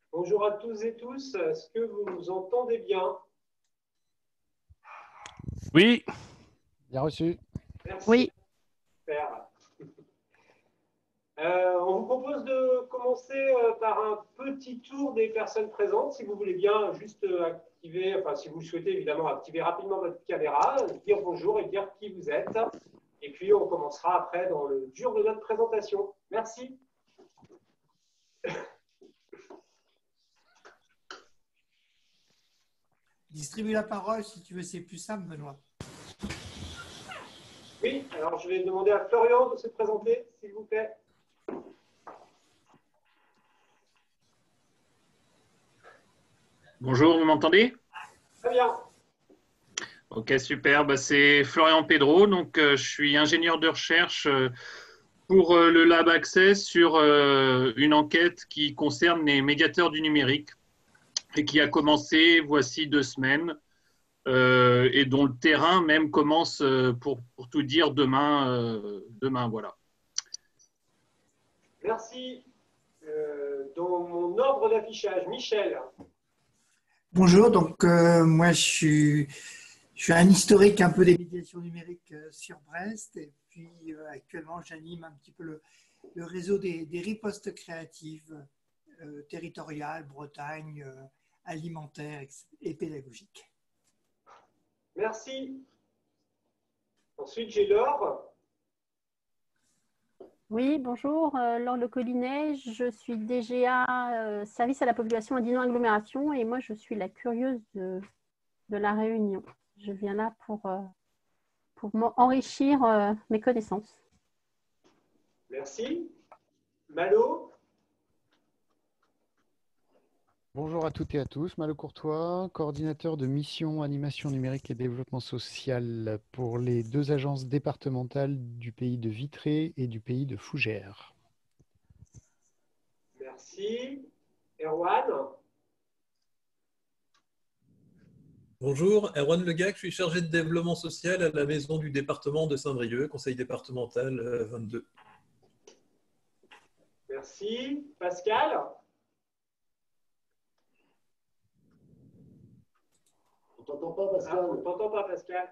Bonjour à tous et tous. Est-ce que vous nous entendez bien? Oui. Bien reçu. Merci. Oui. Super. On vous propose de commencer par un petit tour des personnes présentes. Si vous voulez bien juste activer, enfin si vous le souhaitez évidemment, activer rapidement votre caméra, dire bonjour et dire qui vous êtes. Et puis on commencera après dans le dur de notre présentation. Merci. Distribue la parole si tu veux, c'est plus simple, Benoît. Oui, alors je vais demander à Florian de se présenter, s'il vous plaît. Bonjour, vous m'entendez? Très bien. Ok, super. Bah, c'est Florian Pedro. Donc, je suis ingénieur de recherche pour le Lab Access sur une enquête qui concerne les médiateurs du numérique et qui a commencé voici 2 semaines et dont le terrain même commence, pour tout dire, demain, voilà. Merci. Dans mon ordre d'affichage, Michel. Bonjour, donc moi je suis un historique un peu des médiations numériques sur Brest et puis actuellement j'anime un petit peu le réseau des ripostes créatives territoriales, Bretagne, alimentaires et pédagogiques. Merci. Ensuite, j'ai Laure. Oui, bonjour, Laure Le Collinet, je suis DGA Service à la population et Dinan Agglomération et moi je suis la curieuse de la Réunion. Je viens là pour enrichir mes connaissances. Merci. Malo. Bonjour à toutes et à tous. Malo Courtois, coordinateur de mission animation numérique et développement social pour les 2 agences départementales du pays de Vitré et du pays de Fougères. Merci. Erwan. Bonjour, Erwan Legac, je suis chargé de développement social à la maison du département de Saint-Brieuc, conseil départemental 22. Merci. Pascal. On t'entend pas, Pascal. On ne t'entend pas, Pascal.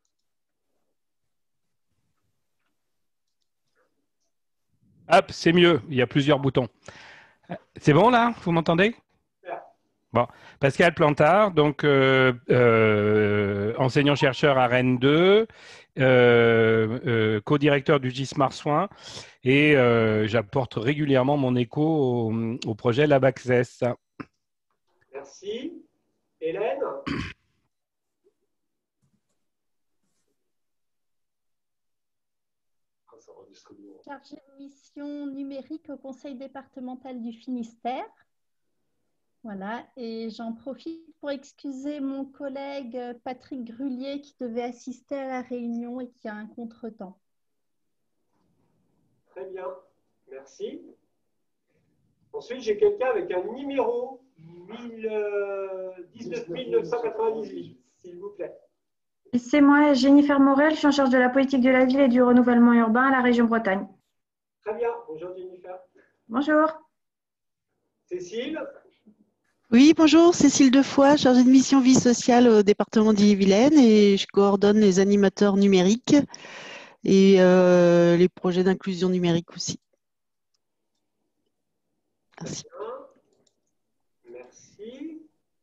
Hop, c'est mieux. Il y a plusieurs boutons. C'est bon là? Vous m'entendez? Bon, Pascal Plantard, donc enseignant-chercheur à Rennes 2, co-directeur du GISMAR Soins et j'apporte régulièrement mon écho au projet Lab Access. Merci. Hélène. Chargée de mission numérique au conseil départemental du Finistère. Voilà, et j'en profite pour excuser mon collègue Patrick Grullier qui devait assister à la réunion et qui a un contretemps. Très bien, merci. Ensuite, j'ai quelqu'un avec un numéro 19 998, s'il vous plaît. C'est moi, Jennifer Morel, je suis en charge de la politique de la ville et du renouvellement urbain à la région Bretagne. Très bien, bonjour Jennifer. Bonjour. Cécile. Oui, bonjour, Cécile Defoy, chargée de mission vie sociale au département d'Ille-et-Vilaine et je coordonne les animateurs numériques et les projets d'inclusion numérique aussi. Merci. Merci.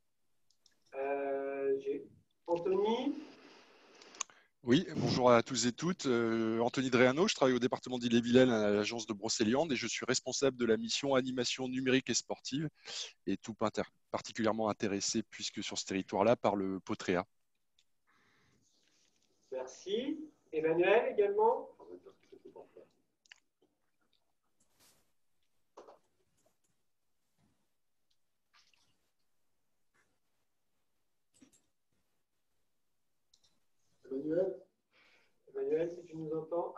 J'ai Anthony. Oui, bonjour à tous et toutes. Anthony Dréano, je travaille au département d'Ille-et-Vilaine à l'agence de Brocéliande et je suis responsable de la mission animation numérique et sportive et tout particulièrement intéressé puisque sur ce territoire-là par le POTREA. Merci. Emmanuel également. Emmanuel, si tu nous entends.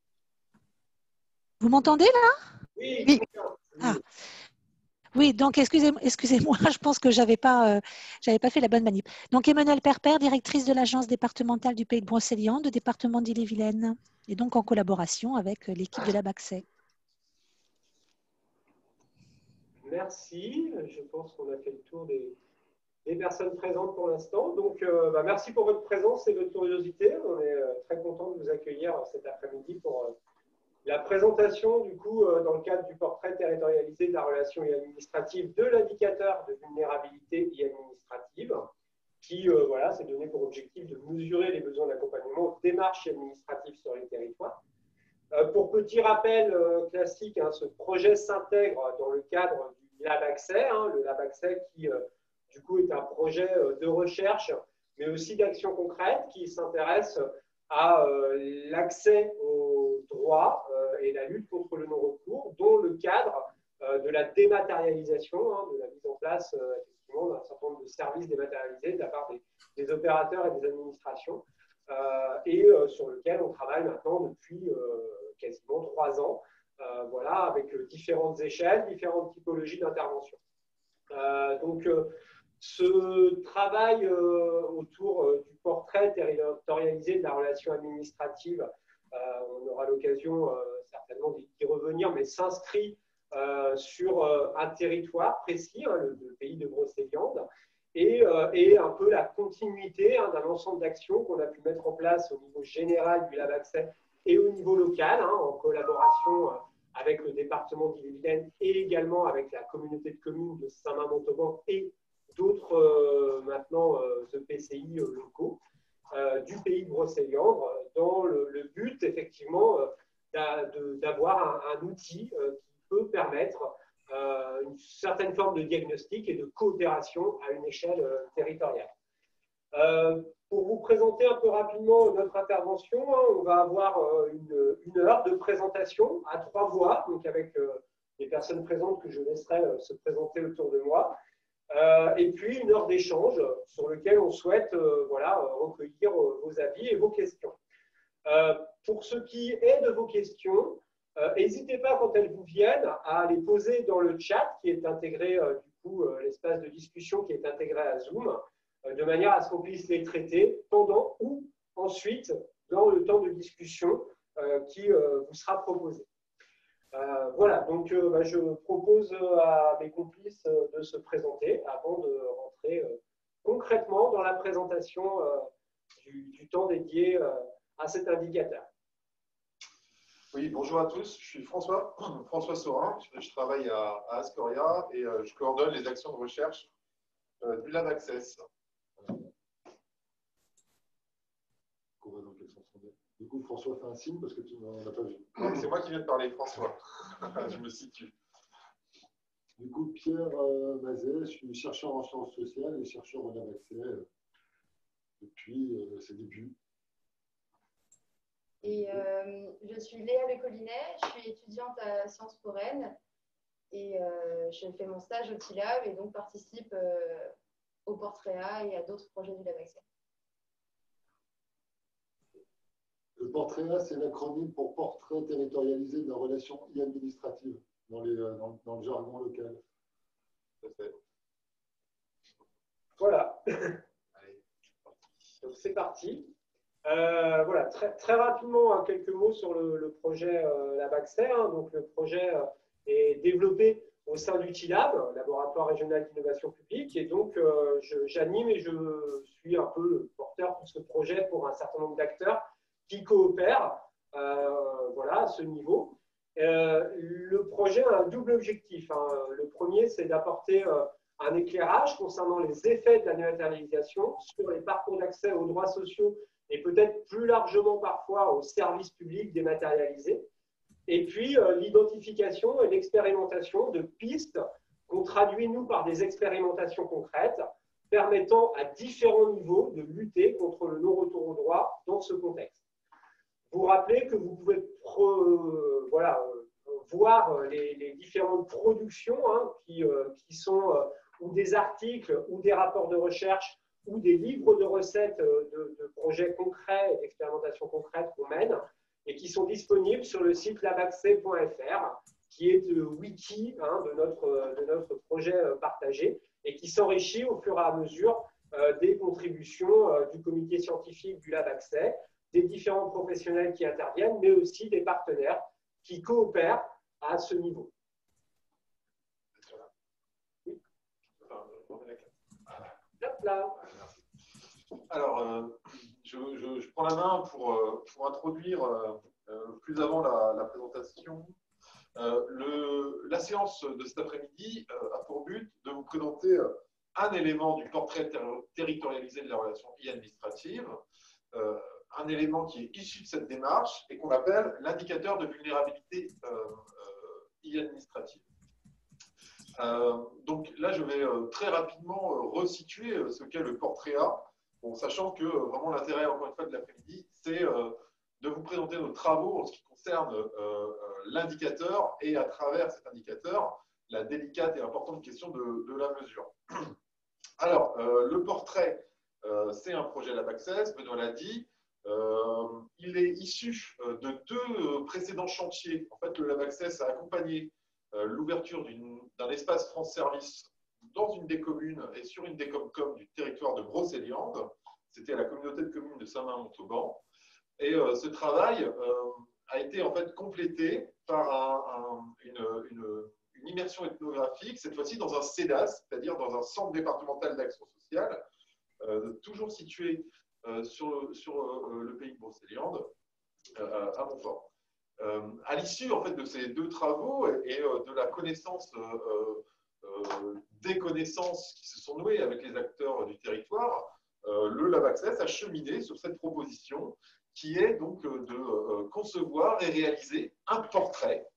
Vous m'entendez là? Oui. Oui. Ah. Oui, donc excusez-moi, je pense que j'avais pas fait la bonne manip. Donc Emmanuelle Perper, directrice de l'agence départementale du Pays de Brocéliande, département d'Ille-et-Vilaine, et donc en collaboration avec l'équipe de Lab Access. Merci. Je pense qu'on a fait le tour des personnes présentes pour l'instant. Donc, merci pour votre présence et votre curiosité. On est très content de vous accueillir cet après-midi pour la présentation, du coup, dans le cadre du portrait territorialisé de la relation administrative de l'indicateur de vulnérabilité administrative, qui s'est donné pour objectif de mesurer les besoins d'accompagnement aux démarches administratives sur les territoires. Pour petit rappel classique, ce projet s'intègre dans le cadre du Lab Accès, le Lab Accès qui, du coup, est un projet de recherche, mais aussi d'action concrète qui s'intéresse à l'accès aux droits et la lutte contre le non-recours, dont le cadre de la dématérialisation, de la mise en place effectivement d'un certain nombre de services dématérialisés de la part des opérateurs et des administrations, et sur lequel on travaille maintenant depuis quasiment 3 ans, avec différentes échelles, différentes typologies d'intervention. Ce travail autour du portrait territorialisé de la relation administrative, on aura l'occasion certainement d'y revenir, mais s'inscrit sur un territoire précis, le pays de Brocéliande, et un peu la continuité d'un ensemble d'actions qu'on a pu mettre en place au niveau général du Lab Accès et au niveau local, en collaboration avec le département d'Ille-et-Vilaine et également avec la communauté de communes de Saint-Mamin-Montauban et d'autres maintenant EPCI locaux du pays de Brocéliande, dans le but effectivement d'avoir un outil qui peut permettre une certaine forme de diagnostic et de coopération à une échelle territoriale. Pour vous présenter un peu rapidement notre intervention, on va avoir une heure de présentation à 3 voix, donc avec les personnes présentes que je laisserai se présenter autour de moi, et puis une heure d'échange sur lequel on souhaite recueillir vos avis et vos questions. Pour ce qui est de vos questions, n'hésitez pas quand elles vous viennent à les poser dans le chat qui est intégré, l'espace de discussion qui est intégré à Zoom, de manière à ce qu'on puisse les traiter pendant ou ensuite dans le temps de discussion qui vous sera proposé. Donc je propose à mes complices de se présenter avant de rentrer concrètement dans la présentation du temps dédié à cet indicateur. Oui, bonjour à tous, je suis François Saurin, je travaille à Ascoria et je coordonne les actions de recherche du Lab Access. Du coup, François fait un signe parce que tu n'en as pas vu. C'est moi qui viens de parler, François. Je me situe. Du coup, Pierre Mazet, je suis chercheur en sciences sociales et chercheur au Lab Accès depuis ses débuts. Et je suis Léa Le Collinet, je suis étudiante à Sciences Po Rennes et je fais mon stage au TILAB et donc participe au Portrait et à d'autres projets du Lab Accès. Le Portrait, c'est l'acronyme pour Portrait territorialisé de la relation administrative dans le jargon local. Voilà. Donc c'est parti. Très rapidement, quelques mots sur le projet Lab Accès. Donc le projet est développé au sein du TILAB, Laboratoire régional d'innovation publique, et donc j'anime et je suis un peu le porteur de ce projet pour un certain nombre d'acteurs qui coopèrent à ce niveau. Le projet a un double objectif. Le premier, c'est d'apporter un éclairage concernant les effets de la dématérialisation sur les parcours d'accès aux droits sociaux et peut-être plus largement parfois aux services publics dématérialisés. Et puis l'identification et l'expérimentation de pistes qu'on traduit, nous, par des expérimentations concrètes permettant à différents niveaux de lutter contre le non-retour au droit dans ce contexte. Vous rappelez que vous pouvez voir les différentes productions qui sont ou des articles ou des rapports de recherche ou des livres de recettes de projets concrets et d'expérimentations concrètes qu'on mène et qui sont disponibles sur le site labaccès.fr qui est le wiki de notre projet partagé et qui s'enrichit au fur et à mesure des contributions du comité scientifique du Lab Accès, des différents professionnels qui interviennent, mais aussi des partenaires qui coopèrent à ce niveau. Hop là. Alors, je prends la main pour introduire plus avant la présentation. La séance de cet après-midi a pour but de vous présenter un élément du portrait territorialisé de la relation e-administrative, un élément qui est issu de cette démarche et qu'on appelle l'indicateur de vulnérabilité e-administrative. Donc là, je vais très rapidement resituer ce qu'est le portrait A, bon, sachant que vraiment l'intérêt, encore une fois, de l'après-midi, c'est de vous présenter nos travaux en ce qui concerne l'indicateur et à travers cet indicateur, la délicate et importante question de la mesure. Alors, le portrait, c'est un projet Lab Access, Benoît l'a dit. Il est issu de deux précédents chantiers. En fait, le Lab Access a accompagné l'ouverture d'un espace France Service dans une des communes et sur une des Comcom du territoire de Brocéliande. C'était la communauté de communes de Saint-Main-Montauban. Et ce travail a été en fait complété par une immersion ethnographique, cette fois-ci dans un CEDAS, c'est-à-dire dans un centre départemental d'action sociale, toujours situé sur le pays de Brocéliande, à Montfort. À l'issue en fait, de ces deux travaux et de la connaissance, des connaissances qui se sont nouées avec les acteurs du territoire, le Lab Access a cheminé sur cette proposition qui est donc de concevoir et réaliser un portrait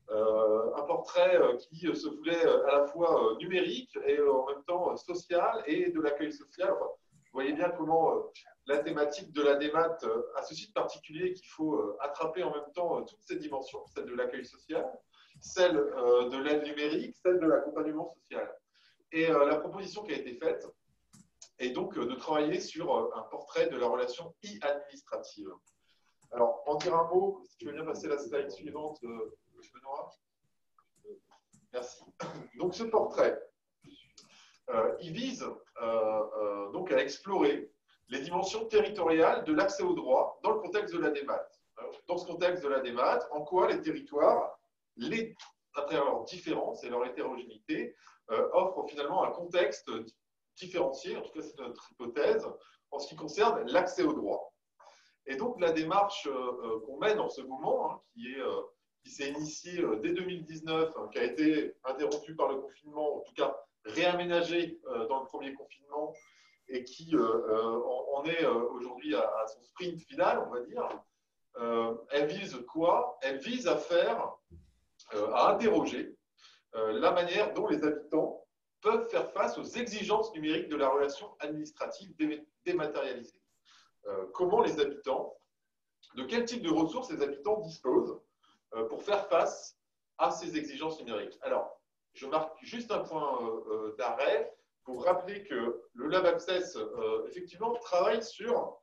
qui se voulait à la fois numérique et en même temps social et de l'accueil social. Enfin, vous voyez bien comment la thématique de la démat a ce site particulier qu'il faut attraper en même temps toutes ces dimensions, celle de l'accueil social, celle de l'aide numérique, celle de l'accompagnement social. Et la proposition qui a été faite est donc de travailler sur un portrait de la relation e-administrative. Alors, en dire un mot, si tu veux bien passer la slide suivante, Benoît. Merci. Donc, ce portrait, il vise donc à explorer les dimensions territoriales de l'accès au droit dans le contexte de la démat. Dans ce contexte de la démat, en quoi les territoires, à travers leurs différences et leur hétérogénéité, offrent finalement un contexte différencié, en tout cas c'est notre hypothèse, en ce qui concerne l'accès au droit. Et donc la démarche qu'on mène en ce moment, hein, qui s'est initiée dès 2019, hein, qui a été interrompue par le confinement, en tout cas réaménagée dans le premier confinement, et qui en est aujourd'hui à son sprint final, on va dire, elle vise quoi? Elle vise à interroger la manière dont les habitants peuvent faire face aux exigences numériques de la relation administrative dématérialisée. Comment les habitants, de quel type de ressources les habitants disposent pour faire face à ces exigences numériques. Alors, je marque juste un point d'arrêt pour rappeler que le Lab Access, effectivement, travaille sur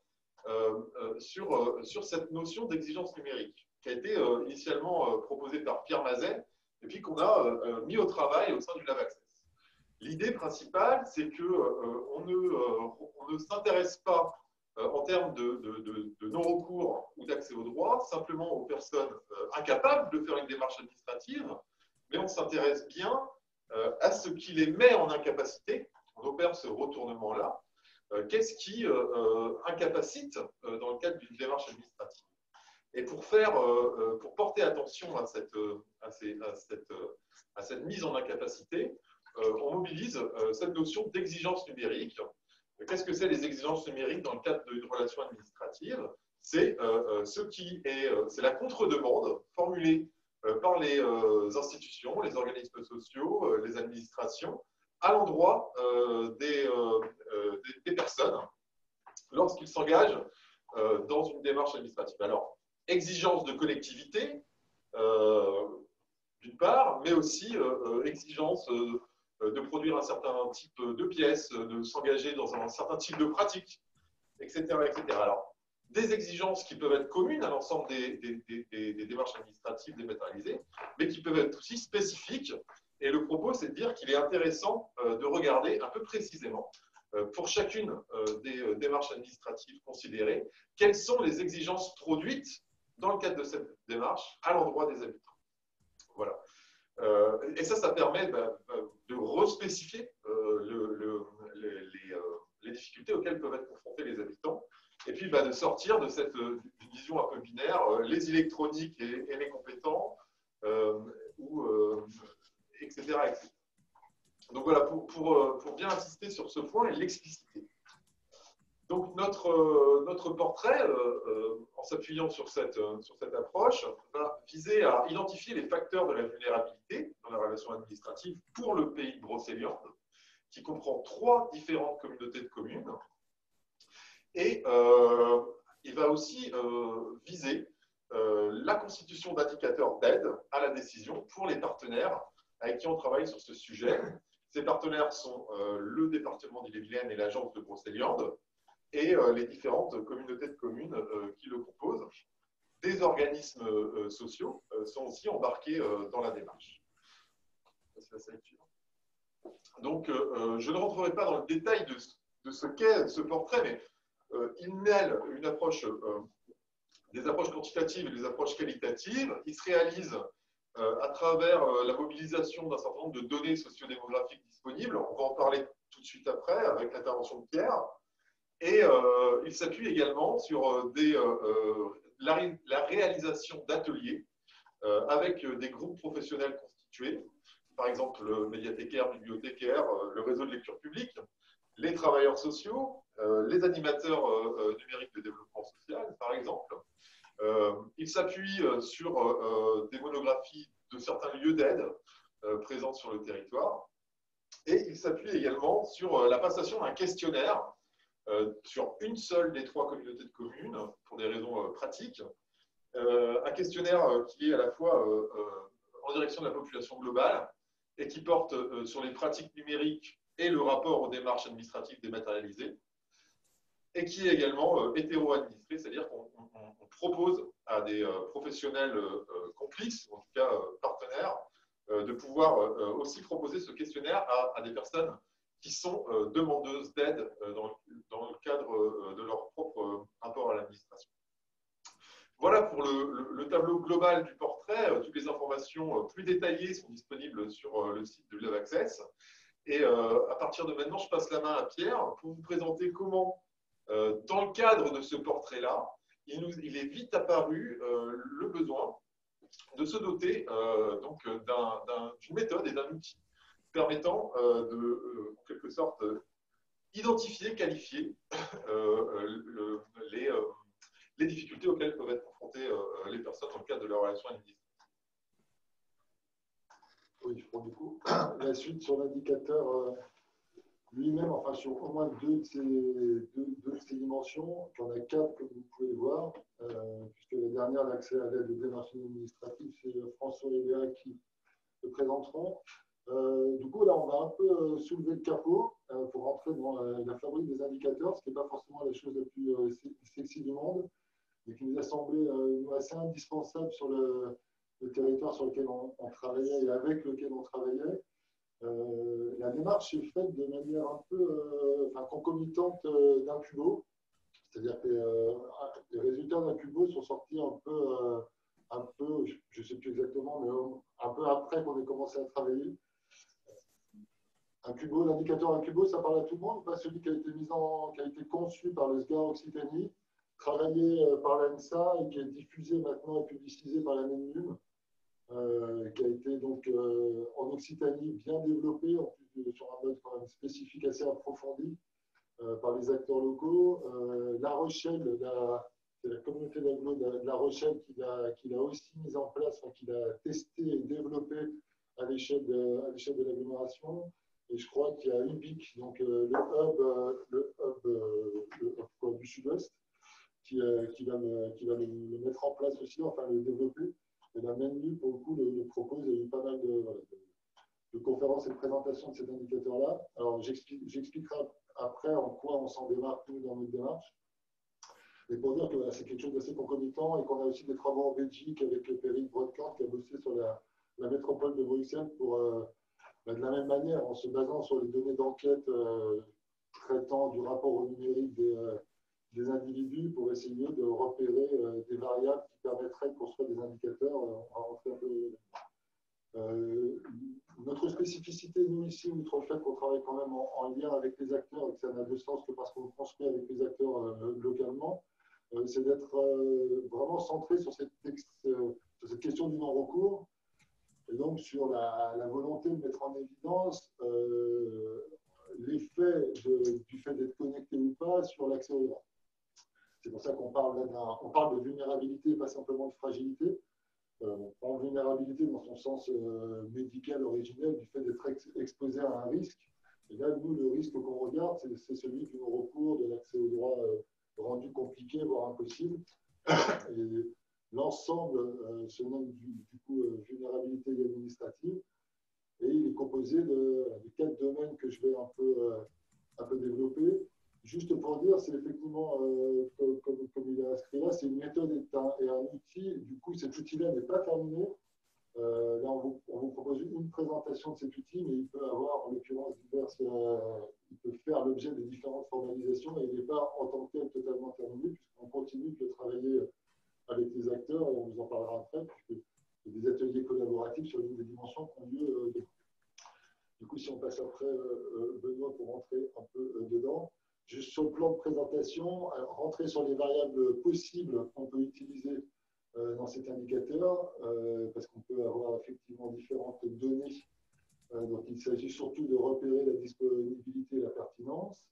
cette notion d'exigence numérique, qui a été initialement proposée par Pierre Mazet, et puis qu'on a mis au travail au sein du Lab Access. L'idée principale, c'est qu'on ne s'intéresse pas en termes de non-recours ou d'accès au droit, simplement aux personnes incapables de faire une démarche administrative, mais on s'intéresse bien à ce qui les met en incapacité. On opère ce retournement-là. Qu'est-ce qui incapacite dans le cadre d'une démarche administrative? Et pour porter attention à cette mise en incapacité, on mobilise cette notion d'exigence numérique. Qu'est-ce que c'est les exigences numériques dans le cadre d'une relation administrative? C'est la contre-demande formulée par les institutions, les organismes sociaux, les administrations, à l'endroit des personnes lorsqu'ils s'engagent dans une démarche administrative. Alors, exigence de collectivité, d'une part, mais aussi exigence de produire un certain type de pièces, de s'engager dans un certain type de pratique, etc., etc. Alors, des exigences qui peuvent être communes à l'ensemble des démarches administratives dématérialisées, mais qui peuvent être aussi spécifiques. Et le propos, c'est de dire qu'il est intéressant de regarder un peu précisément, pour chacune des démarches administratives considérées, quelles sont les exigences produites dans le cadre de cette démarche à l'endroit des habitants. Voilà. Et ça permet de respécifier les difficultés auxquelles peuvent être confrontés les habitants, et puis de sortir de cette vision un peu binaire, les électroniques et les compétents, etc., etc. Donc voilà, pour bien insister sur ce point et l'expliciter. Donc notre portrait, en s'appuyant sur cette approche, va viser à identifier les facteurs de la vulnérabilité dans la relation administrative pour le pays de Brocéliande, qui comprend 3 différentes communautés de communes. Et il va aussi viser la constitution d'indicateurs d'aide à la décision pour les partenaires avec qui on travaille sur ce sujet. Ces partenaires sont le département d'Ille-et-Vilaine et l'agence de Brocéliande, et les différentes communautés de communes qui le composent. Des organismes sociaux sont aussi embarqués dans la démarche. Donc, je ne rentrerai pas dans le détail de ce qu'est ce portrait, mais il mêle une approche, des approches quantitatives et des approches qualitatives. Il se réalise à travers la mobilisation d'un certain nombre de données sociodémographiques disponibles. On va en parler tout de suite après avec l'intervention de Pierre. Et il s'appuie également sur la réalisation d'ateliers avec des groupes professionnels constitués, par exemple le médiathécaire, bibliothécaire, le réseau de lecture publique, les travailleurs sociaux, les animateurs numériques de développement social, par exemple. Il s'appuie sur des monographies de certains lieux d'aide présents sur le territoire. Et il s'appuie également sur la passation d'un questionnaire sur une seule des 3 communautés de communes, pour des raisons pratiques. Un questionnaire qui est à la fois en direction de la population globale et qui porte sur les pratiques numériques et le rapport aux démarches administratives dématérialisées, et qui est également hétéro-administré, c'est-à-dire qu'on propose à des professionnels complices, en tout cas partenaires, de pouvoir aussi proposer ce questionnaire à des personnes qui sont demandeuses d'aide dans le cadre de leur propre rapport à l'administration. Voilà pour le tableau global du portrait. Toutes les informations plus détaillées sont disponibles sur le site de Lab Access. Et à partir de maintenant, je passe la main à Pierre pour vous présenter comment, dans le cadre de ce portrait-là, il est vite apparu le besoin de se doter d'une méthode et d'un outil permettant de, en quelque sorte, identifier, qualifier les difficultés auxquelles peuvent être confrontées les personnes dans le cadre de leur relation administrative. Oui, je prends du coup la suite sur l'indicateur lui-même, enfin sur au moins deux de ces dimensions. Il y en a 4 comme vous pouvez voir, puisque la dernière, l'accès à l'aide de démarches administratives, c'est François et Léa qui le présenteront. Du coup, là, on va un peu soulever le capot pour rentrer dans la fabrique des indicateurs, ce qui n'est pas forcément la chose la plus sexy du monde, mais qui nous a semblé assez indispensable sur le territoire sur lequel on travaillait et avec lequel on travaillait. La démarche est faite de manière un peu concomitante d'un cubo, c'est-à-dire que les résultats d'un cubo sont sortis un peu, je ne sais plus exactement, mais un peu après qu'on ait commencé à travailler. L'indicateur d'un cubo, ça parle à tout le monde, pas celui qui a été conçu par le SGAR Occitanie, travaillé par l'ANSA et qui est diffusé maintenant et publicisé par la MENUM, qui a été donc en Occitanie bien développé, en plus sur un mode quand même spécifique assez approfondi par les acteurs locaux. La Rochelle, c'est la communauté d'agglo de La Rochelle qui l'a aussi mise en place, qui l'a testé et développé à l'échelle de l'agglomération. Et je crois qu'il y a UBIC, donc le hub du Sud-Ouest, qui va le mettre en place aussi, enfin le développer. Et la MENU, pour le coup, le propose. Il y a eu pas mal de conférences et de présentations de cet indicateur-là. Alors, j'expliquerai après en quoi on s'en démarque, nous, dans notre démarche. Mais pour dire que c'est quelque chose d'assez concomitant et qu'on a aussi des travaux en Belgique avec le Péric Broadcast qui a bossé sur la métropole de Bruxelles pour, de la même manière, en se basant sur les données d'enquête traitant du rapport au numérique des individus pour essayer de repérer des variables qui permettraient de construire des indicateurs. On va rentrer un peu. Notre spécificité, nous ici, outre le fait qu'on travaille quand même en lien avec les acteurs et que ça n'a de sens que parce qu'on construit avec les acteurs localement, c'est d'être vraiment centré sur cette question du non-recours et donc sur la volonté de mettre en évidence l'effet du fait d'être connecté ou pas sur l'accès aux droits. C'est pour ça qu'on parle de vulnérabilité, pas simplement de fragilité. On parle de vulnérabilité dans son sens médical originel du fait d'être exposé à un risque. Et là, nous, le risque qu'on regarde, c'est celui du non-recours, de l'accès aux droits rendu compliqué, voire impossible. Et l'ensemble se nomme du coup vulnérabilité administrative. Et il est composé de 4 domaines que je vais un peu développer. Juste pour dire, c'est effectivement, comme il est inscrit là, c'est une méthode et un outil. Du coup, cet outil-là n'est pas terminé. Là, on vous propose une présentation de cet outil, mais il peut avoir, en l'occurrence, il peut faire l'objet de différentes formalisations et il n'est pas en tant que tel totalement terminé, puisqu'on continue de travailler avec les acteurs, et on vous en parlera après, puisque il y a des ateliers collaboratifs sur l'une des dimensions qui ont lieu. Du coup, si on passe après, Benoît, pour rentrer un peu dedans. Juste sur le plan de présentation, rentrer sur les variables possibles qu'on peut utiliser dans cet indicateur, parce qu'on peut avoir effectivement différentes données. Donc, il s'agit surtout de repérer la disponibilité et la pertinence.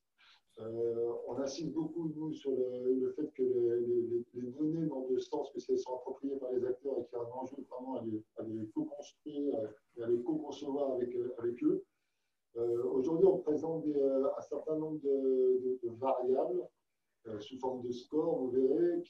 On insiste beaucoup, nous, sur le fait que les données n'ont de sens que si elles sont appropriées par les acteurs et qu'il y a un enjeu vraiment à les co-construire et à les co-concevoir avec eux. Aujourd'hui, on présente un certain nombre de variables sous forme de score, vous verrez,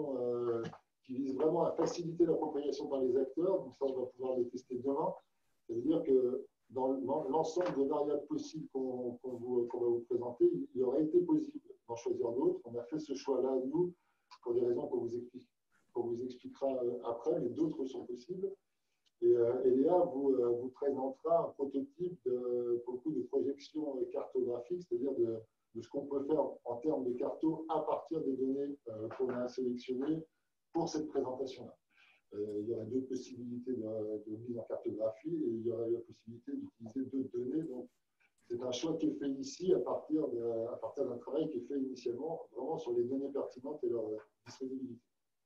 qui visent vraiment à faciliter l'appropriation par les acteurs. Donc ça, on va pouvoir les tester demain. Ça veut dire que dans l'ensemble des variables possibles qu'on va vous présenter, il aurait été possible d'en choisir d'autres. On a fait ce choix-là, nous, pour des raisons qu'on vous expliquera après, mais d'autres sont possibles. Et Léa vous présentera un prototype de projection cartographique, c'est-à-dire de ce qu'on peut faire en termes de carto à partir des données qu'on a sélectionnées pour cette présentation-là. Il y aurait d'autres possibilités de mise en cartographie et il y aurait la possibilité d'utiliser d'autres données. Donc, c'est un choix qui est fait ici à partir d'un travail qui est fait initialement vraiment sur les données pertinentes et leur disponibilité.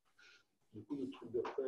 Du coup, le truc d'après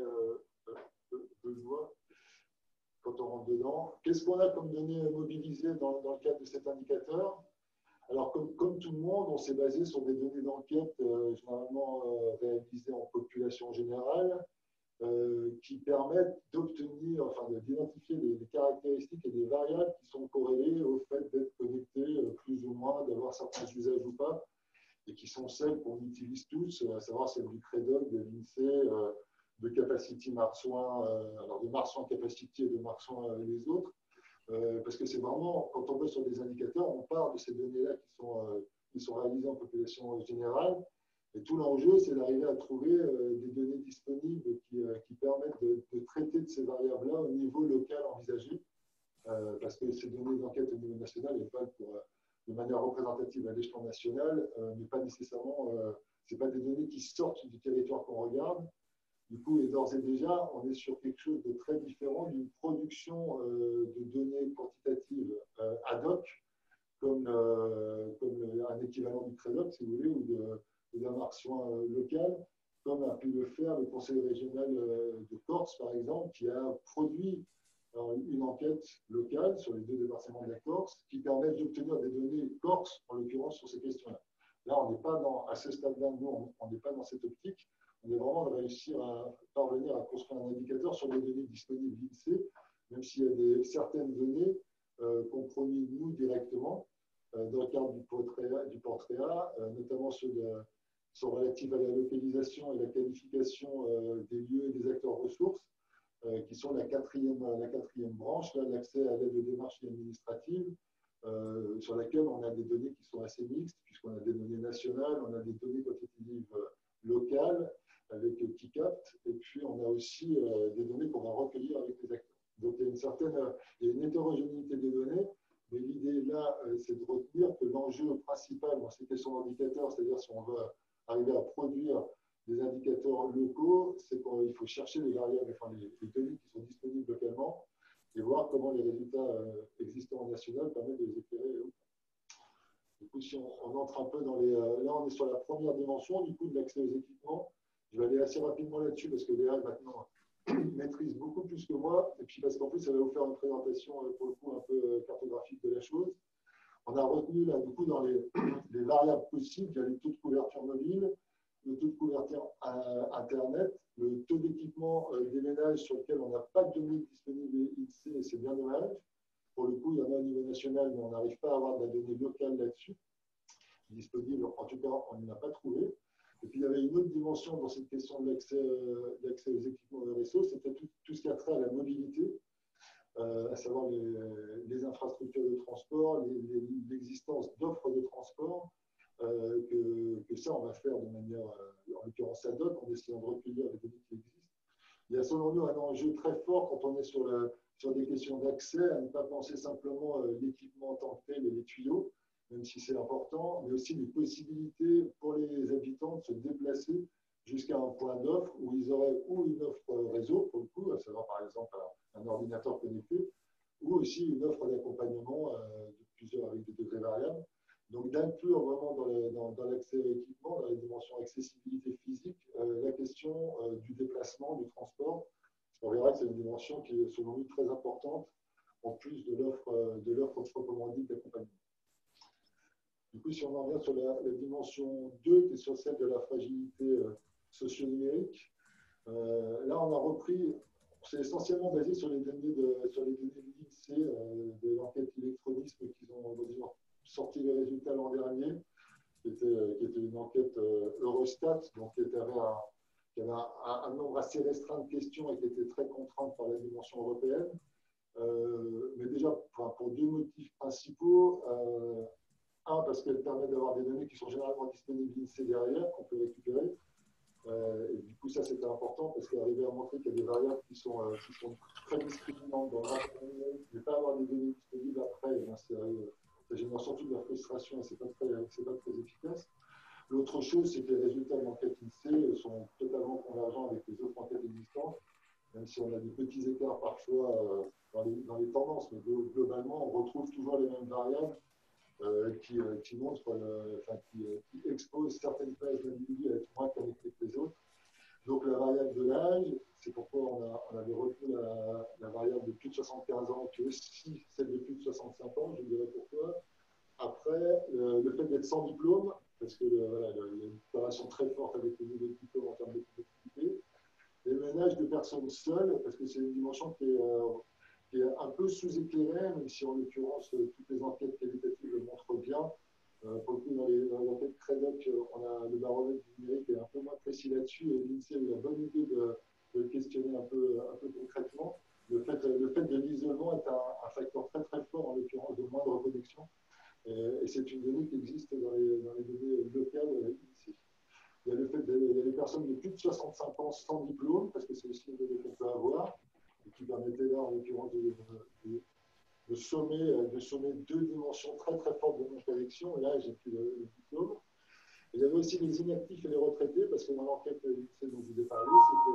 Benoît, quand on rentre dedans. Qu'est-ce qu'on a comme données mobilisées dans le cadre de cet indicateur? Alors, comme tout le monde, on s'est basé sur des données d'enquête généralement réalisées en population générale, qui permettent d'obtenir, enfin d'identifier des caractéristiques et des variables qui sont corrélées au fait d'être connecté plus ou moins, d'avoir certains usages ou pas, et qui sont celles qu'on utilise tous, à savoir celles du CREDOC, de l'INSEE, de Capacity Marsouin, alors de Marsouin Capacity et de Marsouin les autres, parce que c'est vraiment, quand on bosse sur des indicateurs, on part de ces données-là qui sont réalisées en population générale, et tout l'enjeu, c'est d'arriver à trouver des données disponibles qui permettent de traiter de ces variables-là au niveau local envisagé, parce que ces données d'enquête au niveau national, elles valent de manière représentative à l'échelon national, mais pas nécessairement, ce pas des données qui sortent du territoire qu'on regarde. Du coup, et d'ores et déjà, on est sur quelque chose de très différent d'une production de données quantitatives ad hoc, comme un équivalent du CREDOC, si vous voulez, ou d'un marsouin local, comme a pu le faire le Conseil régional de Corse, par exemple, qui a produit une enquête locale sur les 2 départements de la Corse, qui permet d'obtenir des données Corse, en l'occurrence, sur ces questions-là. Là, on n'est pas à ce stade-là, nous, on n'est pas dans cette optique. On est vraiment de réussir à parvenir à construire un indicateur sur les données disponibles d'INSEE, même s'il y a certaines données qu'on produit nous directement dans le cadre du portrait A, notamment ceux sont relatifs à la localisation et la qualification des lieux et des acteurs ressources, qui sont la quatrième branche, l'accès à l'aide aux démarches administratives, sur laquelle on a des données qui sont assez mixtes, puisqu'on a des données nationales, on a des données quantitatives locales, avec KiCapt, et puis on a aussi des données qu'on va recueillir avec les acteurs. Donc il y a une hétérogénéité des données, mais l'idée là, c'est de retenir que l'enjeu principal dans ces questions d'indicateurs, c'est-à-dire si on veut arriver à produire des indicateurs locaux, c'est qu'il faut chercher les variables, enfin les données qui sont disponibles localement, et voir comment les résultats existants en national permettent de les éclairer. Du coup, si on entre un peu dans les... là, on est sur la première dimension, du coup, de l'accès aux équipements. Je vais aller assez rapidement là-dessus parce que Léa, maintenant, maîtrise beaucoup plus que moi. Et puis, parce qu'en plus, elle va vous faire une présentation, pour le coup, un peu cartographique de la chose. On a retenu, là, du coup, dans les variables possibles, il y a les taux de couverture mobile, le taux de couverture Internet, le taux d'équipement des ménages sur lequel on n'a pas de données disponibles INSEE, et c'est bien dommage. Pour le coup, il y en a au niveau national, mais on n'arrive pas à avoir de la donnée locale là-dessus, disponible. En tout cas, on n'en a pas trouvé. Et puis, il y avait une autre dimension dans cette question de l'accès aux équipements RSO, c'était tout ce qui a trait à la mobilité, à savoir les infrastructures de transport, l'existence d'offres de transport, que ça, on va faire de manière, en l'occurrence ad hoc, en essayant de recueillir les données qui existent. Il y a selon nous un enjeu très fort quand on est sur des questions d'accès, à ne pas penser simplement l'équipement en tant que tel et les tuyaux, même si c'est important, mais aussi les possibilités pour les habitants de se déplacer jusqu'à un point d'offre où ils auraient ou une offre réseau, pour le coup, à savoir par exemple un ordinateur connecté, ou aussi une offre d'accompagnement avec des degrés variables. Donc d'inclure vraiment dans l'accès à l'équipement, dans la dimension accessibilité physique, la question du déplacement, du transport. On verra que c'est une dimension qui est selon nous très importante, en plus de l'offre proprement dite d'accompagnement. Du coup, si on en revient sur la dimension 2, qui est sur celle de la fragilité socio-numérique, là on a repris, c'est essentiellement basé sur les données de l'INSEE, de l'enquête électronisme qu'ils ont sorti les résultats l'an dernier, qui était une enquête Eurostat, donc qui avait un nombre assez restreint de questions et qui était très contrainte par la dimension européenne. Mais déjà, pour deux motifs principaux. Un, parce qu'elle permet d'avoir des données qui sont généralement disponibles INSEE derrière, qu'on peut récupérer. Et du coup, ça, c'était important parce qu'arriver à montrer qu'il y a des variables qui sont très discriminantes dans le mais pas avoir des données disponibles après, ça génère surtout de la frustration et ce n'est pas très efficace. L'autre chose, c'est que les résultats de l'enquête INSEE sont totalement convergents avec les autres enquêtes existantes, même si on a des petits écarts parfois dans les tendances, mais globalement, on retrouve toujours les mêmes variables qui montrent, qui exposent certaines classes d'individus à être moins connectés que les autres. Donc la variable de l'âge, c'est pourquoi on avait retenu la variable de plus de 75 ans, qui est aussi celle de plus de 65 ans, je vous dirai pourquoi. Après, le fait d'être sans diplôme, parce qu'il y a une corrélation très forte avec le niveau de diplôme en termes de productivité. Les ménages de personnes seules, parce que c'est une dimension qui est un peu sous-éclairée, même si en l'occurrence, toutes les enquêtes qualitatives le montrent bien. Pour le coup, dans les enquêtes CREDOC, on a le baromètre du numérique qui est un peu moins précis là-dessus, et l'INSEE a eu la bonne idée de le questionner un peu concrètement. Le fait de l'isolement est un facteur très très fort, en l'occurrence, de moindre connexion. Et c'est une donnée qui existe dans les données locales INSEE. Il y a les personnes de plus de 65 ans sans diplôme, parce que c'est aussi une donnée qu'on peut avoir, et qui permettait là, en l'occurrence, de sommer deux dimensions très très fortes de non-connexion, l'âge et puis le diplôme. Et il y avait aussi les inactifs et les retraités, parce que dans l'enquête dont je vous ai parlé,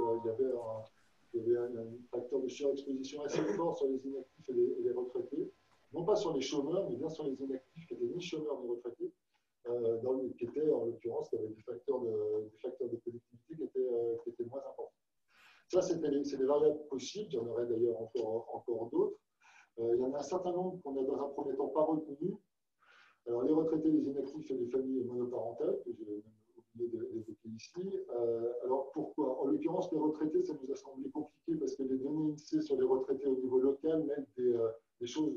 il y avait un facteur de surexposition assez fort sur les inactifs et les retraités, non pas sur les chômeurs, mais bien sur les inactifs qui étaient ni chômeurs ni retraités, qui étaient en l'occurrence, qui avaient des facteurs de productivité qui étaient moins importants. Ça, c'est les variables possibles, il y en aurait d'ailleurs encore d'autres. Il y en a un certain nombre qu'on a dans un premier temps pas retenus. Alors, les retraités, les inactifs et les familles monoparentales, que j'ai oublié d'évoquer ici. Alors, pourquoi? En l'occurrence, les retraités, ça nous a semblé compliqué parce que les données INSEE sur les retraités au niveau local mettent des choses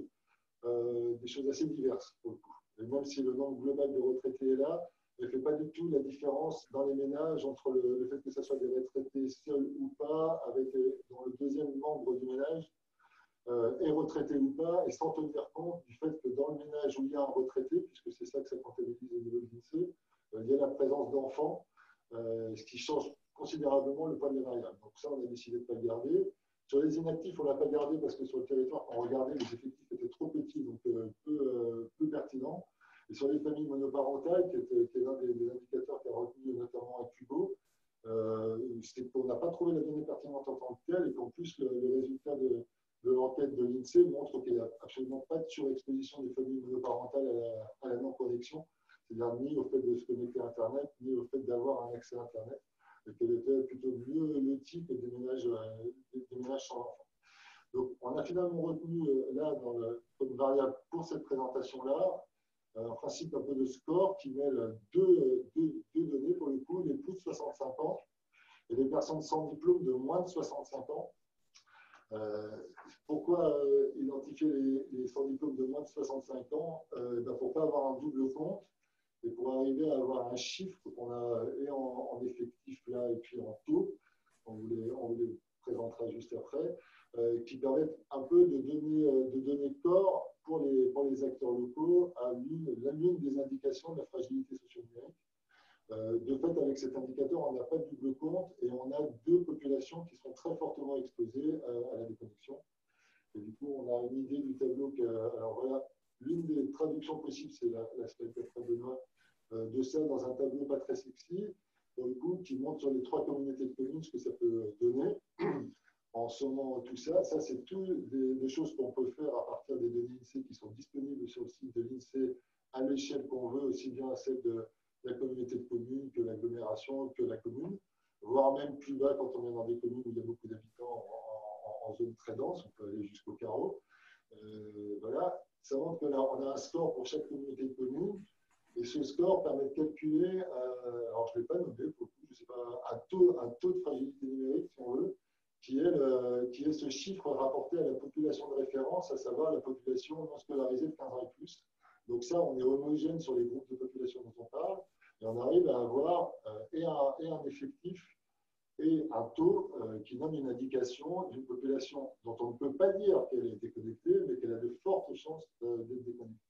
assez diverses, pour le coup. Et même si le nombre global de retraités est là, elle ne fait pas du tout la différence dans les ménages entre le fait que ce soit des retraités seuls ou pas, dans le deuxième membre du ménage, est retraité ou pas, et sans tenir compte du fait que dans le ménage où il y a un retraité, puisque c'est ça que ça comptabilise au niveau de l'INSEE, il y a la présence d'enfants, ce qui change considérablement le poids des variables. Donc ça, on a décidé de ne pas le garder. Sur les inactifs, on ne l'a pas gardé parce que sur le territoire, quand on regardait, les effectifs étaient trop petits, donc peu pertinents. Et sur les familles monoparentales, qui est l'un des indicateurs qui a retenu notamment à Cubo, c'est qu'on n'a pas trouvé la donnée pertinente en tant que telle, et qu'en plus, le résultat de l'enquête de l'INSEE montre qu'il n'y a absolument pas de surexposition des familles monoparentales à la non-connexion, c'est-à-dire ni au fait de se connecter à Internet, ni au fait d'avoir un accès à Internet, et qu'elle était plutôt mieux lotie que des ménages sans enfants. Donc, on a finalement retenu là, comme variable pour cette présentation-là, en principe un peu de score qui mêle deux données pour le coup, les plus de 65 ans et les personnes sans diplôme de moins de 65 ans. Pourquoi identifier les sans diplôme de moins de 65 ans pour ne pas avoir un double compte et pour arriver à avoir un chiffre qu'on a et en effectif là et puis en taux, on vous les présentera juste après, qui permettent un peu de donner corps pour les acteurs locaux à l'une des indications de la fragilité socio-numérique. De fait, avec cet indicateur, on n'a pas de double compte et on a deux populations qui sont très fortement exposées à la déconnexion. Et du coup, on a une idée du tableau. Alors voilà, l'une des traductions possibles, c'est la slide d'après Benoît, de ça dans un tableau pas très sexy, pour le coup, qui montre sur les 3 communautés de communes ce que ça peut donner. En sommant tout ça, ça c'est tout des choses qu'on peut faire à partir des données INSEE qui sont disponibles sur le site de l'INSEE à l'échelle qu'on veut, aussi bien à celle de la communauté de communes que l'agglomération, que la commune, voire même plus bas quand on est dans des communes où il y a beaucoup d'habitants en zone très dense, on peut aller jusqu'au carreau. Voilà, ça montre que là, on a un score pour chaque communauté de communes, et ce score permet de calculer, alors je ne l'ai pas nommé, pour le coup, je sais pas, un taux de fragilité numérique, si on veut, qui est ce chiffre rapporté à la population de référence, à savoir la population non scolarisée de 15 ans et plus. Donc ça, on est homogène sur les groupes de population dont on parle, et on arrive à avoir et un effectif et un taux qui donne une indication d'une population dont on ne peut pas dire qu'elle est déconnectée, mais qu'elle a de fortes chances d'être déconnectée.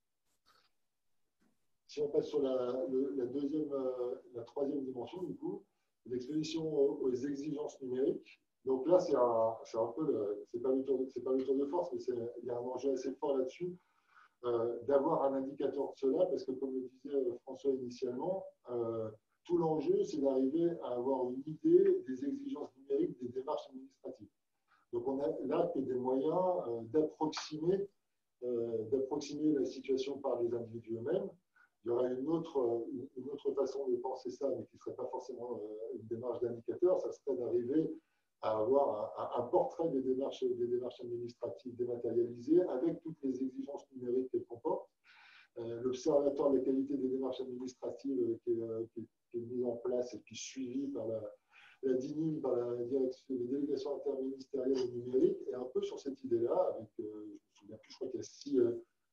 Si on passe sur la troisième dimension, du coup, l'exposition aux exigences numériques. Donc là, c'est un peu, c'est pas le tour de force, mais il y a un enjeu assez fort là-dessus, d'avoir un indicateur de cela, parce que comme le disait François initialement, tout l'enjeu, c'est d'arriver à avoir une idée des exigences numériques des démarches administratives. Donc on a là que des moyens d'approximer la situation par les individus eux-mêmes. Il y aurait une autre façon de penser ça, mais qui ne serait pas forcément une démarche d'indicateur, ça serait d'arriver à avoir un portrait des démarches administratives dématérialisées avec toutes les exigences numériques qu'elles comportent. L'Observatoire de la qualité des démarches administratives qui est mis en place et qui est suivi par la DINUM, par la direction des délégations interministérielles au numérique, et un peu sur cette idée-là, avec, je ne me souviens plus, je crois qu'il y a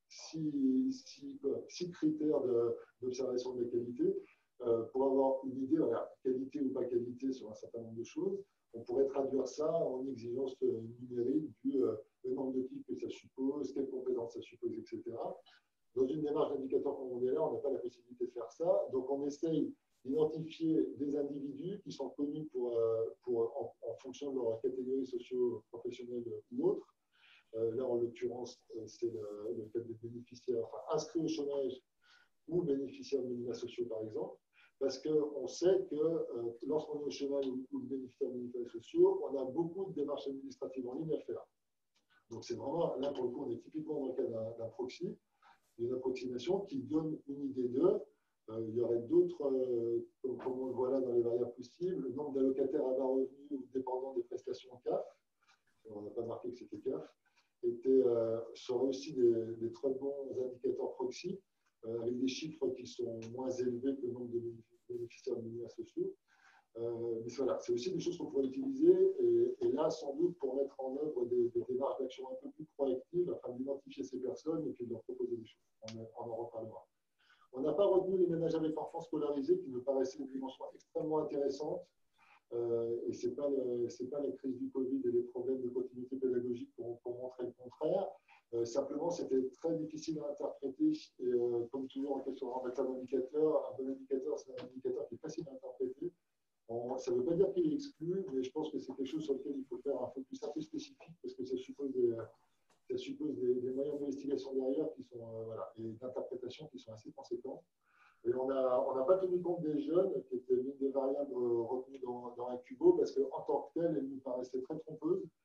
6 critères d'observation de la qualité, pour avoir une idée, voilà, qualité ou pas qualité sur un certain nombre de choses. On pourrait traduire ça en exigence numérique du le nombre de clics que ça suppose, quelles compétences ça suppose, etc. Dans une démarche d'indicateur comme on est là, on n'a pas la possibilité de faire ça. Donc, on essaye d'identifier des individus qui sont connus en fonction de leur catégorie socio-professionnelle ou autre. Là, en l'occurrence, c'est le cas des bénéficiaires inscrits au chômage ou bénéficiaires de minima sociaux, par exemple. Parce qu'on sait que lorsqu'on est au chômage ou bénéficiaire de minima sociaux, on a beaucoup de démarches administratives en ligne à faire. Donc, c'est vraiment, là, pour le coup, on est typiquement dans le cas d'un proxy, d'une approximation qui donne une idée d'eux. Il y aurait d'autres, comme on le voit là dans les variables possibles, le nombre d'allocataires à bas revenus ou dépendants des prestations CAF, on n'a pas marqué que c'était CAF, seraient aussi des très bons indicateurs proxy, avec des chiffres qui sont moins élevés que le nombre de bénéficiaires de minima sociaux. Mais voilà, c'est aussi des choses qu'on pourrait utiliser, et là, sans doute, pour mettre en œuvre des démarches d'action un peu plus proactives, afin d'identifier ces personnes et puis de leur proposer des choses. On en reparlera. On n'a pas retenu les ménages avec enfants scolarisés, qui nous paraissaient une dimension extrêmement intéressante, et ce n'est pas la crise du Covid et les problèmes de continuité pédagogique pour montrer le contraire. Simplement, c'était très difficile à interpréter, et comme toujours en question en matière d'indicateur, un bon indicateur, c'est un indicateur qui est facile à interpréter. Ça ne veut pas dire qu'il est exclu, mais je pense que c'est quelque chose sur lequel il faut faire un focus un peu spécifique, parce que ça suppose des moyens d'investigation derrière qui sont, et d'interprétation qui sont assez conséquents. Et on n'a pas tenu compte des jeunes, qui étaient l'une des variables retenues dans un cubo, parce qu'en tant que telle, elle nous paraissait très trompeuse.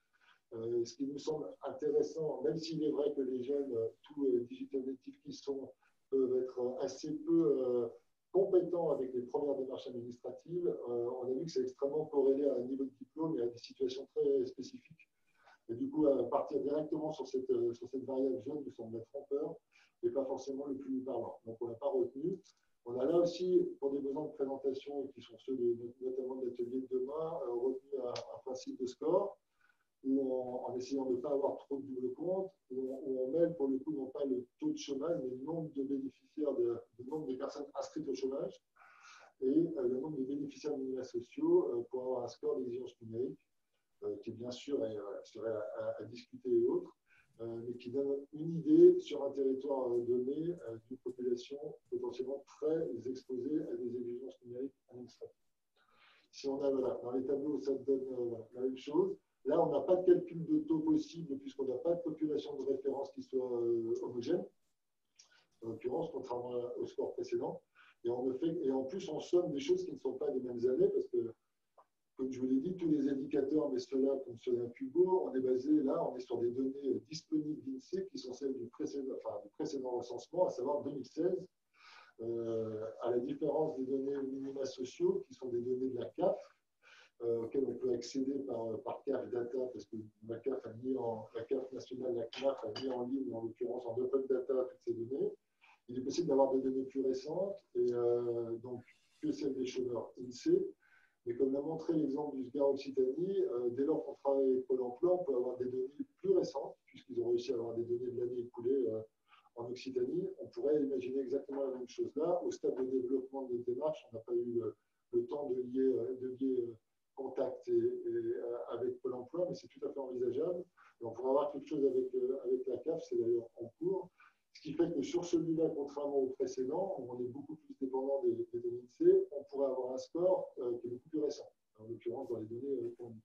Ce qui nous semble intéressant, même s'il est vrai que les jeunes, tous digital natifs qui sont, peuvent être assez peu compétents avec les premières démarches administratives, on a vu que c'est extrêmement corrélé à un niveau de diplôme et à des situations très spécifiques. Et du coup, partir directement sur cette variable jeune nous semble être trompeur et pas forcément le plus parlant. Donc, on n'a pas retenu. On a là aussi, pour des besoins de présentation, qui sont ceux notamment de l'atelier de demain, retenu un principe de score, où en essayant de ne pas avoir trop de double compte, où on mêle pour le coup non pas le taux de chômage, mais le nombre de bénéficiaires, le nombre de personnes inscrites au chômage, et le nombre de bénéficiaires de minima sociaux pour avoir un score d'exigence numérique, qui bien sûr serait à discuter et autres, mais qui donne une idée sur un territoire donné d'une population potentiellement très exposée à des exigences numériques administratives. Si on a, voilà, dans les tableaux, ça donne la même chose. Là, on n'a pas de calcul de taux possible puisqu'on n'a pas de population de référence qui soit homogène, en l'occurrence, contrairement au score précédent. Et en plus, on somme des choses qui ne sont pas des mêmes années parce que, comme je vous l'ai dit, tous les indicateurs, mais ceux-là, comme ceux d'un Cubo, on est basé là, on est sur des données disponibles d'INSEE qui sont celles du précédent recensement, à savoir 2016, à la différence des données minima sociaux qui sont des données de la CAF, auxquelles on peut accéder par CAF Data, parce que la CAF nationale, la CNAF, a mis en ligne, en l'occurrence en open data, toutes ces données. Il est possible d'avoir des données plus récentes, et donc que celles des chômeurs INSEE. Mais comme l'a montré l'exemple du SGAR Occitanie, dès lors qu'on travaille avec Pôle emploi, on peut avoir des données plus récentes, puisqu'ils ont réussi à avoir des données de l'année écoulée en Occitanie. On pourrait imaginer exactement la même chose là. Au stade de développement de démarche, on n'a pas eu le temps de lier contact avec Pôle emploi, mais c'est tout à fait envisageable. Et on pourrait avoir quelque chose avec la CAF, c'est d'ailleurs en cours. Ce qui fait que sur celui-là, contrairement au précédent, où on est beaucoup plus dépendant des données INSEE, on pourrait avoir un score qui est beaucoup plus récent, en l'occurrence dans les données fournies.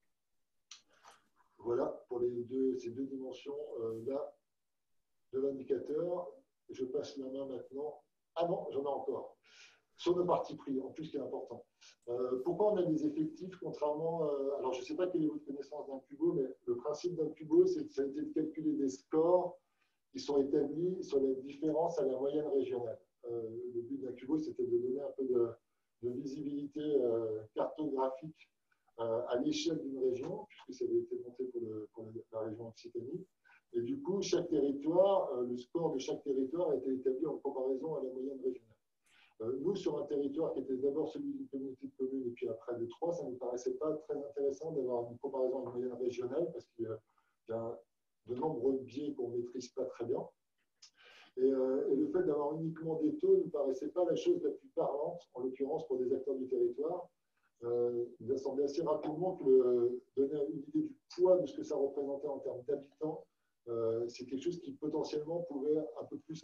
Voilà pour ces deux dimensions là de l'indicateur. Je passe la main maintenant. Ah non, j'en ai encore. Sur nos parties pris, en plus, qui est important. Pourquoi on a des effectifs contrairement... alors, je ne sais pas quelle est votre connaissance d'un Cubo, mais le principe d'un Cubo, c'est que ça a été de calculer des scores qui sont établis sur la différence à la moyenne régionale. Le but d'un Cubo, c'était de donner un peu de visibilité cartographique à l'échelle d'une région, puisque ça avait été monté pour la région Occitanie. Et du coup, chaque territoire, le score de chaque territoire a été établi en comparaison à la moyenne régionale. Nous, sur un territoire qui était d'abord celui d'une communauté de communes et puis après de 3, ça ne nous paraissait pas très intéressant d'avoir une comparaison à une moyenne régionale parce qu'il y a de nombreux biais qu'on ne maîtrise pas très bien. Et le fait d'avoir uniquement des taux ne nous paraissait pas la chose la plus parlante, en l'occurrence pour des acteurs du territoire. Il a semblé assez rapidement que donner une idée du poids de ce que ça représentait en termes d'habitants, c'est quelque chose qui potentiellement pouvait un peu plus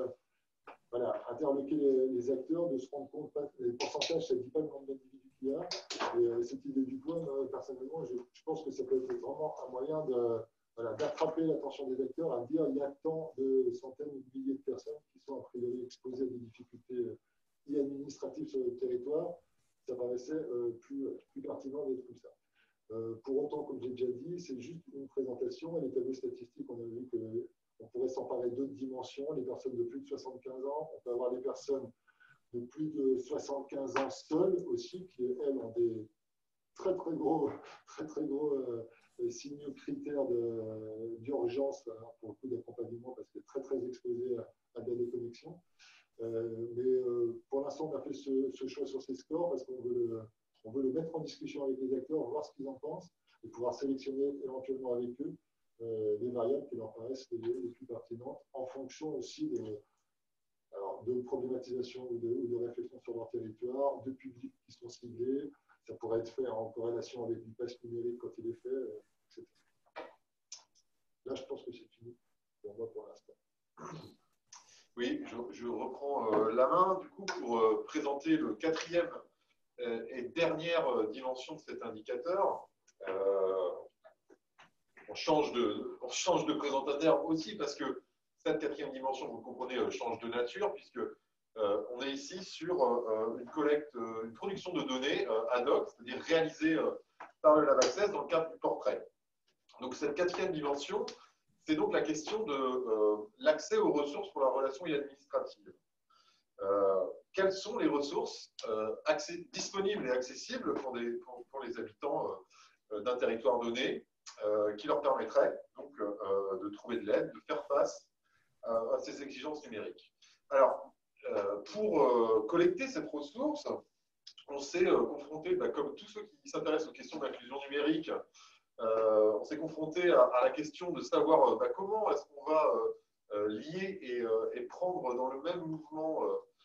interloquer les acteurs, de se rendre compte, les pourcentages, ça ne dit pas le nombre d'individus qu'il y a. Et cette idée du poids, personnellement, je pense que ça peut être vraiment un moyen d'attraper l'attention des acteurs, à dire il y a tant de centaines ou de milliers de personnes qui sont a priori exposées à des difficultés administratives sur le territoire. Ça paraissait plus pertinent d'être comme ça. Pour autant, comme j'ai déjà dit, c'est juste une présentation et les tableaux statistiques, on a vu qu'on pourrait s'emparer d'autres dimensions, les personnes de plus de 75 ans, on peut avoir des personnes de plus de 75 ans seules aussi, qui elles ont des très gros signaux critères d'urgence pour le coup d'accompagnement parce qu'elle est très exposée à de la déconnexion. Mais pour l'instant, on a fait ce choix sur ces scores parce qu'on veut le mettre en discussion avec les acteurs, voir ce qu'ils en pensent et pouvoir sélectionner éventuellement avec eux les variables qui leur paraissent les plus pertinentes en fonction aussi de problématisation ou de réflexion sur leur territoire, de publics qui sont ciblés. Ça pourrait être fait en corrélation avec du pass numérique quand il est fait, etc. Là, je pense que c'est fini pour moi pour l'instant. Oui, je reprends la main du coup pour présenter le quatrième et dernière dimension de cet indicateur. On change de présentateur aussi parce que cette quatrième dimension, vous comprenez, change de nature puisque on est ici sur une production de données ad hoc, c'est-à-dire réalisée par le Lab Access dans le cadre du portrait. Donc cette quatrième dimension, c'est donc la question de l'accès aux ressources pour la relation administrative. Quelles sont les ressources disponibles et accessibles pour les habitants d'un territoire donné qui leur permettraient donc de trouver de l'aide, de faire face à ces exigences numériques. Alors, pour collecter cette ressource, on s'est confronté, comme tous ceux qui s'intéressent aux questions d'inclusion numérique, on s'est confronté à la question de savoir comment est-ce qu'on va lier et prendre dans le même mouvement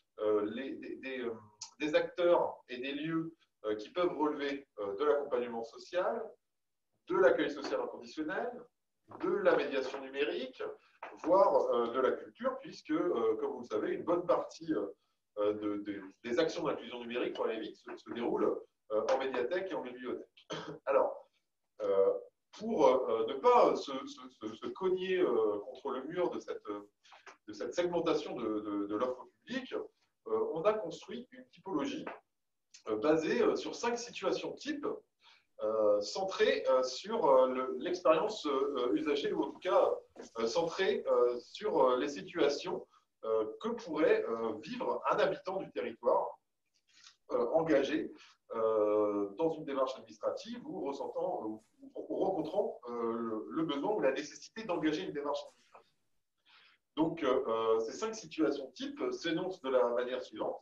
des acteurs et des lieux qui peuvent relever de l'accompagnement social, de l'accueil social inconditionnel, de la médiation numérique, voire de la culture, puisque, comme vous le savez, une bonne partie des actions d'inclusion numérique, pour aller vite, se déroulent en médiathèque et en bibliothèque. Alors, pour ne pas se cogner contre le mur de cette segmentation de l'offre publique, on a construit une typologie basée sur 5 situations types, centrées sur l'expérience usagée, ou en tout cas centrées sur les situations que pourrait vivre un habitant du territoire engagé dans une démarche administrative ou rencontrant le besoin ou la nécessité d'engager une démarche administrative. Donc, ces 5 situations types s'énoncent de la manière suivante.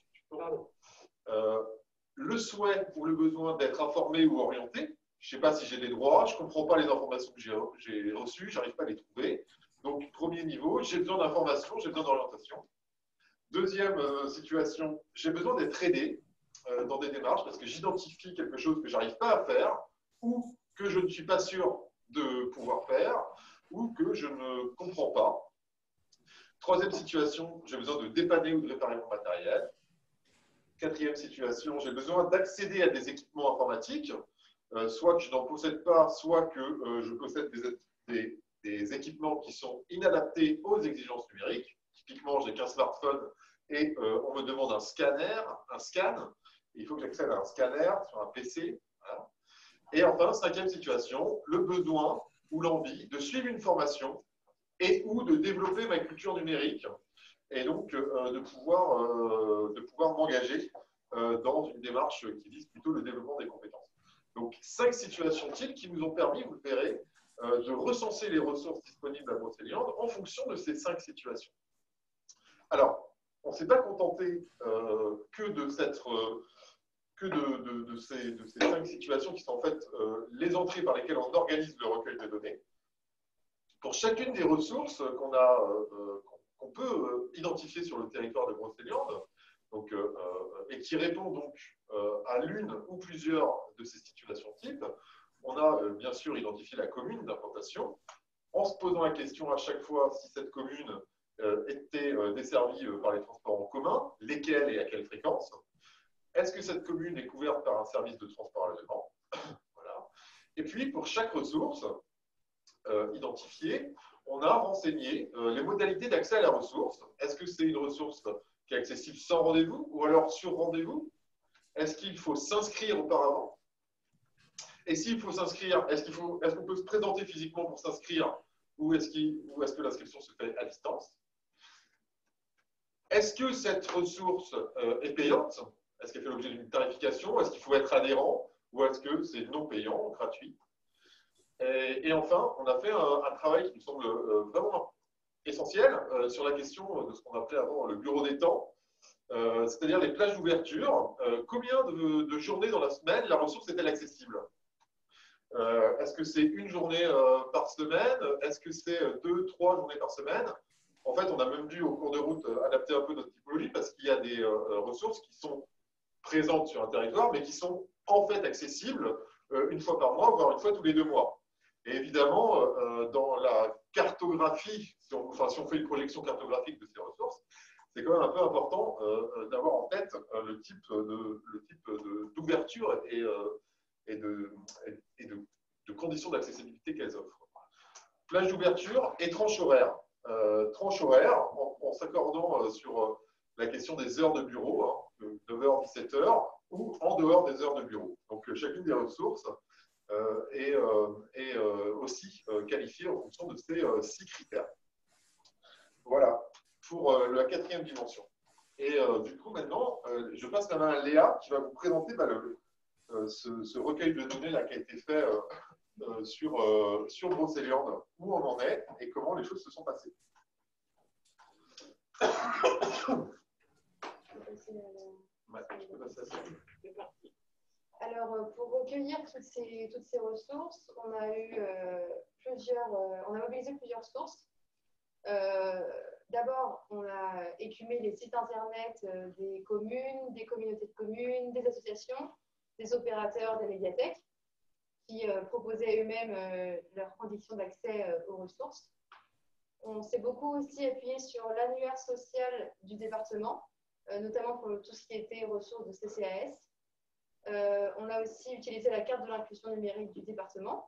Le souhait ou le besoin d'être informé ou orienté. Je ne sais pas si j'ai des droits, je ne comprends pas les informations que j'ai reçues, je n'arrive pas à les trouver. Donc, premier niveau, j'ai besoin d'information, j'ai besoin d'orientation. Deuxième situation, j'ai besoin d'être aidé dans des démarches parce que j'identifie quelque chose que je n'arrive pas à faire ou que je ne suis pas sûr de pouvoir faire ou que je ne comprends pas. Troisième situation, j'ai besoin de dépanner ou de réparer mon matériel. Quatrième situation, j'ai besoin d'accéder à des équipements informatiques, soit que je n'en possède pas, soit que je possède des équipements qui sont inadaptés aux exigences numériques. Typiquement, j'ai qu'un smartphone et on me demande un scan. Il faut que j'accède à un scanner sur un PC. Voilà. Et enfin, cinquième situation, le besoin ou l'envie de suivre une formation et ou de développer ma culture numérique et donc de pouvoir m'engager dans une démarche qui vise plutôt le développement des compétences. Donc, 5 situations types qui nous ont permis, vous le verrez, de recenser les ressources disponibles à Brocéliande en fonction de ces 5 situations. Alors, on ne s'est pas contenté que de ces 5 situations qui sont en fait les entrées par lesquelles on organise le recueil de données. Pour chacune des ressources qu'on peut identifier sur le territoire de Brocéliande, et qui répond donc à l'une ou plusieurs de ces situations types, on a bien sûr identifié la commune d'implantation, en se posant la question à chaque fois si cette commune était desservie par les transports en commun, lesquels et à quelle fréquence. Est-ce que cette commune est couverte par un service de transport à logement? Voilà. Et puis, pour chaque ressource identifiée, on a renseigné les modalités d'accès à la ressource. Est-ce que c'est une ressource qui est accessible sans rendez-vous ou alors sur rendez-vous? Est-ce qu'il faut s'inscrire auparavant? Et s'il faut s'inscrire, est-ce qu'on peut se présenter physiquement pour s'inscrire ou est-ce que l'inscription se fait à distance? Est-ce que cette ressource est payante? Est-ce qu'elle fait l'objet d'une tarification? Est-ce qu'il faut être adhérent? Ou est-ce que c'est non payant, gratuit? Et enfin, on a fait un travail qui me semble vraiment essentiel sur la question de ce qu'on appelait avant le bureau des temps, c'est-à-dire les plages d'ouverture. Combien de journées dans la semaine la ressource est-elle accessible? Est-ce que c'est une journée par semaine? Est-ce que c'est 2, 3 journées par semaine? En fait, on a même dû, au cours de route, adapter un peu notre typologie parce qu'il y a des ressources qui sont présentes sur un territoire, mais qui sont en fait accessibles une fois par mois, voire une fois tous les 2 mois. Et évidemment, dans la cartographie, si on fait une projection cartographique de ces ressources, c'est quand même un peu important d'avoir en tête le type d'ouverture et de conditions d'accessibilité qu'elles offrent. Plage d'ouverture et tranche horaire. Tranche horaire, en s'accordant sur la question des heures de bureau, 9h, 17h, ou en dehors des heures de bureau. Donc, chacune des ressources et aussi qualifié en fonction de ces 6 critères. Voilà, pour la 4e dimension. Et du coup, maintenant, je passe la main à Léa qui va vous présenter ce recueil de données là, qui a été fait sur Brocéliande, où on en est et comment les choses se sont passées. Alors, pour recueillir toutes ces ressources, on a mobilisé plusieurs sources. D'abord, on a écumé les sites internet des communes, des communautés de communes, des associations, des opérateurs, des médiathèques, qui proposaient eux-mêmes leurs conditions d'accès aux ressources. On s'est beaucoup aussi appuyé sur l'annuaire social du département, notamment pour tout ce qui était ressources de CCAS. On a aussi utilisé la carte de l'inclusion numérique du département.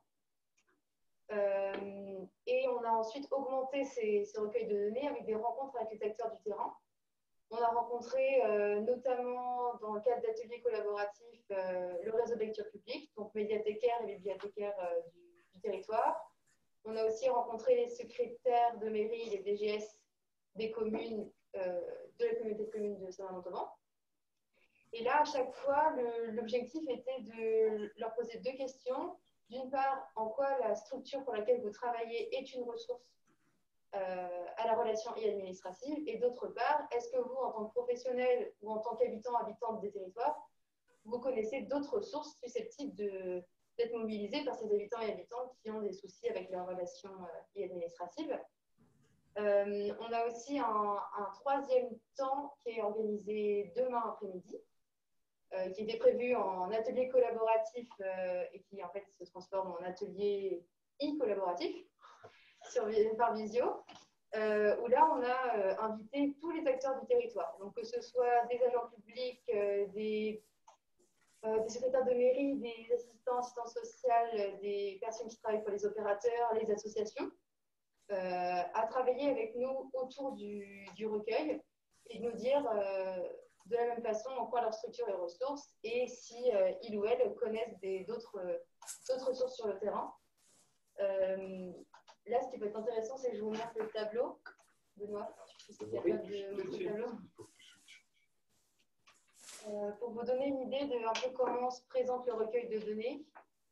Et on a ensuite augmenté ces recueils de données avec des rencontres avec les acteurs du terrain. On a rencontré notamment dans le cadre d'ateliers collaboratifs le réseau de lecture publique, donc médiathécaires et bibliothécaires du territoire. On a aussi rencontré les secrétaires de mairie, les DGS des communes, de la communauté de communes de Saint-Amand-Auban. Et là, à chaque fois, l'objectif était de leur poser 2 questions. D'une part, en quoi la structure pour laquelle vous travaillez est une ressource à la relation e-administrative, et d'autre part, est-ce que vous, en tant que professionnel ou en tant qu'habitant, habitante des territoires, vous connaissez d'autres ressources susceptibles d'être mobilisées par ces habitants et habitantes qui ont des soucis avec leur relation e-administrative. On a aussi un 3e temps qui est organisé demain après-midi, qui était prévu en atelier collaboratif et qui en fait se transforme en atelier e-collaboratif par visio, où là on a invité tous les acteurs du territoire, donc que ce soit des agents publics, des secrétaires de mairie, des assistants sociaux, des personnes qui travaillent pour les opérateurs, les associations, à travailler avec nous autour du recueil et de nous dire de la même façon en quoi leur structure est ressources et si ils ou elles connaissent d'autres ressources sur le terrain. Là, ce qui peut être intéressant, c'est que je vous montre le tableau. Benoît, tu es capable de montrer le tableau. Pour vous donner une idée de un peu comment se présente le recueil de données.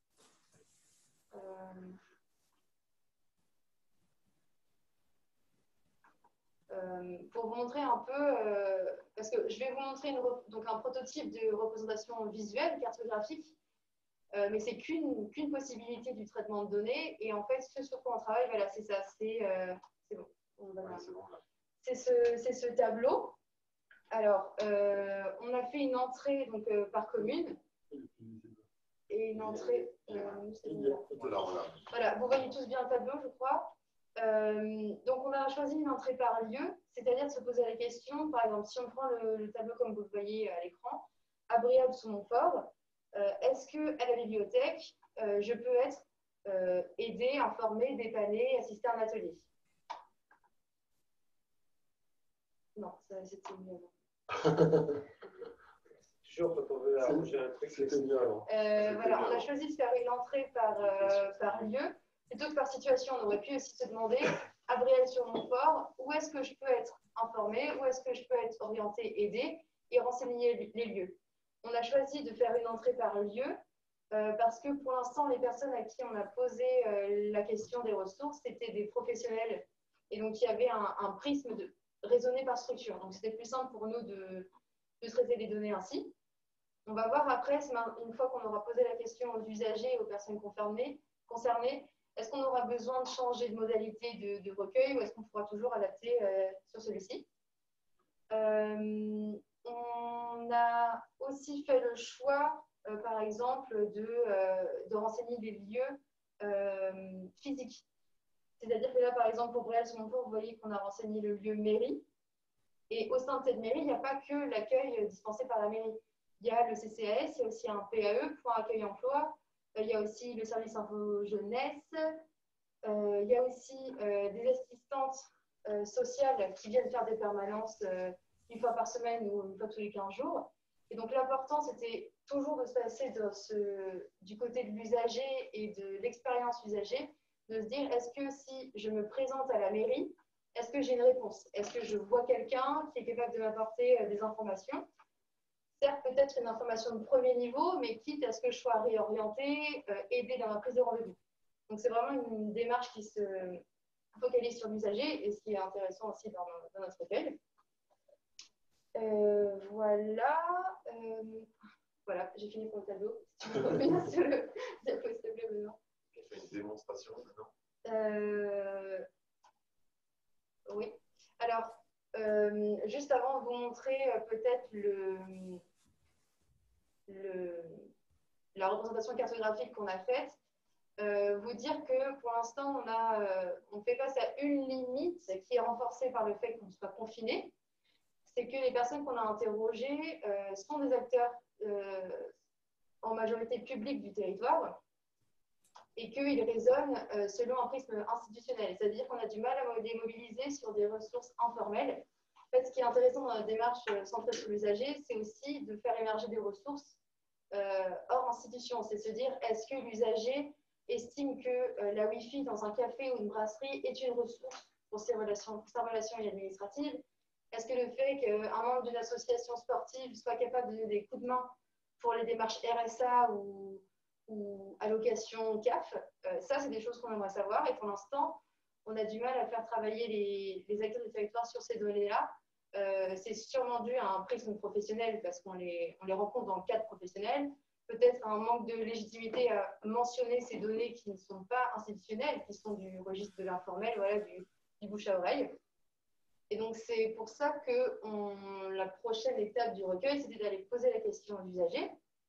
Pour vous montrer un peu, parce que je vais vous montrer donc un prototype de représentation visuelle, cartographique, mais c'est qu'une possibilité du traitement de données. Et en fait, ce sur quoi on travaille, voilà, c'est ça. C'est bon. C'est ce tableau. Alors, on a fait une entrée donc, par commune. Et une entrée. Voilà, vous voyez tous bien le tableau, je crois. Donc, on a choisi une entrée par lieu, c'est-à-dire de se poser la question, par exemple, si on prend le tableau comme vous le voyez à l'écran, à Briable sous Montfort, est-ce qu'à la bibliothèque, je peux être aidé, informé, dépanné, assister à un atelier? Non, c'était mieux avant. Toujours quand on veut arranger un truc, c'était mieux avant. Voilà, on a choisi de faire une entrée par lieu. Plutôt que par situation, on aurait pu aussi se demander, à Brielle-sur-Montfort, où est-ce que je peux être informé, où est-ce que je peux être orienté, aidé et renseigner les lieux. On a choisi de faire une entrée par lieu parce que pour l'instant, les personnes à qui on a posé la question des ressources, c'était des professionnels et donc il y avait un prisme de raisonner par structure. Donc c'était plus simple pour nous de traiter les données ainsi. On va voir après, une fois qu'on aura posé la question aux usagers et aux personnes concernées, est-ce qu'on aura besoin de changer de modalité de recueil ou est-ce qu'on pourra toujours adapter sur celui-ci? On a aussi fait le choix, par exemple, de renseigner des lieux physiques. C'est-à-dire que là, par exemple, pour Brielle-sur-Montfort, vous voyez qu'on a renseigné le lieu mairie. Et au sein de cette mairie, il n'y a pas que l'accueil dispensé par la mairie. Il y a le CCAS, il y a aussi un PAE, point accueil emploi. Il y a aussi le service info jeunesse. Il y a aussi des assistantes sociales qui viennent faire des permanences une fois par semaine ou une fois tous les 15 jours. Et donc l'important, c'était toujours de se passer du côté de l'usager et de l'expérience usager, de se dire, est-ce que si je me présente à la mairie, est-ce que j'ai une réponse? Est-ce que je vois quelqu'un qui est capable de m'apporter des informations? Certes, peut-être une information de premier niveau, mais quitte à ce que je sois réorientée, aidée dans la prise de rendez-vous. Donc, c'est vraiment une démarche qui se focalise sur l'usager et ce qui est intéressant aussi dans notre recueil. Voilà, j'ai fini pour le tableau. Si tu veux revenir sur le diapo, s'il te plaît, Benoît. Tu fais une démonstration maintenant. Oui. Alors, juste avant de vous montrer peut-être la représentation cartographique qu'on a faite, vous dire que pour l'instant, on fait face à une limite qui est renforcée par le fait qu'on soit confiné. C'est que les personnes qu'on a interrogées sont des acteurs en majorité publics du territoire et qu'ils raisonnent selon un prisme institutionnel. C'est-à-dire qu'on a du mal à les mobiliser sur des ressources informelles. En fait, ce qui est intéressant dans la démarche centrée sur l'usager, c'est aussi de faire émerger des ressources hors institution. C'est se dire, est-ce que l'usager estime que la Wi-Fi dans un café ou une brasserie est une ressource pour sa relation administrative? Est-ce que le fait qu'un membre d'une association sportive soit capable de donner des coups de main pour les démarches RSA ou allocation CAF, ça, c'est des choses qu'on aimerait savoir. Et pour l'instant, on a du mal à faire travailler les acteurs du territoire sur ces données-là. C'est sûrement dû à un prisme professionnel parce qu'on les rencontre dans le cadre professionnel. Peut-être un manque de légitimité à mentionner ces données qui ne sont pas institutionnelles, qui sont du registre de l'informel, voilà, du bouche à oreille. Et donc, c'est pour ça que la prochaine étape du recueil, c'était d'aller poser la question à l'usager.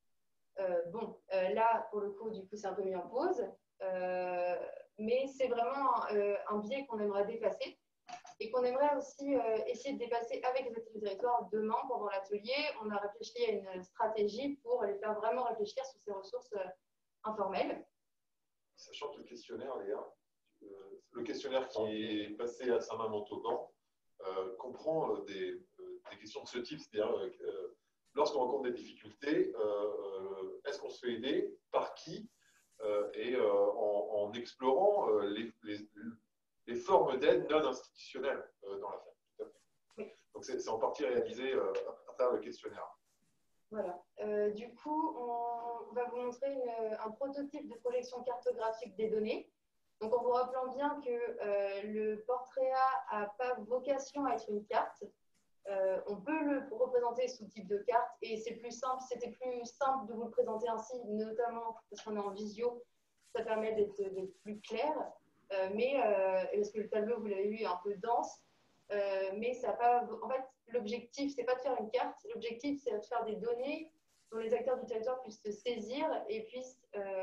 Là, pour le coup, c'est un peu mis en pause. Mais c'est vraiment un biais qu'on aimerait dépasser et qu'on aimerait aussi essayer de dépasser avec les acteurs du territoire. Demain, pendant l'atelier, on a réfléchi à une stratégie pour les faire vraiment réfléchir sur ces ressources informelles. Sachant que le questionnaire, Léa, le questionnaire qui est passé à Saint-Mammon-Tauban comprend des questions de ce type, c'est-à-dire lorsqu'on rencontre des difficultés, est-ce qu'on se fait aider, par qui, et en explorant les formes d'aide non institutionnelles dans l'affaire. Oui. Donc c'est en partie réalisé à travers le questionnaire. Voilà. Du coup, on va vous montrer un prototype de projection cartographique des données. Donc, en vous rappelant bien que le portrait A n'a pas vocation à être une carte, on peut le représenter sous type de carte et c'est plus simple, c'était plus simple de vous le présenter ainsi, notamment parce qu'on est en visio, ça permet d'être plus clair, parce que le tableau, vous l'avez vu, est un peu dense, mais ça n'a pas. En fait, l'objectif, c'est pas de faire une carte, l'objectif, c'est de faire des données dont les acteurs du territoire puissent se saisir et puissent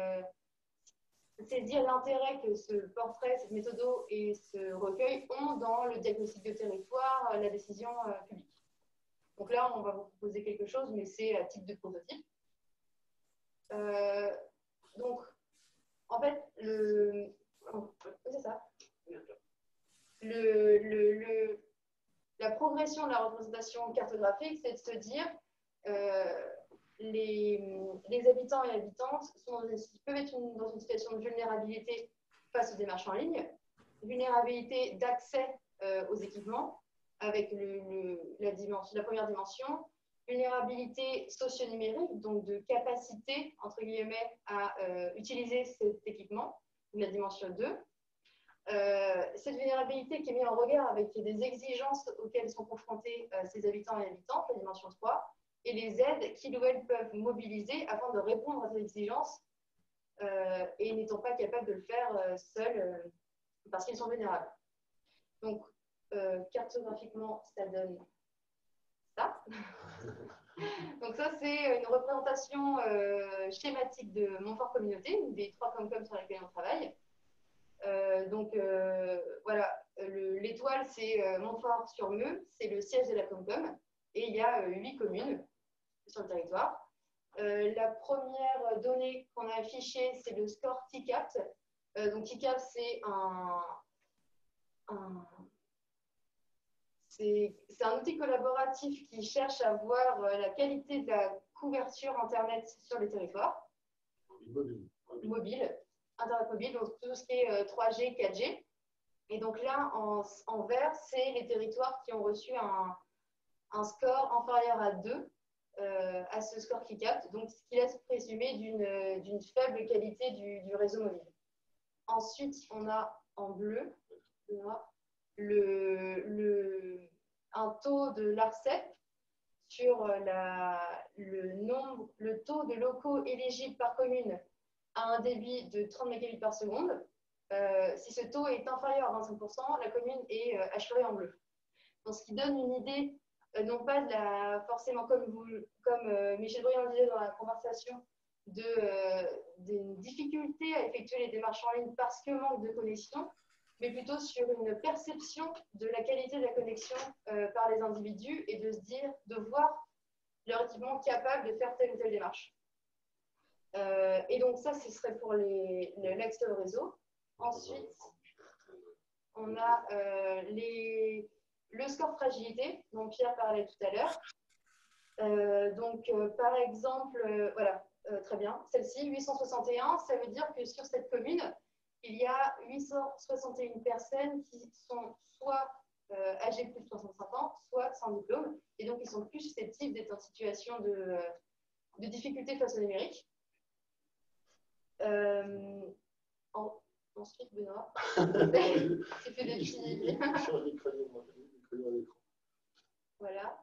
saisir l'intérêt que ce portrait, cette méthode et ce recueil ont dans le diagnostic de territoire, la décision publique. Donc là, on va vous proposer quelque chose, mais c'est à titre de prototype. Donc, en fait, c'est ça. La progression de la représentation cartographique, c'est de se dire les habitants et habitantes peuvent être dans une situation de vulnérabilité face aux démarches en ligne, vulnérabilité d'accès aux équipements avec la première dimension, vulnérabilité socio-numérique, donc de capacité, entre guillemets, à utiliser cet équipement, la dimension 2. Cette vulnérabilité qui est mise en regard avec des exigences auxquelles sont confrontés ces habitants et habitantes, la dimension 3, et les aides qu'ils ou elles peuvent mobiliser afin de répondre à ces exigences et n'étant pas capables de le faire seuls parce qu'ils sont vulnérables. Donc, cartographiquement, ça donne ça. Donc ça, c'est une représentation schématique de Montfort Communauté, des 3 Comcom sur lesquels on travaille. Voilà, l'étoile, c'est Montfort-sur-Meux, c'est le siège de la Comcom, et il y a 8 communes sur le territoire. La première donnée qu'on a affichée, c'est le score TICAP. Donc TICAP, c'est c'est un outil collaboratif qui cherche à voir la qualité de la couverture Internet sur le territoire. Mobile, Internet mobile, donc tout ce qui est 3G, 4G. Et donc là, en vert, c'est les territoires qui ont reçu un score inférieur à 2 à ce score qui capte, donc ce qui laisse présumer d'une faible qualité du réseau mobile. Ensuite, on a en bleu un taux de l'ARCEP sur le taux de locaux éligibles par commune à un débit de 30 mégabits par seconde. Si ce taux est inférieur à 25%, la commune est assurée en bleu. Donc, ce qui donne une idée, non pas forcément comme Michel Briand disait dans la conversation, d'une difficulté à effectuer les démarches en ligne parce que manque de connexion, mais plutôt sur une perception de la qualité de la connexion par les individus et de voir leur équipement capable de faire telle ou telle démarche. Et donc ça, ce serait pour l'accès au réseau. Ensuite, on a le score fragilité, dont Pierre parlait tout à l'heure. Par exemple, voilà, très bien, celle-ci, 861, ça veut dire que sur cette commune, il y a 861 personnes qui sont soit âgées de plus de 65 ans, soit sans diplôme, et donc ils sont plus susceptibles d'être en situation de difficulté face au numérique. Ensuite, Benoît, tu fais des petits... Voilà.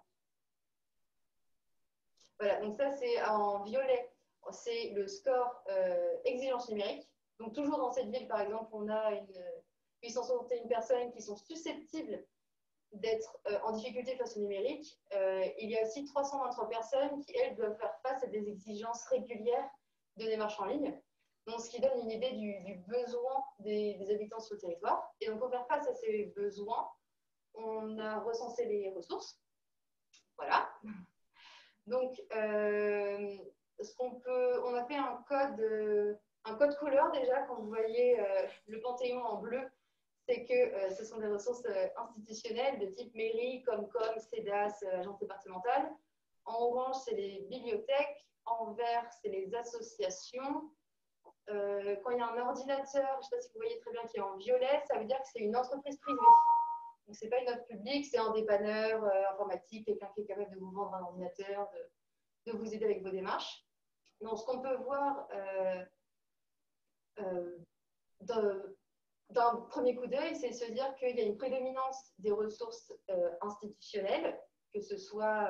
Voilà, donc ça c'est en violet, c'est le score exigence numérique. Donc toujours dans cette ville, par exemple, on a 861 personnes qui sont susceptibles d'être en difficulté face au numérique. Il y a aussi 323 personnes qui, elles, doivent faire face à des exigences régulières de démarche en ligne. Donc, ce qui donne une idée du besoin des habitants sur le territoire. Et donc, pour faire face à ces besoins, on a recensé les ressources. Voilà. Donc, on a fait un code couleur déjà. Quand vous voyez le Panthéon en bleu, c'est que ce sont des ressources institutionnelles de type mairie, Comcom, CEDAS, agence départementale. En orange, c'est les bibliothèques. En vert, c'est les associations. Quand il y a un ordinateur, je ne sais pas si vous voyez très bien, qui est en violet, ça veut dire que c'est une entreprise privée. Donc, ce n'est pas une offre publique, c'est un dépanneur informatique, quelqu'un qui est capable de vous vendre un ordinateur, de vous aider avec vos démarches. Donc, ce qu'on peut voir d'un premier coup d'œil, c'est se dire qu'il y a une prédominance des ressources institutionnelles, que ce soit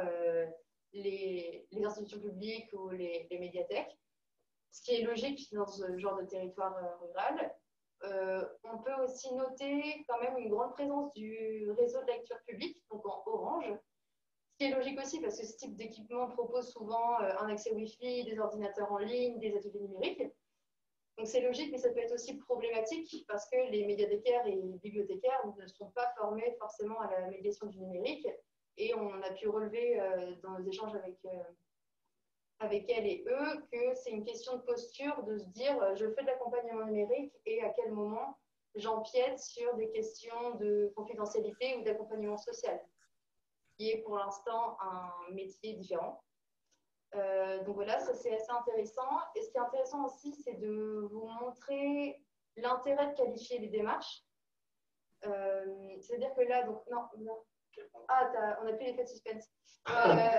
les institutions publiques ou les médiathèques, ce qui est logique dans ce genre de territoire rural. On peut aussi noter quand même une grande présence du réseau de lecture publique, donc en orange, ce qui est logique aussi parce que ce type d'équipement propose souvent un accès Wi-Fi, des ordinateurs en ligne, des ateliers numériques. Donc c'est logique, mais ça peut être aussi problématique parce que les médiathécaires et les bibliothécaires ne sont pas formés forcément à la médiation du numérique. Et on a pu relever dans nos échanges avec elles et eux que c'est une question de posture de se dire je fais de l'accompagnement numérique et à quel moment j'empiète sur des questions de confidentialité ou d'accompagnement social, qui est pour l'instant un métier différent. Donc voilà, ça c'est assez intéressant. Et ce qui est intéressant aussi, c'est de vous montrer l'intérêt de qualifier les démarches. C'est-à-dire que là, donc non. Ah, on n'a plus l'effet de suspense. Là,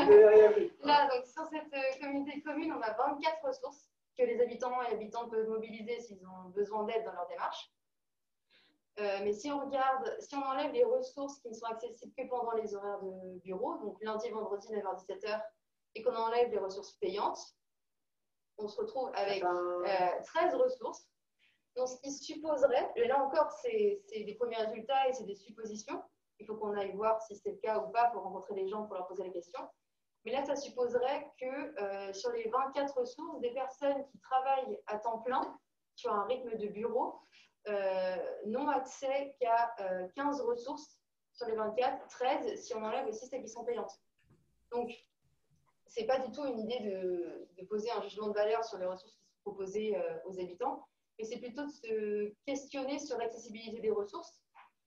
donc sur cette communauté de communes, on a 24 ressources que les habitants et habitantes peuvent mobiliser s'ils ont besoin d'aide dans leur démarche. Mais si on enlève les ressources qui ne sont accessibles que pendant les horaires de bureau, donc lundi, vendredi, 9h-17h, et qu'on enlève les ressources payantes, on se retrouve avec 13 ressources. Donc, ce qui supposerait, et là encore, c'est des premiers résultats et c'est des suppositions. Il faut qu'on aille voir si c'est le cas ou pas pour rencontrer les gens, pour leur poser la question. Mais là, ça supposerait que sur les 24 ressources, des personnes qui travaillent à temps plein sur un rythme de bureau n'ont accès qu'à 15 ressources sur les 24, 13 si on enlève aussi celles qui sont payantes. Donc, ce n'est pas du tout une idée de poser un jugement de valeur sur les ressources qui sont proposées aux habitants, mais c'est plutôt de se questionner sur l'accessibilité des ressources.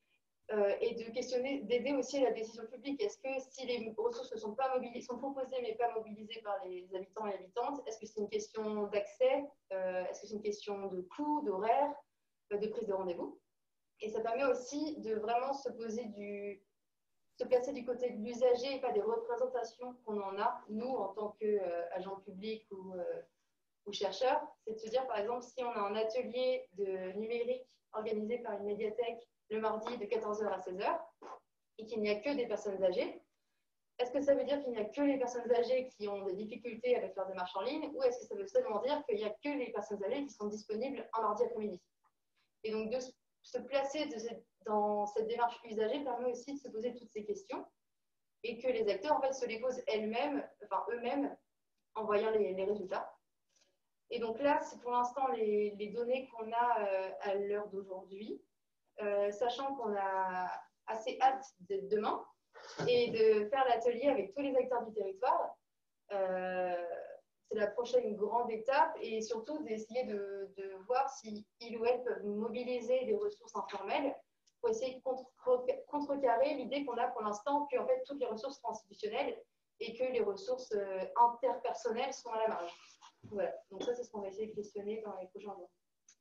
et de questionner, d'aider aussi à la décision publique. Est-ce que si les ressources ne sont pas mobilisées, sont proposées mais pas mobilisées par les habitants et habitantes, est-ce que c'est une question d'accès, est-ce que c'est une question de coût, d'horaire, de prise de rendez-vous? Et ça permet aussi de vraiment se placer du côté de l'usager et pas des représentations qu'on en a, nous, en tant qu'agents publics ou chercheurs. C'est de se dire, par exemple, si on a un atelier de numérique organisé par une médiathèque le mardi de 14h à 16h et qu'il n'y a que des personnes âgées, est-ce que ça veut dire qu'il n'y a que les personnes âgées qui ont des difficultés avec leur démarche en ligne, ou est-ce que ça veut seulement dire qu'il n'y a que les personnes âgées qui sont disponibles un mardi après-midi? Et donc, de se placer dans cette démarche usagée permet aussi de se poser toutes ces questions et que les acteurs en fait, se les posent eux-mêmes en voyant les résultats. Et donc là, c'est pour l'instant les données qu'on a à l'heure d'aujourd'hui, sachant qu'on a assez hâte de demain et de faire l'atelier avec tous les acteurs du territoire. C'est la prochaine grande étape et surtout d'essayer de voir si ils ou elles peuvent mobiliser des ressources informelles pour essayer de contrecarrer l'idée qu'on a pour l'instant que en fait, toutes les ressources sont institutionnelles et que les ressources interpersonnelles sont à la marge. Voilà, donc ça c'est ce qu'on va essayer de questionner dans les prochains jours.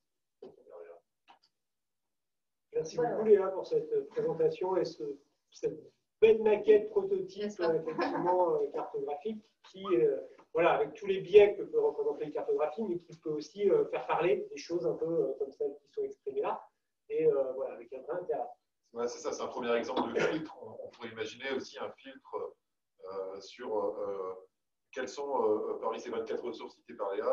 Merci beaucoup Léa pour cette présentation et cette belle maquette prototype effectivement cartographique qui, voilà, avec tous les biais que peut représenter une cartographie, mais qui peut aussi faire parler des choses un peu comme celles qui sont exprimées là, et voilà, avec un vrai intérêt. Ouais, c'est ça, c'est un premier exemple de filtre. On pourrait imaginer aussi un filtre sur quelles sont, parmi ces 24 ressources citées par Léa,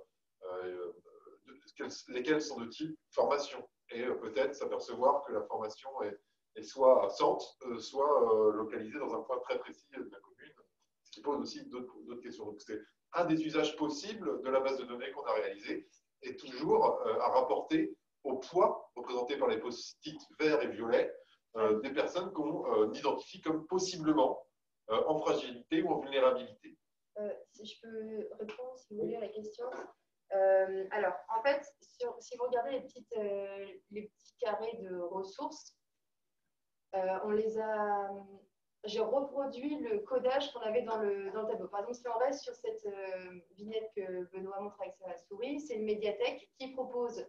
lesquelles sont de type formation. Et peut-être s'apercevoir que la formation est soit absente, soit localisée dans un point très précis de la commune, ce qui pose aussi d'autres questions. Donc, c'est un des usages possibles de la base de données qu'on a réalisée, et toujours à rapporter au poids représenté par les post-it verts et violets des personnes qu'on identifie comme possiblement en fragilité ou en vulnérabilité. Si je peux répondre, si vous voulez, à la question. Alors, en fait, si vous regardez les petits carrés de ressources, j'ai reproduit le codage qu'on avait dans le tableau. Par exemple, si on reste sur cette vignette que Benoît montre avec sa souris, c'est une médiathèque qui propose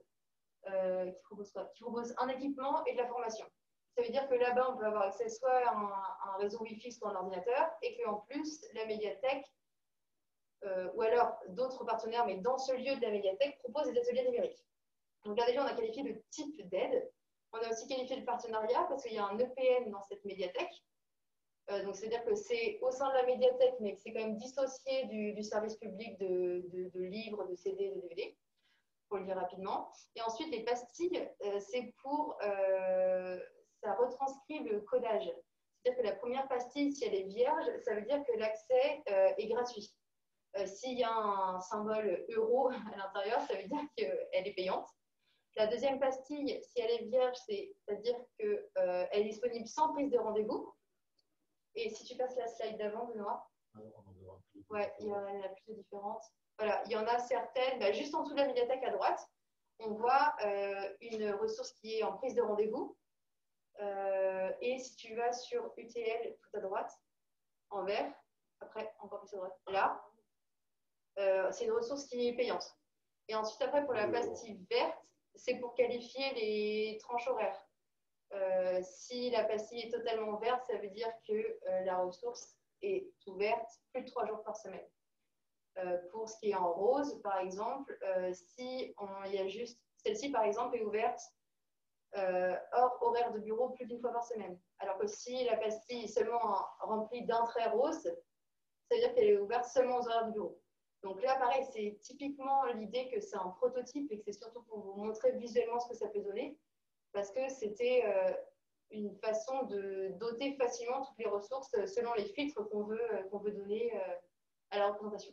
un équipement et de la formation. Ça veut dire que là-bas, on peut avoir accès soit à un réseau Wi-Fi, soit à un ordinateur, et qu'en plus, la médiathèque, ou alors d'autres partenaires, mais dans ce lieu de la médiathèque, proposent des ateliers numériques. Donc là, déjà, on a qualifié le type d'aide. On a aussi qualifié le partenariat parce qu'il y a un EPN dans cette médiathèque. Donc, c'est-à-dire que c'est au sein de la médiathèque, mais que c'est quand même dissocié du service public de livres, de CD, de DVD, pour le dire rapidement. Et ensuite, les pastilles, c'est pour... ça retranscrit le codage. C'est-à-dire que la première pastille, si elle est vierge, ça veut dire que l'accès est gratuit. S'il y a un symbole euro à l'intérieur, ça veut dire qu'elle est payante. La deuxième pastille, si elle est vierge, c'est-à-dire qu'elle est disponible sans prise de rendez-vous. Et si tu passes la slide d'avant, Benoît, ouais, il y en a plus de différentes. Voilà, il y en a certaines, juste en dessous de la médiathèque à droite, on voit une ressource qui est en prise de rendez-vous. Et si tu vas sur UTL tout à droite, en vert, après encore plus à droite, là, c'est une ressource qui est payante. Et ensuite, après, pour la pastille verte, c'est pour qualifier les tranches horaires. Si la pastille est totalement verte, ça veut dire que la ressource est ouverte plus de 3 jours par semaine. Pour ce qui est en rose, par exemple, si il y a juste celle-ci, par exemple, est ouverte hors horaire de bureau plus d'une fois par semaine. Alors que si la pastille est seulement remplie d'un trait rose, ça veut dire qu'elle est ouverte seulement aux horaires de bureau. Donc là, pareil, c'est typiquement l'idée que c'est un prototype et que c'est surtout pour vous montrer visuellement ce que ça peut donner, parce que c'était une façon de doter facilement toutes les ressources selon les filtres qu'on veut donner à la représentation.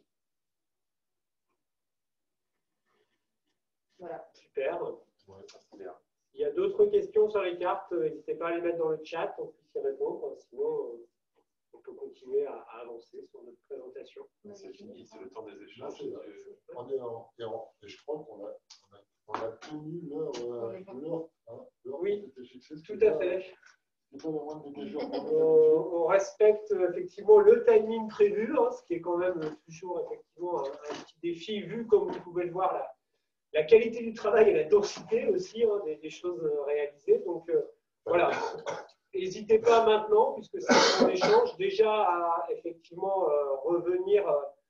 Voilà. Super. Ouais, c'est bien. Il y a d'autres questions sur les cartes, n'hésitez pas à les mettre dans le chat, on puisse y répondre, sinon on peut continuer à avancer sur notre présentation. C'est fini, c'est le temps des échanges. Et je crois qu'on a tenu l'heure oui, qui était fixée. tout à fait. On respecte effectivement le timing prévu, hein, ce qui est quand même toujours effectivement un petit défi, vu comme vous pouvez le voir, la qualité du travail et la densité aussi hein, des choses réalisées. Donc voilà, n'hésitez pas maintenant, puisque c'est un échange, déjà à effectivement revenir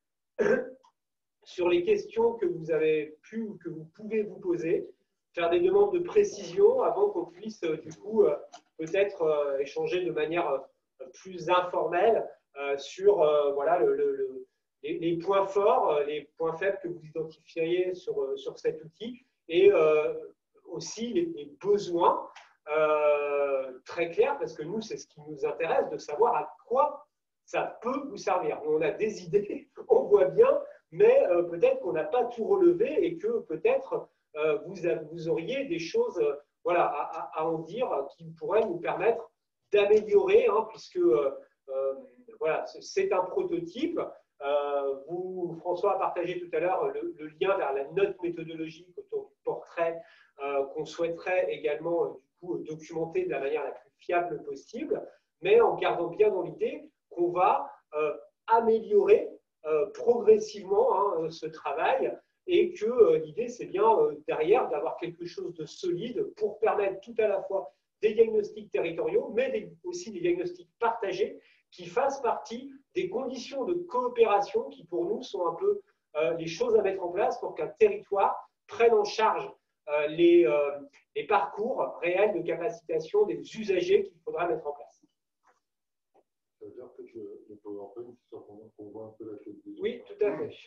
sur les questions que vous avez pu ou que vous pouvez vous poser, faire des demandes de précision avant qu'on puisse du coup peut-être échanger de manière plus informelle sur voilà, les points forts, les points faibles que vous identifieriez sur cet outil et aussi les besoins très clairs, parce que nous, c'est ce qui nous intéresse, de savoir à quoi ça peut vous servir. On a des idées, on voit bien, mais peut-être qu'on n'a pas tout relevé et que peut-être vous auriez des choses voilà, à en dire qui pourraient nous permettre d'améliorer, hein, puisque voilà, c'est un prototype. François a partagé tout à l'heure le lien vers la note méthodologique autour du portrait qu'on souhaiterait également du coup, documenter de la manière la plus fiable possible, mais en gardant bien dans l'idée qu'on va améliorer progressivement hein, ce travail et que l'idée, c'est bien derrière d'avoir quelque chose de solide pour permettre tout à la fois des diagnostics territoriaux, mais aussi des diagnostics partagés qui fassent partie des conditions de coopération qui, pour nous, sont un peu les choses à mettre en place pour qu'un territoire prenne en charge les parcours réels de capacitation des usagers qu'il faudra mettre en place. Ça veut dire que le PowerPoint, c'est sûr qu'on voit un peu la clé des Oui, tout à fait.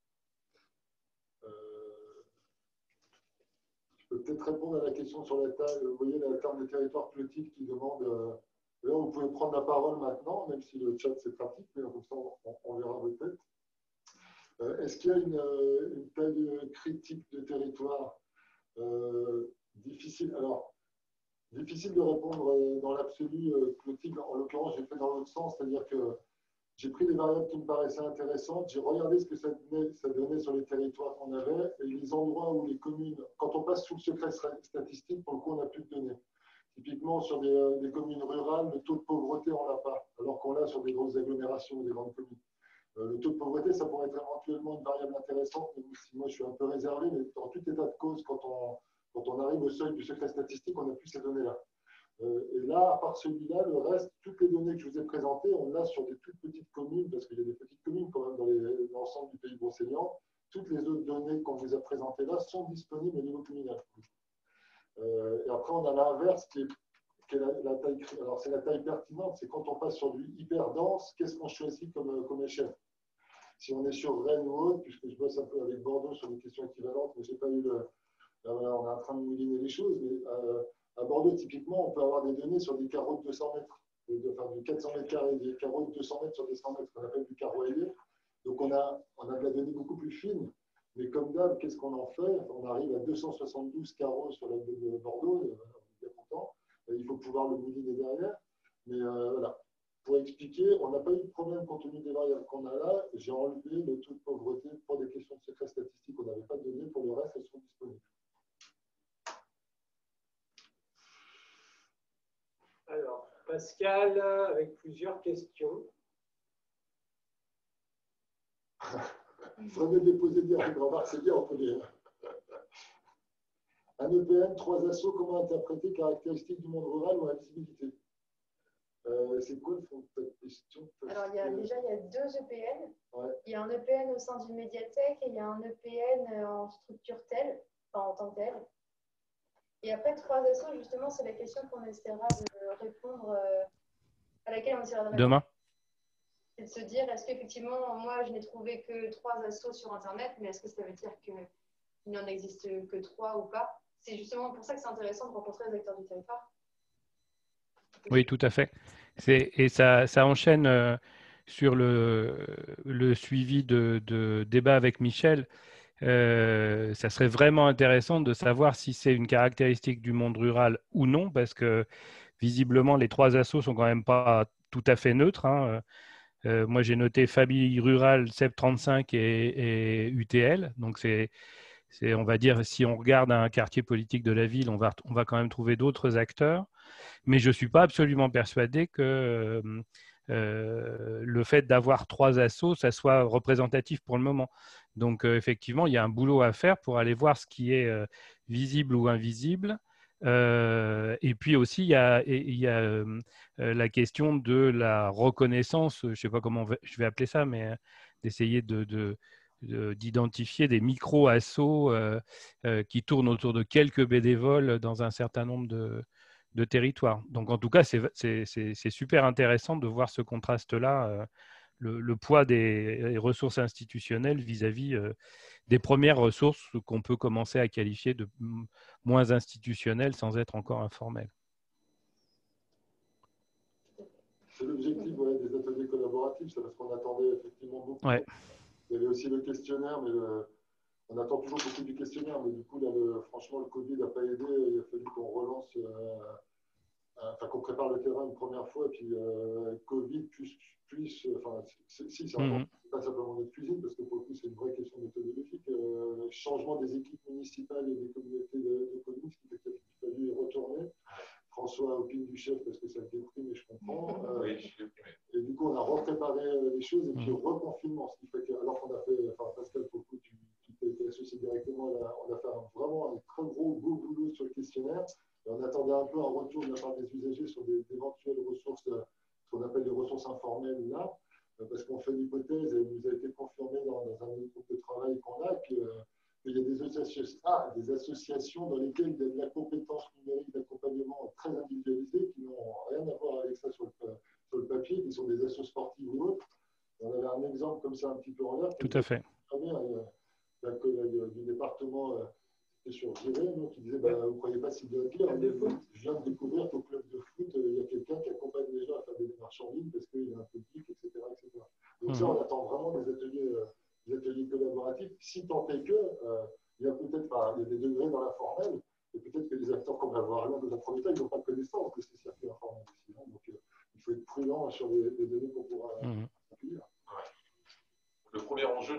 Je peux peut-être répondre à la question sur la taille. Vous voyez la terme de territoire politique qui demande. Là, vous pouvez prendre la parole maintenant, même si le chat c'est pratique, mais comme ça on verra vos têtes. Est-ce qu'il y a une taille critique de territoire difficile? Alors, difficile de répondre dans l'absolu. Clotilde, en l'occurrence, j'ai fait dans l'autre sens, c'est-à-dire que j'ai pris des variables qui me paraissaient intéressantes, j'ai regardé ce que ça donnait sur les territoires qu'on avait et les endroits où les communes, quand on passe sous le secret statistique, pour le coup, on n'a plus de données. Typiquement, sur des communes rurales, le taux de pauvreté, on ne l'a pas, alors qu'on l'a sur des grosses agglomérations ou des grandes communes. Le taux de pauvreté, ça pourrait être éventuellement une variable intéressante, mais moi je suis un peu réservé, mais dans tout état de cause, quand on arrive au seuil du secret statistique, on n'a plus ces données-là. Et là, à part celui-là, le reste, toutes les données que je vous ai présentées, on l'a sur des toutes petites communes, parce qu'il y a des petites communes quand même dans l'ensemble du pays brocélian. Toutes les autres données qu'on vous a présentées là sont disponibles au niveau communal. Et après, on a l'inverse qui est la taille. Alors, c'est la taille pertinente, c'est quand on passe sur du hyper dense, qu'est-ce qu'on choisit comme échelle? Si on est sur Rennes ou autre, puisque je bosse un peu avec Bordeaux sur des questions équivalentes, mais je n'ai pas eu le. Là, voilà, on est en train de mouliner les choses, mais à Bordeaux, typiquement, on peut avoir des données sur des carreaux de 200 mètres, enfin de 400 mètres carrés, des carreaux de 200 mètres sur des 100 mètres, qu'on appelle du carreau ailé. Donc, on a de la donnée beaucoup plus fine. Mais comme d'hab, qu'est-ce qu'on en fait? On arrive à 272 carreaux sur la baie de Bordeaux, on est bien content. Il faut pouvoir le mouliner derrière. Mais voilà, pour expliquer, on n'a pas eu de problème compte tenu des variables qu'on a là. J'ai enlevé le taux de pauvreté pour des questions de secret statistique. On n'avait pas de données. Pour le reste, elles sont disponibles. Alors, Pascal, avec plusieurs questions. Il faudrait déposer des remarques, c'est bien, on peut les. Un EPN, 3 assos, comment interpréter caractéristiques du monde rural ou invisibilité? C'est quoi le fond de cette question? Alors, il y a 2 EPN. Ouais. Il y a un EPN au sein d'une médiathèque et il y a un EPN en structure telle, enfin en tant que telle. Et après, 3 assos, justement, c'est la question qu'on essaiera de répondre, à laquelle on essaiera de répondre. Demain. C'est de se dire, est-ce qu'effectivement, moi, je n'ai trouvé que 3 assos sur Internet, mais est-ce que ça veut dire qu'il n'en existe que 3 ou pas? C'est justement pour ça que c'est intéressant de rencontrer les acteurs du territoire. Oui, tout à fait. Et ça enchaîne sur le suivi de débat avec Michel. Ça serait vraiment intéressant de savoir si c'est une caractéristique du monde rural ou non, parce que visiblement, les 3 assos sont quand même pas tout à fait neutres, hein. Moi, j'ai noté Famille Rurale, CEP35 et UTL. Donc, on va dire, si on regarde un quartier politique de la ville, on va quand même trouver d'autres acteurs. Mais je ne suis pas absolument persuadé que le fait d'avoir 3 assos, ça soit représentatif pour le moment. Donc, effectivement, il y a un boulot à faire pour aller voir ce qui est visible ou invisible. Et puis aussi, il y a la question de la reconnaissance, je ne sais pas comment je vais appeler ça, mais d'essayer d'identifier des micro-assos qui tournent autour de quelques bénévoles dans un certain nombre de territoires. Donc, en tout cas, c'est super intéressant de voir ce contraste-là, le poids des ressources institutionnelles vis-à-vis des premières ressources qu'on peut commencer à qualifier de moins institutionnelles sans être encore informelles. C'est l'objectif des ateliers collaboratifs, c'est parce qu'on attendait effectivement beaucoup. Ouais. Il y avait aussi le questionnaire, mais on attend toujours beaucoup du questionnaire, mais du coup, là, franchement, le Covid n'a pas aidé. Il a fallu qu'on relance, qu'on prépare le terrain une première fois, et puis Covid c'est pas simplement notre cuisine, parce que pour le coup, c'est une vraie question méthodologique. Changement des équipes municipales et des communautés de communes, ce qui fait qu'il a fallu y retourner. François opine du chef parce que ça le déprime, et je comprends. Et du coup, on a repréparé les choses, et puis reconfinement, ce qui fait que, alors qu'on a fait, Pascal, pour le coup, tu t'es été associé directement, on a fait vraiment un très gros, beau boulot sur le questionnaire. Et on attendait un peu un retour de la part des usagers sur d'éventuelles ressources, ce qu'on appelle les ressources informelles là, parce qu'on fait l'hypothèse, et il nous a été confirmé dans un groupe de travail qu'on a, qu'il y a des associations dans lesquelles il y a de la compétence numérique d'accompagnement très individualisée qui n'ont rien à voir avec ça sur le papier, qui sont des assos sportives ou autres. On avait un exemple comme ça un petit peu en l'air. Tout à fait. La collègue du département sur Viré, qui disait vous ne croyez pas si bien dire, je viens de découvrir qu'au club de foot, il y a quelqu'un qui accompagne les gens à faire des démarches en ligne parce qu'il y a un public, etc. Donc ça, on attend vraiment des ateliers collaboratifs, si tant est que il y a peut-être il y a des degrés dans l'informel, et peut-être que les acteurs comme la Voirlin, dans un premier temps, ils n'ont pas connaissance de ces circuits informels. Donc il faut être prudent sur les données qu'on pourra accueillir. Le premier enjeu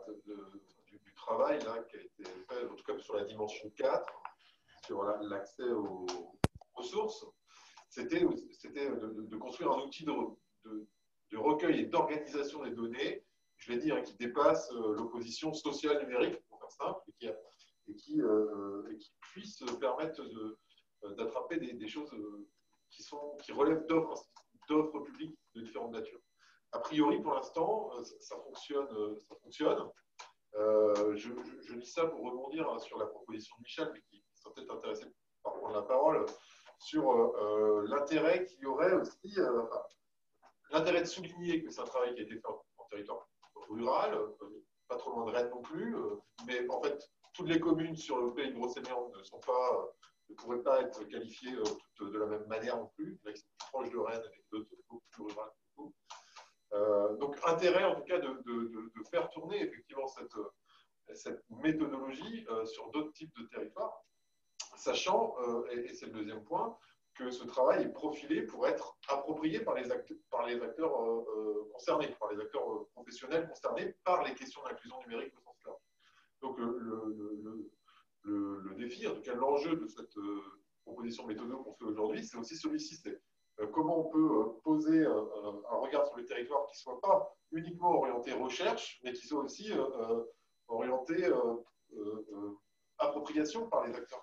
du travail là, qui a été fait, en tout cas sur la dimension 4, sur l'accès aux ressources, c'était de construire un outil de recueil et d'organisation des données, je l'ai dit, qui dépasse l'opposition sociale numérique, pour faire simple, et qui puisse permettre d'attraper des choses qui relèvent d'offres publiques de différentes natures. A priori, pour l'instant, ça fonctionne. Je dis ça pour rebondir sur la proposition de Michel, mais qui serait peut-être intéressé par prendre la parole, sur l'intérêt qu'il y aurait aussi, l'intérêt de souligner que c'est un travail qui a été fait en territoire rural, pas trop loin de Rennes non plus, mais en fait, toutes les communes sur le pays de Brocéliande ne pourraient pas être qualifiées toutes de la même manière non plus. Là, ils sont plus proches de Rennes et d'autres beaucoup plus rurales. Donc, intérêt en tout cas de faire tourner effectivement cette méthodologie sur d'autres types de territoires, sachant, et c'est le deuxième point, que ce travail est profilé pour être approprié par les acteurs concernés, par les acteurs professionnels concernés par les questions d'inclusion numérique au sens large. Donc, le défi, en tout cas l'enjeu de cette proposition méthode qu'on fait aujourd'hui, c'est aussi celui-ci, c'est comment on peut poser un regard sur le territoire qui ne soit pas uniquement orienté recherche, mais qui soit aussi orienté appropriation par les acteurs.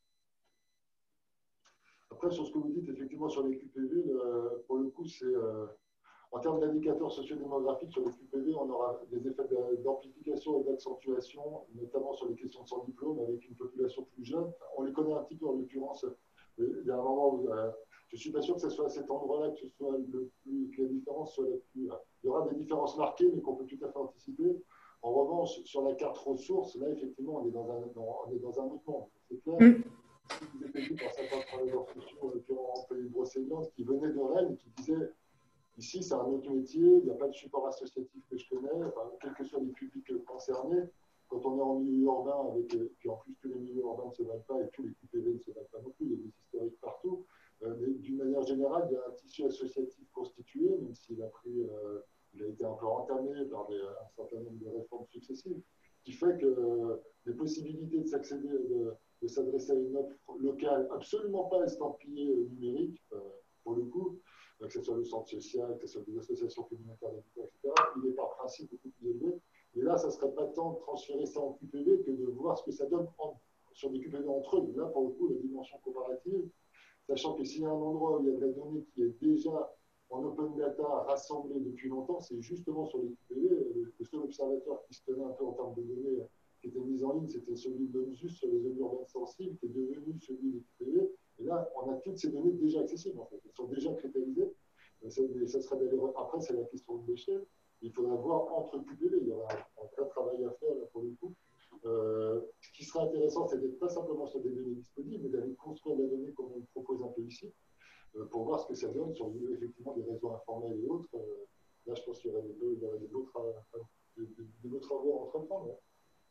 Après, sur ce que vous dites, effectivement, sur les QPV, pour le coup, c'est en termes d'indicateurs sociodémographiques sur les QPV, on aura des effets d'amplification et d'accentuation, notamment sur les questions de sans diplôme, avec une population plus jeune. On les connaît un petit peu en l'occurrence. Il y a un moment où je ne suis pas sûr que ce soit à cet endroit-là que la différence soit la plus. Il y aura des différences marquées, mais qu'on peut tout à fait anticiper. En revanche, sur la carte ressources, là, effectivement, on est dans un autre monde. C'est clair. Vous êtes vu par certains travailleurs sociaux, en l'occurrence en pays de Brocéliande, qui venaient de Rennes et qui disaient ici, c'est un autre métier, il n'y a pas de support associatif que je connais, quels que soient les publics concernés. Quand on est en milieu urbain, puis en plus, tous les milieux urbains ne se valent pas et tous les QPV ne se valent pas non plus, il y a des historiques partout. Mais d'une manière générale, il y a un tissu associatif constitué, même s'il a été un peu entamé par un certain nombre de réformes successives. qui fait que les possibilités de s'accéder, de s'adresser à une offre locale absolument pas estampillée numérique, pour le coup, que ce soit le centre social, que ce soit des associations communautaires d'habitat, etc., il est par principe beaucoup plus élevé. Et là, ça ne serait pas tant de transférer ça en QPV que de voir ce que ça donne sur des QPV entre eux. Là, pour le coup, la dimension comparative, sachant que s'il y a un endroit où il y a de la donnée qui est déjà en open data rassemblée depuis longtemps, c'est justement sur les QPV. Le seul observateur qui se tenait un peu en termes de données qui était mis en ligne, c'était celui de l'ONSUS sur les zones urbaines sensibles, qui est devenu celui des QPV. Et là, on a toutes ces données déjà accessibles, en fait. Elles sont déjà cristallisées. Ça serait après, c'est la question de l'échelle. Il faudra voir entre QPV. Il y aura un vrai travail à faire, là, pour le coup. Ce qui serait intéressant, c'est d'être pas simplement sur des données disponibles, mais d'aller construire la donnée comme on le propose un peu ici, pour voir ce que ça donne sur effectivement des réseaux informels et autres. Là, je pense qu'il y aurait des beaux travaux à entreprendre. Ouais.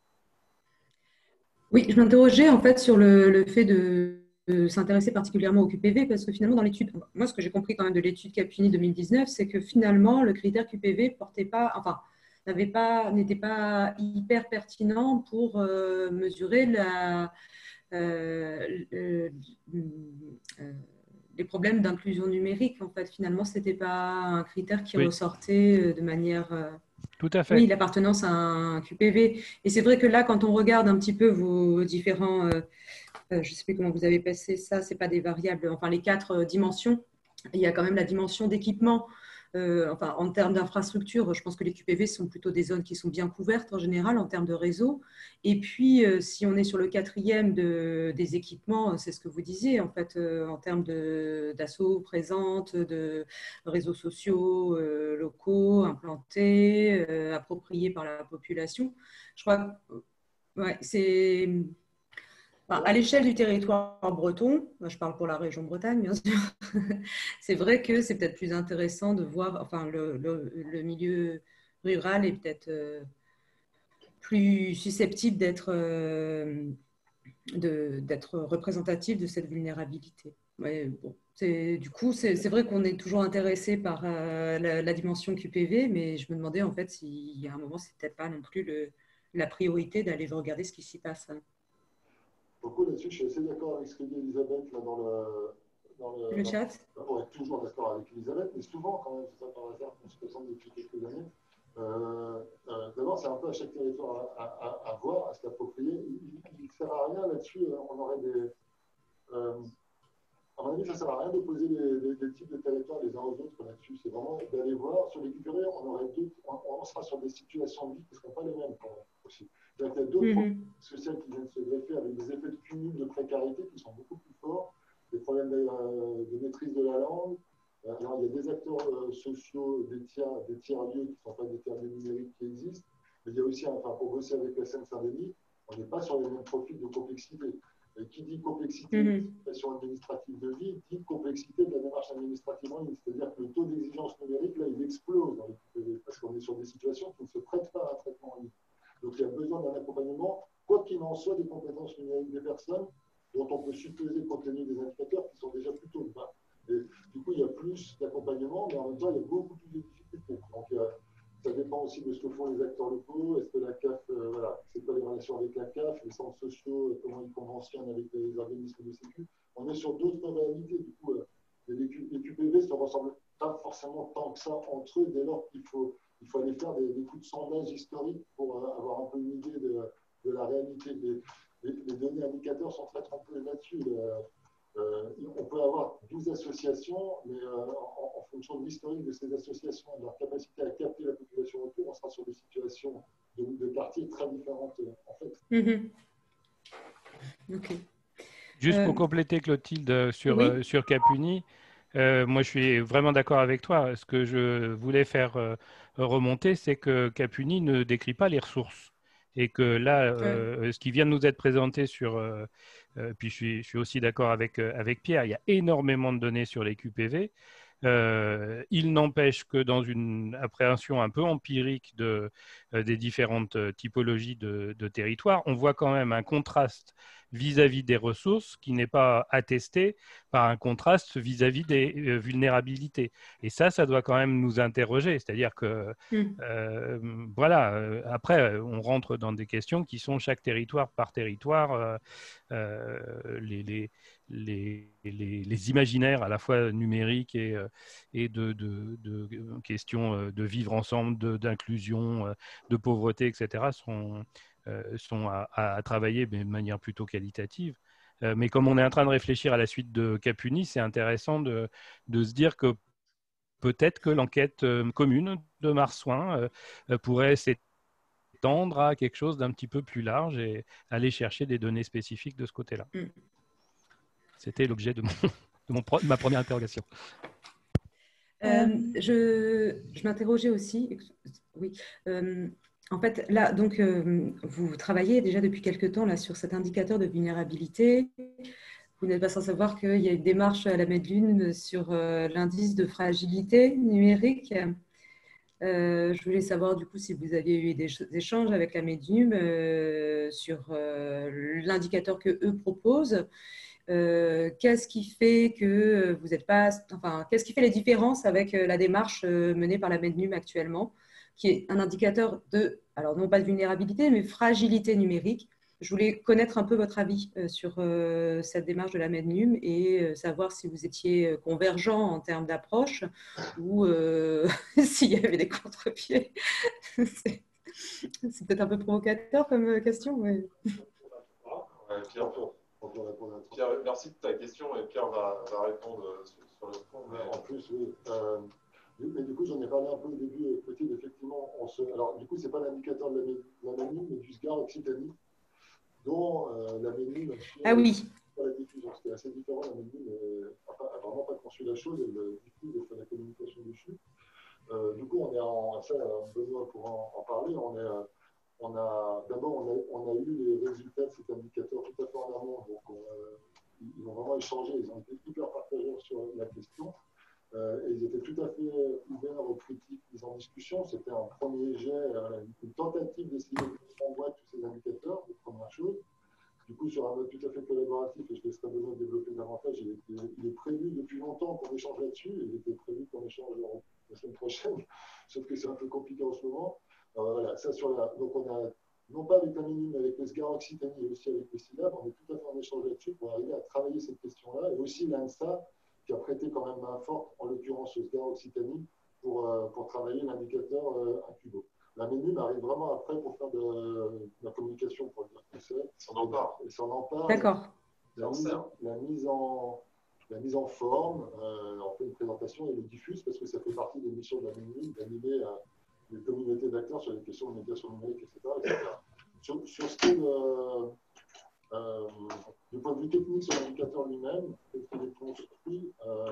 Oui, je m'interrogeais en fait sur le fait de s'intéresser particulièrement au QPV, parce que finalement, dans l'étude, moi, ce que j'ai compris quand même de l'étude Capuni 2019, c'est que finalement, le critère QPV portait pas, enfin, n'était pas hyper pertinent pour mesurer les problèmes d'inclusion numérique. En fait, finalement, ce n'était pas un critère qui ressortait de manière… Tout à fait. Oui, l'appartenance à un QPV. Et c'est vrai que là, quand on regarde un petit peu vos différents… je ne sais plus comment vous avez passé ça, ce n'est pas des variables, enfin les 4 dimensions, il y a quand même la dimension d'équipement. Enfin, en termes d'infrastructure, je pense que les QPV sont plutôt des zones qui sont bien couvertes en général en termes de réseau. Et puis, si on est sur le 4e des équipements, c'est ce que vous disiez, en fait, en termes d'assaut présente, de réseaux sociaux locaux, implantés, appropriés par la population. Je crois que ouais, c'est… Enfin, à l'échelle du territoire breton, je parle pour la région Bretagne, bien sûr, c'est vrai que c'est peut-être plus intéressant de voir, enfin, le milieu rural est peut-être plus susceptible d'être représentatif de cette vulnérabilité. Ouais, bon, du coup, c'est vrai qu'on est toujours intéressé par la dimension QPV, mais je me demandais en fait s'il y a un moment, c'est peut-être pas non plus la priorité d'aller regarder ce qui s'y passe. Beaucoup là-dessus, je suis assez d'accord avec ce que dit Elisabeth là, dans le chat. On est toujours d'accord avec Elisabeth, mais souvent, quand même, c'est ça par hasard qu'on se présente depuis quelques années. D'abord, c'est un peu à chaque territoire à voir, à s'approprier. Il ne sert à rien là-dessus. On aurait des. À mon avis, ça ne sert à rien d'opposer des types de territoires les uns aux autres là-dessus. C'est vraiment d'aller voir. Sur les QPV, on sera sur des situations de vie qui ne seront pas les mêmes quand même, aussi. Il y a d'autres problèmes sociaux qui viennent se greffer avec des effets de cumul de précarité qui sont beaucoup plus forts, des problèmes de maîtrise de la langue. Alors, il y a des acteurs sociaux, des tiers-lieux qui ne sont pas des tiers-lieux numériques qui existent, mais il y a aussi, enfin, pour bosser avec la Seine-Saint-Denis, on n'est pas sur les mêmes profils de complexité. Et qui dit complexité de la situation administrative de vie, dit complexité de la démarche administrative en ligne. C'est-à-dire que le taux d'exigence numérique, là, il explose dans les QPV, parce qu'on est sur des situations qui ne se prêtent pas à un traitement en ligne. Donc, il y a besoin d'un accompagnement, quoi qu'il en soit, des compétences numériques des personnes, dont on peut supposer compte tenu des indicateurs qui sont déjà plutôt bas. Et du coup, il y a plus d'accompagnement, mais en même temps, il y a beaucoup plus de difficultés. Donc, ça dépend aussi de ce que font les acteurs locaux. Est-ce que la CAF, voilà, c'est quoi les relations avec la CAF, les centres sociaux, comment ils conventionnent avec les organismes de sécu. On est sur d'autres réalités. Du coup, les QPV ne se ressemblent pas forcément tant que ça entre eux, dès lors qu'il faut aller faire des coups de sondage historiques pour avoir un peu une idée de la réalité. Les données indicateurs sont très trompeuses là-dessus. On peut avoir 12 associations, mais en fonction de l'historique de ces associations et de leur capacité à capter la population autour, on sera sur des situations de quartiers très différentes, en fait. Okay. Juste pour compléter, Clotilde, sur Capuni, moi, je suis vraiment d'accord avec toi. Ce que je voulais faire remonter, c'est que Capuni ne décrit pas les ressources. Et que là, ce qui vient de nous être présenté sur… puis je suis aussi d'accord avec Pierre, il y a énormément de données sur les QPV. Il n'empêche que dans une appréhension un peu empirique des différentes typologies de territoires, on voit quand même un contraste vis-à-vis des ressources qui n'est pas attesté par un contraste vis-à-vis des vulnérabilités. Et ça doit quand même nous interroger. C'est-à-dire que, voilà, après, on rentre dans des questions qui sont chaque territoire par territoire, les imaginaires à la fois numériques et de questions de vivre ensemble, d'inclusion, de pauvreté, etc., sont à travailler, mais de manière plutôt qualitative. Mais comme on est en train de réfléchir à la suite de Capuni, c'est intéressant de se dire que peut-être que l'enquête commune de Marsouin pourrait s'étendre à quelque chose d'un petit peu plus large et aller chercher des données spécifiques de ce côté-là. C'était l'objet de ma première interrogation. Je m'interrogeais aussi. Oui. En fait, là, donc, vous travaillez déjà depuis quelque temps là, sur cet indicateur de vulnérabilité. Vous n'êtes pas sans savoir qu'il y a une démarche à la Medlune sur l'indice de fragilité numérique. Je voulais savoir du coup si vous aviez eu des échanges avec la Medlune sur l'indicateur que eux proposent. Qu'est-ce qui fait que vous n'êtes pas, enfin, qu'est-ce qui fait les différences avec la démarche menée par la Mednum actuellement, qui est un indicateur de, alors non pas de vulnérabilité, mais fragilité numérique. Je voulais connaître un peu votre avis sur cette démarche de la Mednum et savoir si vous étiez convergent en termes d'approche ou s'il y avait des contre-pieds. C'est peut-être un peu provocateur comme question. Mais... Pierre, merci de ta question et Pierre va répondre sur le fond. En plus, oui. Mais du coup, j'en ai parlé un peu au début, Clotilde, effectivement. Alors, du coup, ce n'est pas l'indicateur de la Mednum, mais du SGAR Occitanie, dont la Mednum a oui. la diffusion. C'était assez différent. La Mednum n'a vraiment pas conçu la chose, elle diffuse, elle fait la communication dessus. Du coup, on est en. Ça, Benoît pourra en parler. D'abord, on a eu les résultats de cet indicateur tout à fait en amont. Donc, ils ont vraiment échangé, ils ont été hyper partageurs sur la question. Et ils étaient tout à fait ouverts aux critiques mises en discussion. C'était un premier jet, une tentative d'essayer de mettre en boîte tous ces indicateurs, c'est la première chose. Du coup, sur un mode tout à fait collaboratif, et je laisserai Benoît développer davantage, il est prévu depuis longtemps qu'on échange là-dessus. Il était prévu qu'on échange la semaine prochaine, sauf que c'est un peu compliqué en ce moment. Voilà, ça sur donc on a, non pas avec la Mednum, mais avec le SGAR Occitanie et aussi avec le SILAB, on est tout à fait en échange là-dessus pour arriver à travailler cette question-là. Et aussi l'ANSA, qui a prêté quand même main forte, en l'occurrence au SGAR Occitanie, pour travailler l'indicateur Incubo. La Mednum arrive vraiment après pour faire de la communication, pour le dire que c'est. Et s'en empare. D'accord. La mise en forme, on fait une présentation et le diffuse parce que ça fait partie des missions de la Mednum d'animer les communautés d'acteurs sur les questions de médiation numérique, etc. Sur ce qui est du point de vue technique sur l'indicateur lui-même, tel qu'il est construit,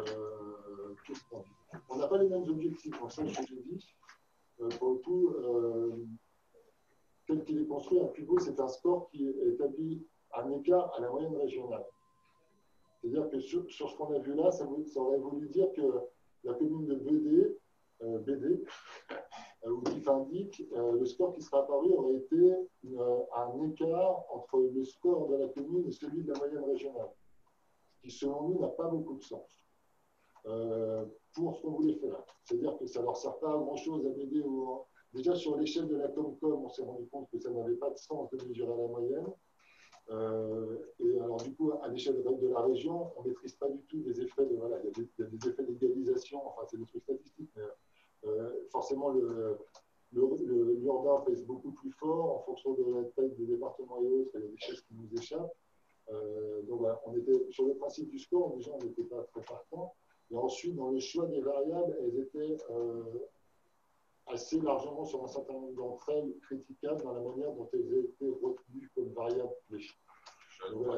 on n'a pas les mêmes objectifs. Donc ça, je l'ai dit. Pour le coup, tel qu'il est construit, un Incubo, c'est un score qui établit un écart à la moyenne régionale. C'est-à-dire que sur ce qu'on a vu là, ça aurait voulu dire que la commune de BD, où DIF indique, le score qui sera apparu aurait été un écart entre le score de la commune et celui de la moyenne régionale, ce qui selon nous n'a pas beaucoup de sens pour ce qu'on voulait faire. C'est-à-dire que ça ne leur sert pas à grand-chose à BD. Déjà sur l'échelle de la Comcom, on s'est rendu compte que ça n'avait pas de sens de mesurer la moyenne. Et alors du coup, à l'échelle de la région, on ne maîtrise pas du tout les effets de... Voilà, il y a des effets d'égalisation, enfin c'est des trucs statistiques, mais forcément l'urbain pèse beaucoup plus fort en fonction de la taille des départements et autres, il y a des choses qui nous échappent. Donc voilà, on était sur le principe du score, déjà on n'était pas très partant. Et ensuite, dans le choix des variables, elles étaient assez largement sur un certain nombre d'entre elles critiquables dans la manière dont elles étaient retenues comme variables clés. Voilà,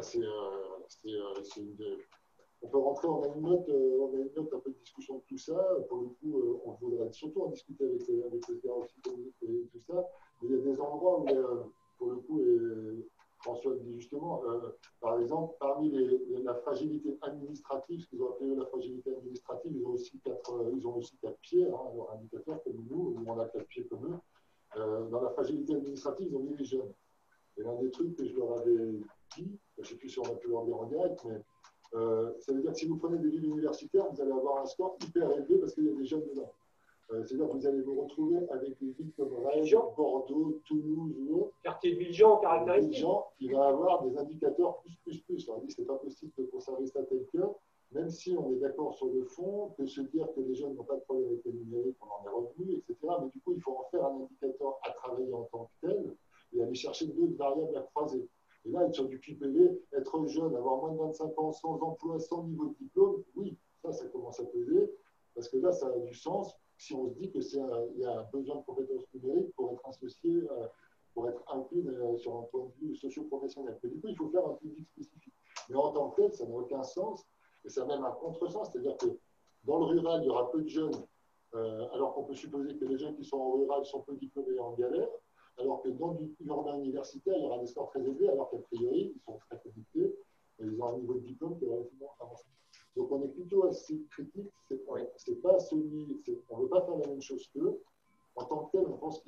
on peut rentrer, on a une note un peu de discussion de tout ça. Pour le coup, on voudrait surtout en discuter avec les gars aussi et tout ça. Mais il y a des endroits où, pour le coup, François le dit justement, par exemple, parmi la fragilité administrative, ce qu'ils ont appelé la fragilité administrative, ils ont aussi quatre pieds, hein, leur indicateur comme nous, où on a 4 pieds comme eux. Dans la fragilité administrative, ils ont mis les jeunes. Et l'un des trucs que je leur avais dit, je ne sais plus si on a pu leur dire en direct, mais ça veut dire que si vous prenez des villes universitaires, vous allez avoir un score hyper élevé parce qu'il y a des jeunes dedans. C'est-à-dire que vous allez vous retrouver avec des villes comme Rennes, Bordeaux, Toulouse ou autre. Quartier de Villejean, caractéristique. Villejean, il va avoir des indicateurs plus. On dit que ce n'est pas possible de conserver ça tel que, même si on est d'accord sur le fond, que se dire que les jeunes n'ont pas de problème avec le numérique, on en est revenu, etc. Mais du coup, il faut en faire un indicateur à travailler en tant que tel et aller chercher d'autres variables à croiser. Et là, être sur du QPV, être jeune, avoir moins de 25 ans, sans emploi, sans niveau de diplôme, oui, ça commence à peser, parce que là, ça a du sens si on se dit qu'il y a un besoin de compétences numériques pour être associé, pour être inclus sur un point de vue socio-professionnel. Mais du coup, il faut faire un public spécifique. Mais en tant que tel, ça n'a aucun sens, et ça a même un contresens, c'est-à-dire que dans le rural, il y aura peu de jeunes, alors qu'on peut supposer que les jeunes qui sont en rural sont peu diplômés et en galère, alors que dans l'urbain universitaire, il y aura des scores très élevés, alors qu'a priori, ils sont très connectés, et ils ont un niveau de diplôme qui est relativement avancé. Donc on est plutôt assez critique, c'est pas celui, on ne veut pas faire la même chose qu'eux. En tant que tel, on pense qu'il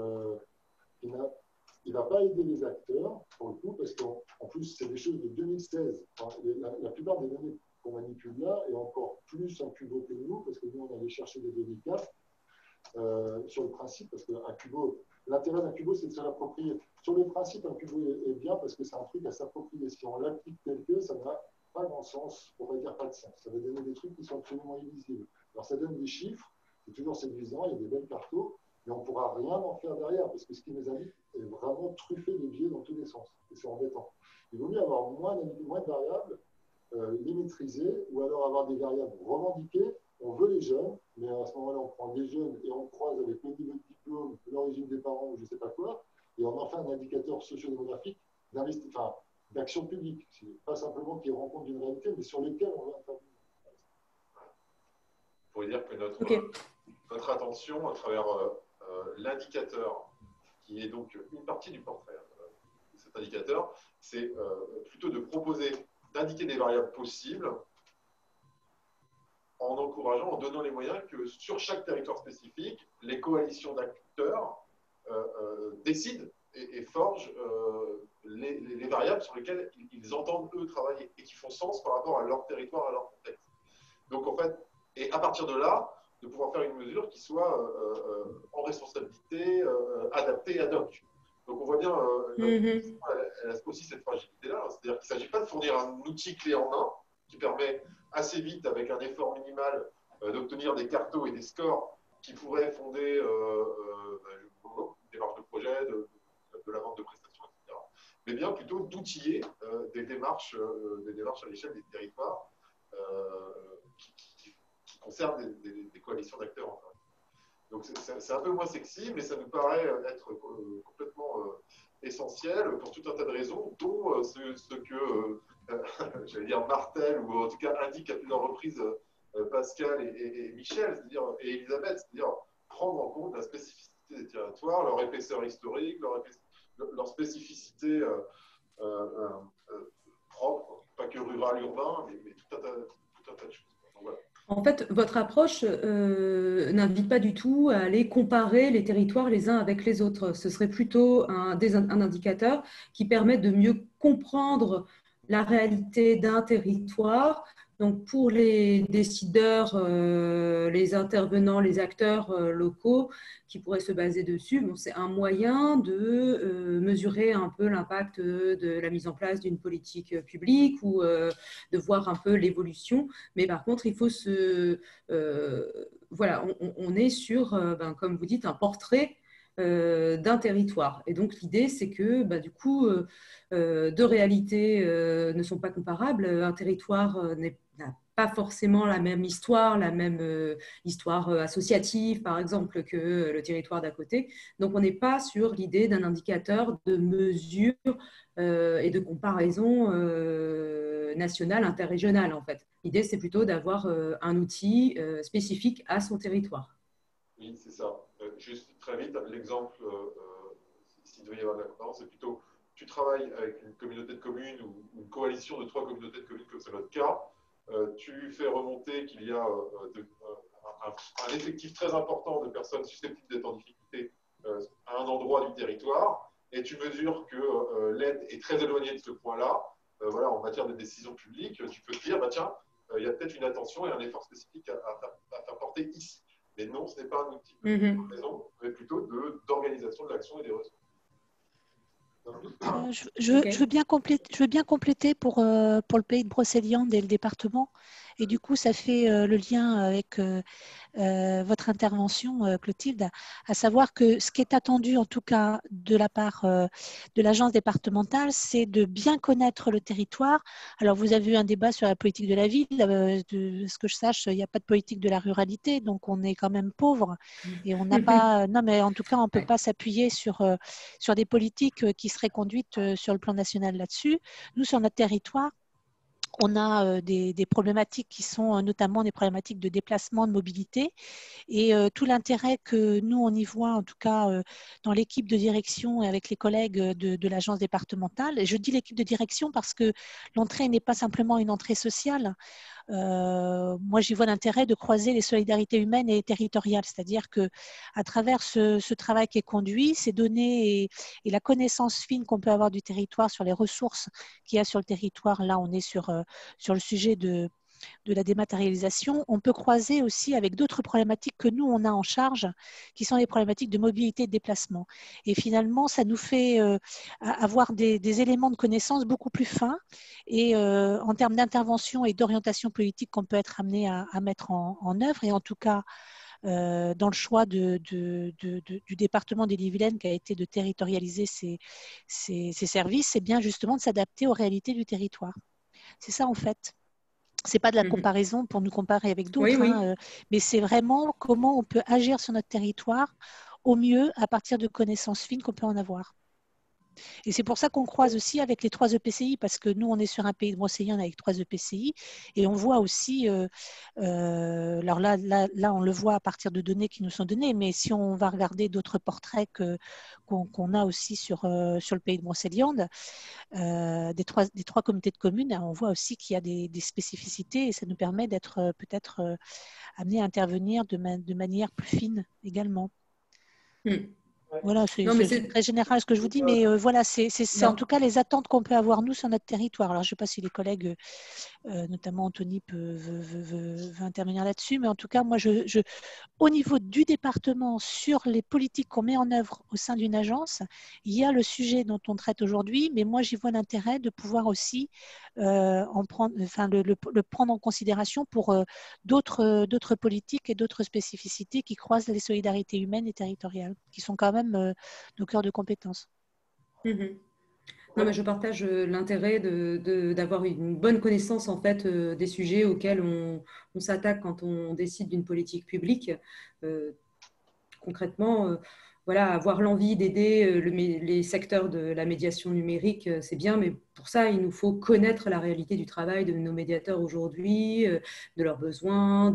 ne va pas aider les acteurs, pour le coup, parce qu'en plus, c'est des choses de 2016. Enfin, la plupart des données qu'on manipule là, et encore plus un cubo que nous, parce que nous, on allait chercher des données CAF sur le principe, parce qu'un cubo, l'intérêt d'un cubo, c'est de se l'approprier. Sur le principe, un cubo est bien parce que c'est un truc à s'approprier. Si on l'applique tel que, ça n'a pas grand sens, on va dire pas de sens. Ça va donner des trucs qui sont absolument illisibles. Alors ça donne des chiffres, c'est toujours séduisant, il y a des belles cartos, mais on ne pourra rien en faire derrière, parce que ce qui nous indique est vraiment truffé de biais dans tous les sens. Et c'est embêtant. Il vaut mieux avoir moins de variables, les maîtriser, ou alors avoir des variables revendiquées. On veut les jeunes, mais à ce moment-là, on prend des jeunes et on croise avec le niveau de diplôme, l'origine des parents, ou je ne sais pas quoi, et on en fait un indicateur socio-démographique d'action publique. C'est pas simplement qu'ils rencontrent une réalité, mais sur lesquelles on va intervenir. Il faut dire que notre attention, à travers l'indicateur, qui est donc une partie du portrait de cet indicateur, c'est plutôt de proposer, d'indiquer des variables possibles en encourageant, en donnant les moyens que sur chaque territoire spécifique, les coalitions d'acteurs décident et forgent les variables sur lesquelles ils entendent, eux, travailler et qui font sens par rapport à leur territoire, à leur contexte. Donc, en fait, et à partir de là, de pouvoir faire une mesure qui soit en responsabilité, adaptée ad hoc. Donc, on voit bien, elle a aussi cette fragilité-là. C'est-à-dire qu'il ne s'agit pas de fournir un outil clé en main qui permet assez vite, avec un effort minimal, d'obtenir des cartos et des scores qui pourraient fonder une démarche de projet, de la vente de prestations, etc. Mais bien plutôt d'outiller des démarches à l'échelle des territoires qui concernent des coalitions d'acteurs. En fait. Donc c'est un peu moins sexy, mais ça nous paraît être complètement essentiel pour tout un tas de raisons, dont ce que, j'allais dire, martèle, ou en tout cas indique à plusieurs reprises Pascal et Michel, c'est-à-dire, et Elisabeth, c'est-à-dire prendre en compte la spécificité des territoires, leur épaisseur historique, leur spécificité propre, pas que rural, urbain, mais tout un tas de choses. Donc, voilà. En fait, votre approche n'invite pas du tout à aller comparer les territoires les uns avec les autres. Ce serait plutôt un indicateur qui permet de mieux comprendre la réalité d'un territoire. Donc, pour les décideurs, les intervenants, les acteurs locaux qui pourraient se baser dessus, bon, c'est un moyen de mesurer un peu l'impact de la mise en place d'une politique publique ou de voir un peu l'évolution. Mais par contre, il faut voilà, on est sur, comme vous dites, un portrait d'un territoire. Et donc, l'idée, c'est que, du coup, deux réalités ne sont pas comparables. Un territoire n'a pas forcément la même histoire associative, par exemple, que le territoire d'à côté. Donc, on n'est pas sur l'idée d'un indicateur de mesure et de comparaison nationale, interrégionale, en fait. L'idée, c'est plutôt d'avoir un outil spécifique à son territoire. Oui, c'est ça. Juste très vite, l'exemple, s'il devait y avoir de la comparaison, c'est plutôt, tu travailles avec une communauté de communes ou une coalition de 3 communautés de communes, comme c'est notre cas, tu fais remonter qu'il y a un effectif très important de personnes susceptibles d'être en difficulté à un endroit du territoire, et tu mesures que l'aide est très éloignée de ce point-là, voilà, en matière de décision publique, tu peux te dire, bah, tiens, il y a peut-être une attention et un effort spécifique à faire porter ici. Mais non, ce n'est pas un outil de raison, mais plutôt d'organisation de l'action et des ressources. Je veux bien compléter pour le pays de Brocéliande et le département. Et du coup, ça fait le lien avec votre intervention, Clotilde, à savoir que ce qui est attendu, en tout cas de la part de l'agence départementale, c'est de bien connaître le territoire. Alors, vous avez eu un débat sur la politique de la ville. De ce que je sache, il n'y a pas de politique de la ruralité, donc on est quand même pauvre. Et on n'a pas... Non, mais en tout cas, on ne peut pas s'appuyer sur des politiques qui seraient conduites sur le plan national là-dessus. Nous, sur notre territoire, on a des problématiques qui sont notamment des problématiques de déplacement, de mobilité. Et tout l'intérêt que nous, on y voit, en tout cas dans l'équipe de direction et avec les collègues de l'agence départementale. Et je dis l'équipe de direction parce que l'entrée n'est pas simplement une entrée sociale. Moi, j'y vois l'intérêt de croiser les solidarités humaines et territoriales. C'est-à-dire qu'à travers ce travail qui est conduit, ces données et la connaissance fine qu'on peut avoir du territoire sur les ressources qu'il y a sur le territoire, là, on est sur le sujet de la dématérialisation, on peut croiser aussi avec d'autres problématiques que nous, on a en charge, qui sont les problématiques de mobilité et de déplacement. Et finalement, ça nous fait avoir des éléments de connaissance beaucoup plus fins et en termes d'intervention et d'orientation politique qu'on peut être amené à mettre en œuvre. Et en tout cas, dans le choix du département d'Ille-et-Vilaine qui a été de territorialiser ces services, c'est bien justement de s'adapter aux réalités du territoire. C'est ça en fait. Ce n'est pas de la comparaison pour nous comparer avec d'autres, mais c'est vraiment comment on peut agir sur notre territoire au mieux à partir de connaissances fines qu'on peut en avoir. Et c'est pour ça qu'on croise aussi avec les 3 EPCI, parce que nous, on est sur un pays de Brocéliande avec 3 EPCI, et on voit aussi, alors là, on le voit à partir de données qui nous sont données, mais si on va regarder d'autres portraits qu'on a aussi sur le pays de Brocéliande, des trois communautés de communes, on voit aussi qu'il y a des spécificités, et ça nous permet d'être peut-être amenés à intervenir de manière plus fine également. Voilà, c'est très général ce que je vous dis, mais voilà, c'est en tout cas les attentes qu'on peut avoir nous sur notre territoire. Alors, je ne sais pas si les collègues, notamment Anthony, veut intervenir là-dessus, mais en tout cas, moi, au niveau du département, sur les politiques qu'on met en œuvre au sein d'une agence, il y a le sujet dont on traite aujourd'hui, mais moi, j'y vois l'intérêt de pouvoir aussi le prendre en considération pour d'autres politiques et d'autres spécificités qui croisent les solidarités humaines et territoriales, qui sont quand même nos cœurs de compétences. Non, mais je partage l'intérêt d'avoir une bonne connaissance en fait des sujets auxquels on s'attaque quand on décide d'une politique publique. Concrètement, voilà, avoir l'envie d'aider les secteurs de la médiation numérique, c'est bien, mais pour ça, il nous faut connaître la réalité du travail de nos médiateurs aujourd'hui, de leurs besoins,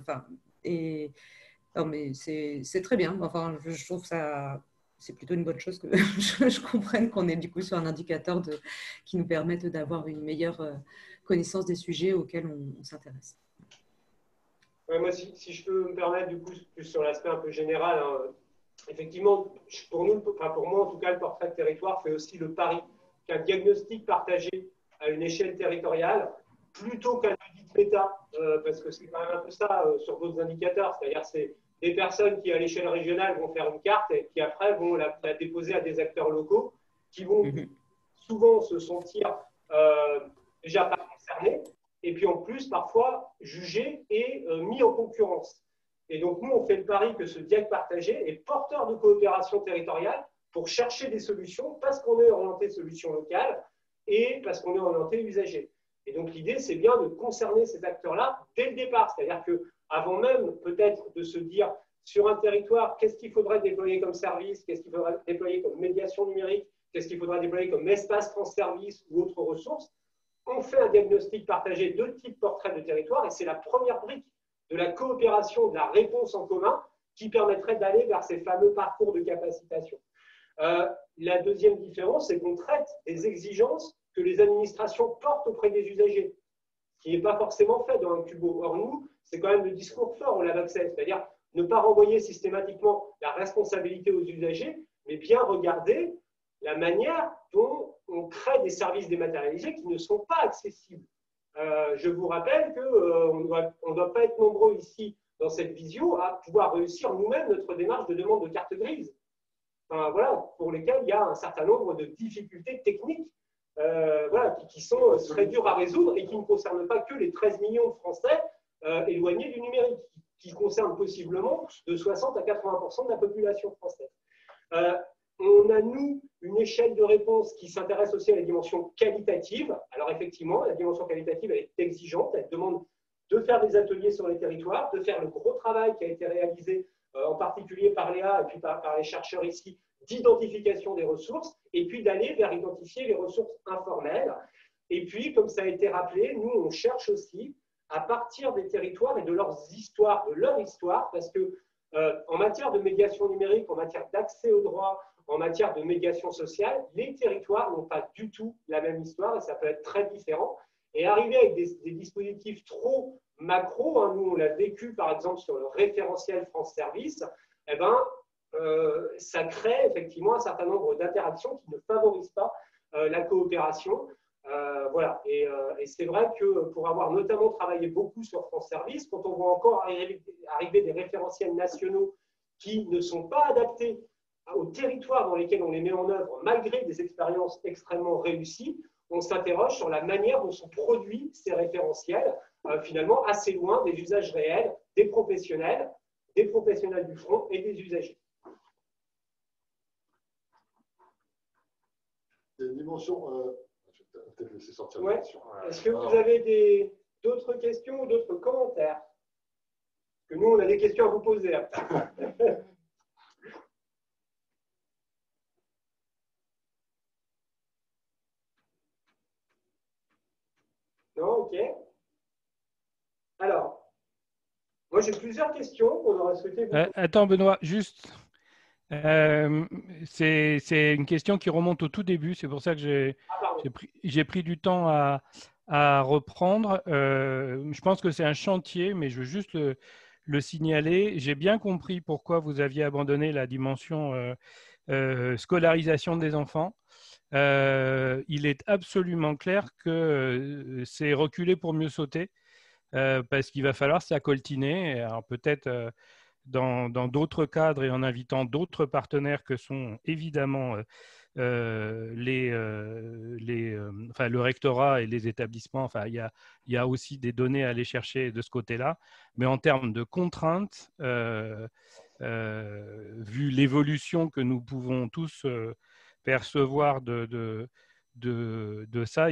non, mais c'est très bien. Enfin, je trouve ça, c'est plutôt une bonne chose que je comprenne qu'on est du coup sur un indicateur qui nous permette d'avoir une meilleure connaissance des sujets auxquels on s'intéresse. Ouais, moi, si je peux me permettre, du coup, plus sur l'aspect un peu général, hein, effectivement, pour moi en tout cas, le portrait de territoire fait aussi le pari qu'un diagnostic partagé à une échelle territoriale, plutôt qu'un audit méta, parce que c'est quand même un peu ça sur d'autres indicateurs, c'est-à-dire c'est des personnes qui, à l'échelle régionale, vont faire une carte et qui, après, vont la déposer à des acteurs locaux qui vont souvent se sentir déjà pas concernés et puis en plus, parfois, jugés et mis en concurrence. Et donc, nous, on fait le pari que ce diag partagé est porteur de coopération territoriale pour chercher des solutions parce qu'on est orienté solutions locales et parce qu'on est orienté usager. Et donc, l'idée, c'est bien de concerner ces acteurs-là dès le départ. C'est-à-dire qu'avant même, peut-être, de se dire sur un territoire, qu'est-ce qu'il faudrait déployer comme service, qu'est-ce qu'il faudrait déployer comme médiation numérique, qu'est-ce qu'il faudrait déployer comme espace France Service ou autres ressources, on fait un diagnostic partagé de type portrait de territoire et c'est la première brique de la coopération, de la réponse en commun qui permettrait d'aller vers ces fameux parcours de capacitation. La deuxième différence, c'est qu'on traite des exigences que les administrations portent auprès des usagers, ce qui n'est pas forcément fait dans un cubo. Or, nous, c'est quand même le discours fort au Lab Access, c'est-à-dire ne pas renvoyer systématiquement la responsabilité aux usagers, mais bien regarder la manière dont on crée des services dématérialisés qui ne sont pas accessibles. Je vous rappelle qu'on ne doit pas être nombreux ici dans cette visio à pouvoir réussir nous-mêmes notre démarche de demande de carte grise. Enfin, voilà, pour lesquelles il y a un certain nombre de difficultés techniques voilà, qui sont très dures à résoudre et qui ne concernent pas que les 13 millions de Français éloignés du numérique, qui concernent possiblement de 60 à 80% de la population française. On a, nous, une échelle de réponse qui s'intéresse aussi à la dimension qualitative. Alors, effectivement, la dimension qualitative, elle est exigeante. Elle demande de faire des ateliers sur les territoires, de faire le gros travail qui a été réalisé, en particulier par Léa et puis par les chercheurs ici, d'identification des ressources, et puis d'aller vers identifier les ressources informelles. Et puis, comme ça a été rappelé, nous, on cherche aussi, à partir des territoires et de leurs histoires, de leur histoire, parce que en matière de médiation numérique, en matière d'accès aux droits, en matière de médiation sociale, les territoires n'ont pas du tout la même histoire et ça peut être très différent. Et arriver avec des dispositifs trop macro, hein, nous on l'a vécu par exemple sur le référentiel France Service, eh ben, ça crée effectivement un certain nombre d'interactions qui ne favorisent pas la coopération. Voilà. Et c'est vrai que pour avoir notamment travaillé beaucoup sur France Service, quand on voit encore arriver des référentiels nationaux qui ne sont pas adaptés aux territoires dans lesquels on les met en œuvre, malgré des expériences extrêmement réussies, on s'interroge sur la manière dont sont produits ces référentiels, finalement assez loin des usages réels des professionnels du front et des usagers. Il y a une dimension, je vais peut-être laisser sortir ouais. la question. Est-ce que vous avez d'autres questions ou d'autres commentaires? Parce que nous, on a des questions à vous poser. Non, ok. Alors, moi j'ai plusieurs questions qu'on aurait souhaité vous poser. Attends, Benoît, juste. C'est une question qui remonte au tout début, c'est pour ça que j'ai pris du temps à reprendre. Je pense que c'est un chantier, mais je veux juste le signaler. J'ai bien compris pourquoi vous aviez abandonné la dimension scolarisation des enfants. Il est absolument clair que c'est reculer pour mieux sauter, parce qu'il va falloir s'accoltiner. Alors peut-être dans d'autres cadres et en invitant d'autres partenaires que sont évidemment le rectorat et les établissements. Enfin, il y a aussi des données à aller chercher de ce côté-là. Mais en termes de contraintes, vu l'évolution que nous pouvons tous percevoir de ça,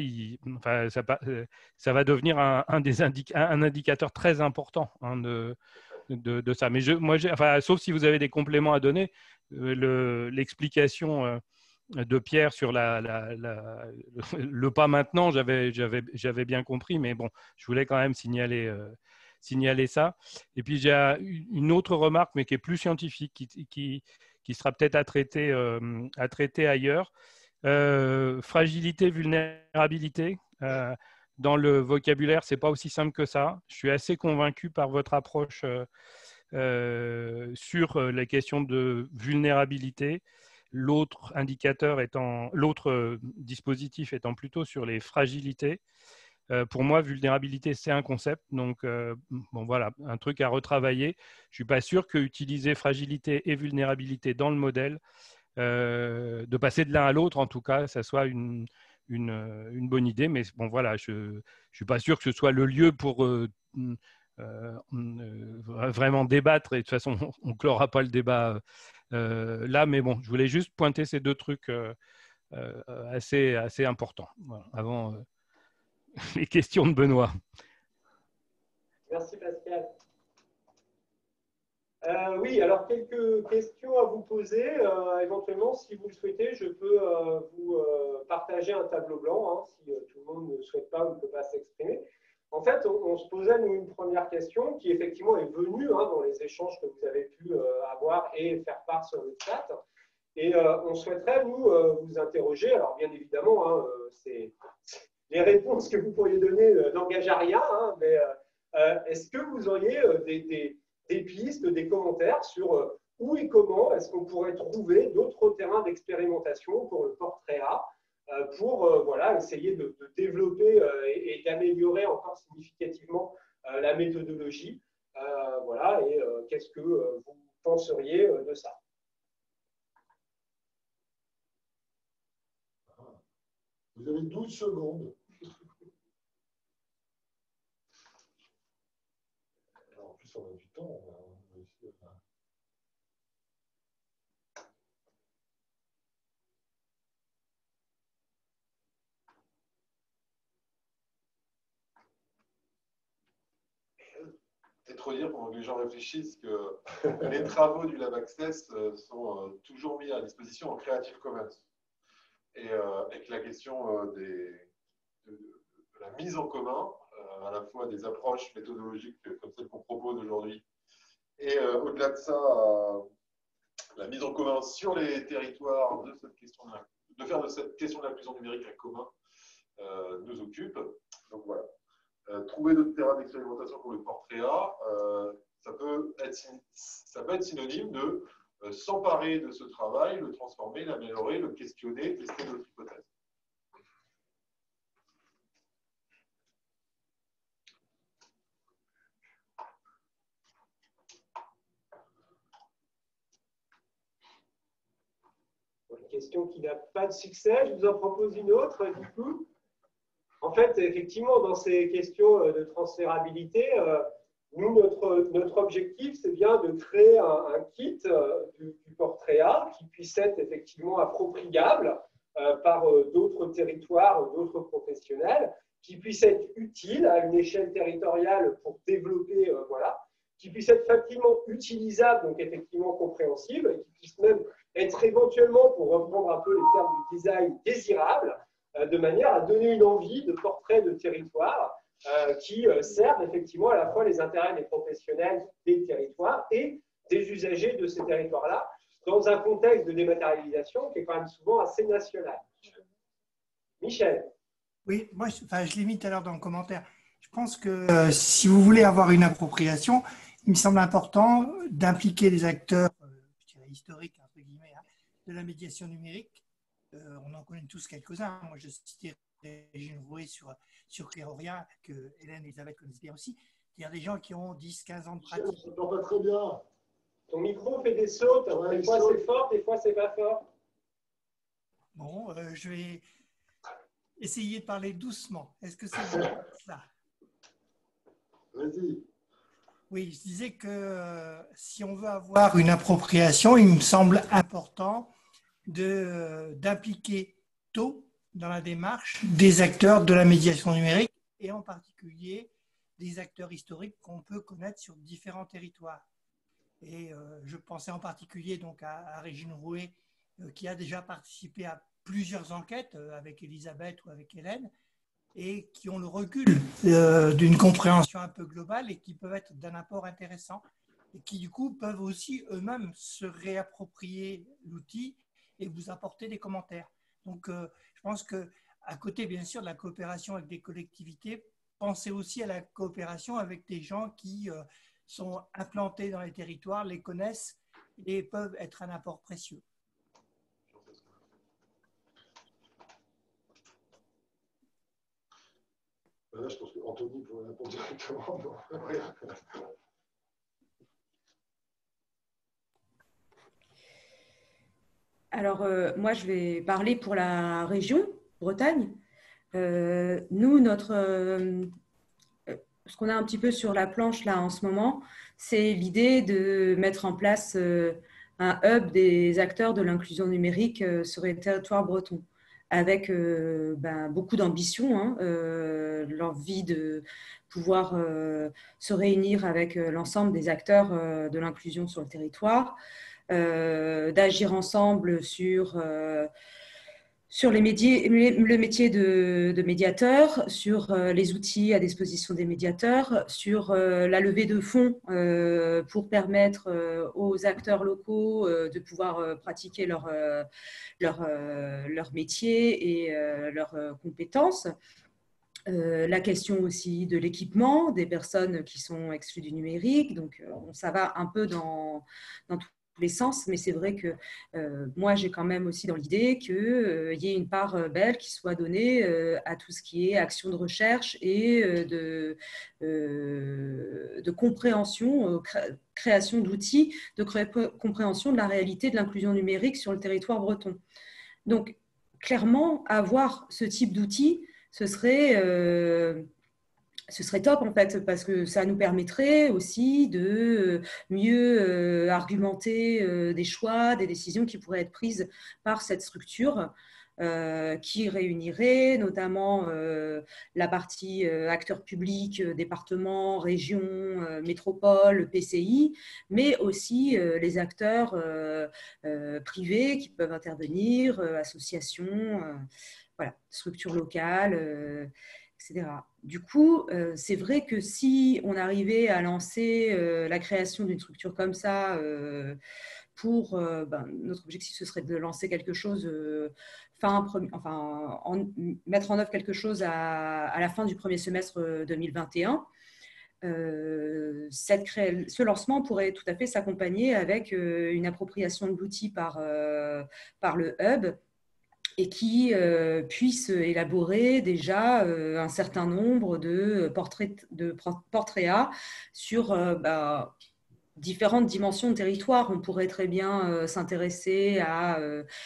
ça va devenir un indicateur très important hein, de ça. Mais sauf si vous avez des compléments à donner, l'explication de Pierre sur le pas maintenant, j'avais bien compris, mais bon, je voulais quand même signaler ça. Et puis j'ai une autre remarque, mais qui est plus scientifique, qui sera peut-être à traiter ailleurs. Fragilité, vulnérabilité. Dans le vocabulaire, ce n'est pas aussi simple que ça. Je suis assez convaincu par votre approche sur les questions de vulnérabilité. L'autre dispositif étant plutôt sur les fragilités. Pour moi, vulnérabilité, c'est un concept. Donc, bon, voilà, un truc à retravailler. Je ne suis pas sûr qu'utiliser fragilité et vulnérabilité dans le modèle, de passer de l'un à l'autre, en tout cas, ça soit une bonne idée. Mais bon, voilà, je ne suis pas sûr que ce soit le lieu pour vraiment débattre. Et de toute façon, on ne clora pas le débat là. Mais bon, je voulais juste pointer ces deux trucs assez importants voilà, avant les questions de Benoît. Merci Pascal. Oui, alors quelques questions à vous poser. Éventuellement, si vous le souhaitez, je peux vous partager un tableau blanc, hein, si tout le monde ne souhaite pas ou ne peut pas s'exprimer. En fait, on se posait nous une première question qui effectivement est venue hein, dans les échanges que vous avez pu avoir et faire part sur le chat. Et on souhaiterait nous vous interroger. Alors bien évidemment, hein, les réponses que vous pourriez donner n'engagent à rien, hein, mais est-ce que vous auriez des pistes, des commentaires sur où et comment est-ce qu'on pourrait trouver d'autres terrains d'expérimentation pour le portrait A, pour voilà, essayer de développer et d'améliorer encore significativement la méthodologie. Voilà, et qu'est-ce que vous penseriez de ça? Vous avez 12 secondes. Alors, en plus, on a du temps. On va essayer, C'est trop dire pendant que les gens réfléchissent que les travaux du Lab Access sont toujours mis à disposition en Creative Commons. Et que la question de la mise en commun, à la fois des approches méthodologiques comme celle qu'on propose aujourd'hui, et au-delà de ça, la mise en commun sur les territoires de cette question de faire de cette question de l'inclusion numérique un commun nous occupe. Donc voilà. Trouver d'autres terrains d'expérimentation pour le portrait A, ça peut être synonyme de s'emparer de ce travail, le transformer, l'améliorer, le questionner, tester d'autres hypothèses. Une question qui n'a pas de succès, je vous en propose une autre du coup. En fait, effectivement, dans ces questions de transférabilité, nous, notre objectif, c'est bien de créer un kit du portrait A qui puisse être effectivement appropriable par d'autres territoires, d'autres professionnels, qui puisse être utile à une échelle territoriale pour développer, voilà, qui puisse être facilement utilisable, donc effectivement compréhensible, et qui puisse même être éventuellement, pour reprendre un peu les termes du design, désirable, de manière à donner une envie de portrait de territoire qui servent effectivement à la fois les intérêts des professionnels des territoires et des usagers de ces territoires-là, dans un contexte de dématérialisation qui est quand même souvent assez national. Michel. Oui, moi, je l'ai mis tout à l'heure dans le commentaire. Je pense que si vous voulez avoir une appropriation, il me semble important d'impliquer les acteurs je dirais historiques, entre guillemets, de la médiation numérique. On en connaît tous quelques-uns. Moi, je citais Régine Rouet sur Kéroria, que Hélène et Elisabeth connaissent bien aussi. C'est-à-dire des gens qui ont 10-15 ans de pratique. Je t'entends pas très bien. Ton micro fait des sautes. Ouais, des fois, c'est fort, des fois, c'est pas fort. Bon, je vais essayer de parler doucement. Est-ce que c'est bon, ça? Vas-y. Oui, je disais que si on veut avoir une appropriation, il me semble important d'impliquer tôt dans la démarche des acteurs de la médiation numérique et en particulier des acteurs historiques qu'on peut connaître sur différents territoires. Et je pensais en particulier donc à Régine Rouet qui a déjà participé à plusieurs enquêtes avec Elisabeth ou avec Hélène et qui ont le recul d'une compréhension un peu globale et qui peuvent être d'un apport intéressant et qui du coup peuvent aussi eux-mêmes se réapproprier l'outil et vous apporter des commentaires. Donc, je pense qu'à côté, bien sûr, de la coopération avec des collectivités, pensez aussi à la coopération avec des gens qui sont implantés dans les territoires, les connaissent et peuvent être un apport précieux. Là, je pense qu'Anthony pourrait répondre directement. Alors, moi, je vais parler pour la région Bretagne. Nous, ce qu'on a un petit peu sur la planche là en ce moment, c'est l'idée de mettre en place un hub des acteurs de l'inclusion numérique sur les territoires bretons, avec beaucoup d'ambition, hein, l'envie de pouvoir se réunir avec l'ensemble des acteurs de l'inclusion sur le territoire, d'agir ensemble sur le métier de médiateur, sur les outils à disposition des médiateurs, sur la levée de fonds pour permettre aux acteurs locaux de pouvoir pratiquer leur métier et leurs compétences. La question aussi de l'équipement des personnes qui sont exclues du numérique. Donc, ça va un peu dans les sens, mais c'est vrai que moi, j'ai quand même aussi dans l'idée qu'il y ait une part belle qui soit donnée à tout ce qui est action de recherche et de compréhension, création d'outils, de compréhension de la réalité de l'inclusion numérique sur le territoire breton. Donc, clairement, avoir ce type d'outils, ce serait top en fait, parce que ça nous permettrait aussi de mieux argumenter des choix, des décisions qui pourraient être prises par cette structure qui réunirait notamment la partie acteurs publics, départements, régions, métropoles, PCI, mais aussi les acteurs privés qui peuvent intervenir, associations, voilà, structures locales, etc. Du coup, c'est vrai que si on arrivait à lancer la création d'une structure comme ça, notre objectif, ce serait de lancer quelque chose, mettre en œuvre quelque chose à la fin du premier semestre 2021. Ce lancement pourrait tout à fait s'accompagner avec une appropriation de l'outil par le hub, et qui puisse élaborer déjà un certain nombre de portraits sur différentes dimensions de territoire. On pourrait très bien s'intéresser à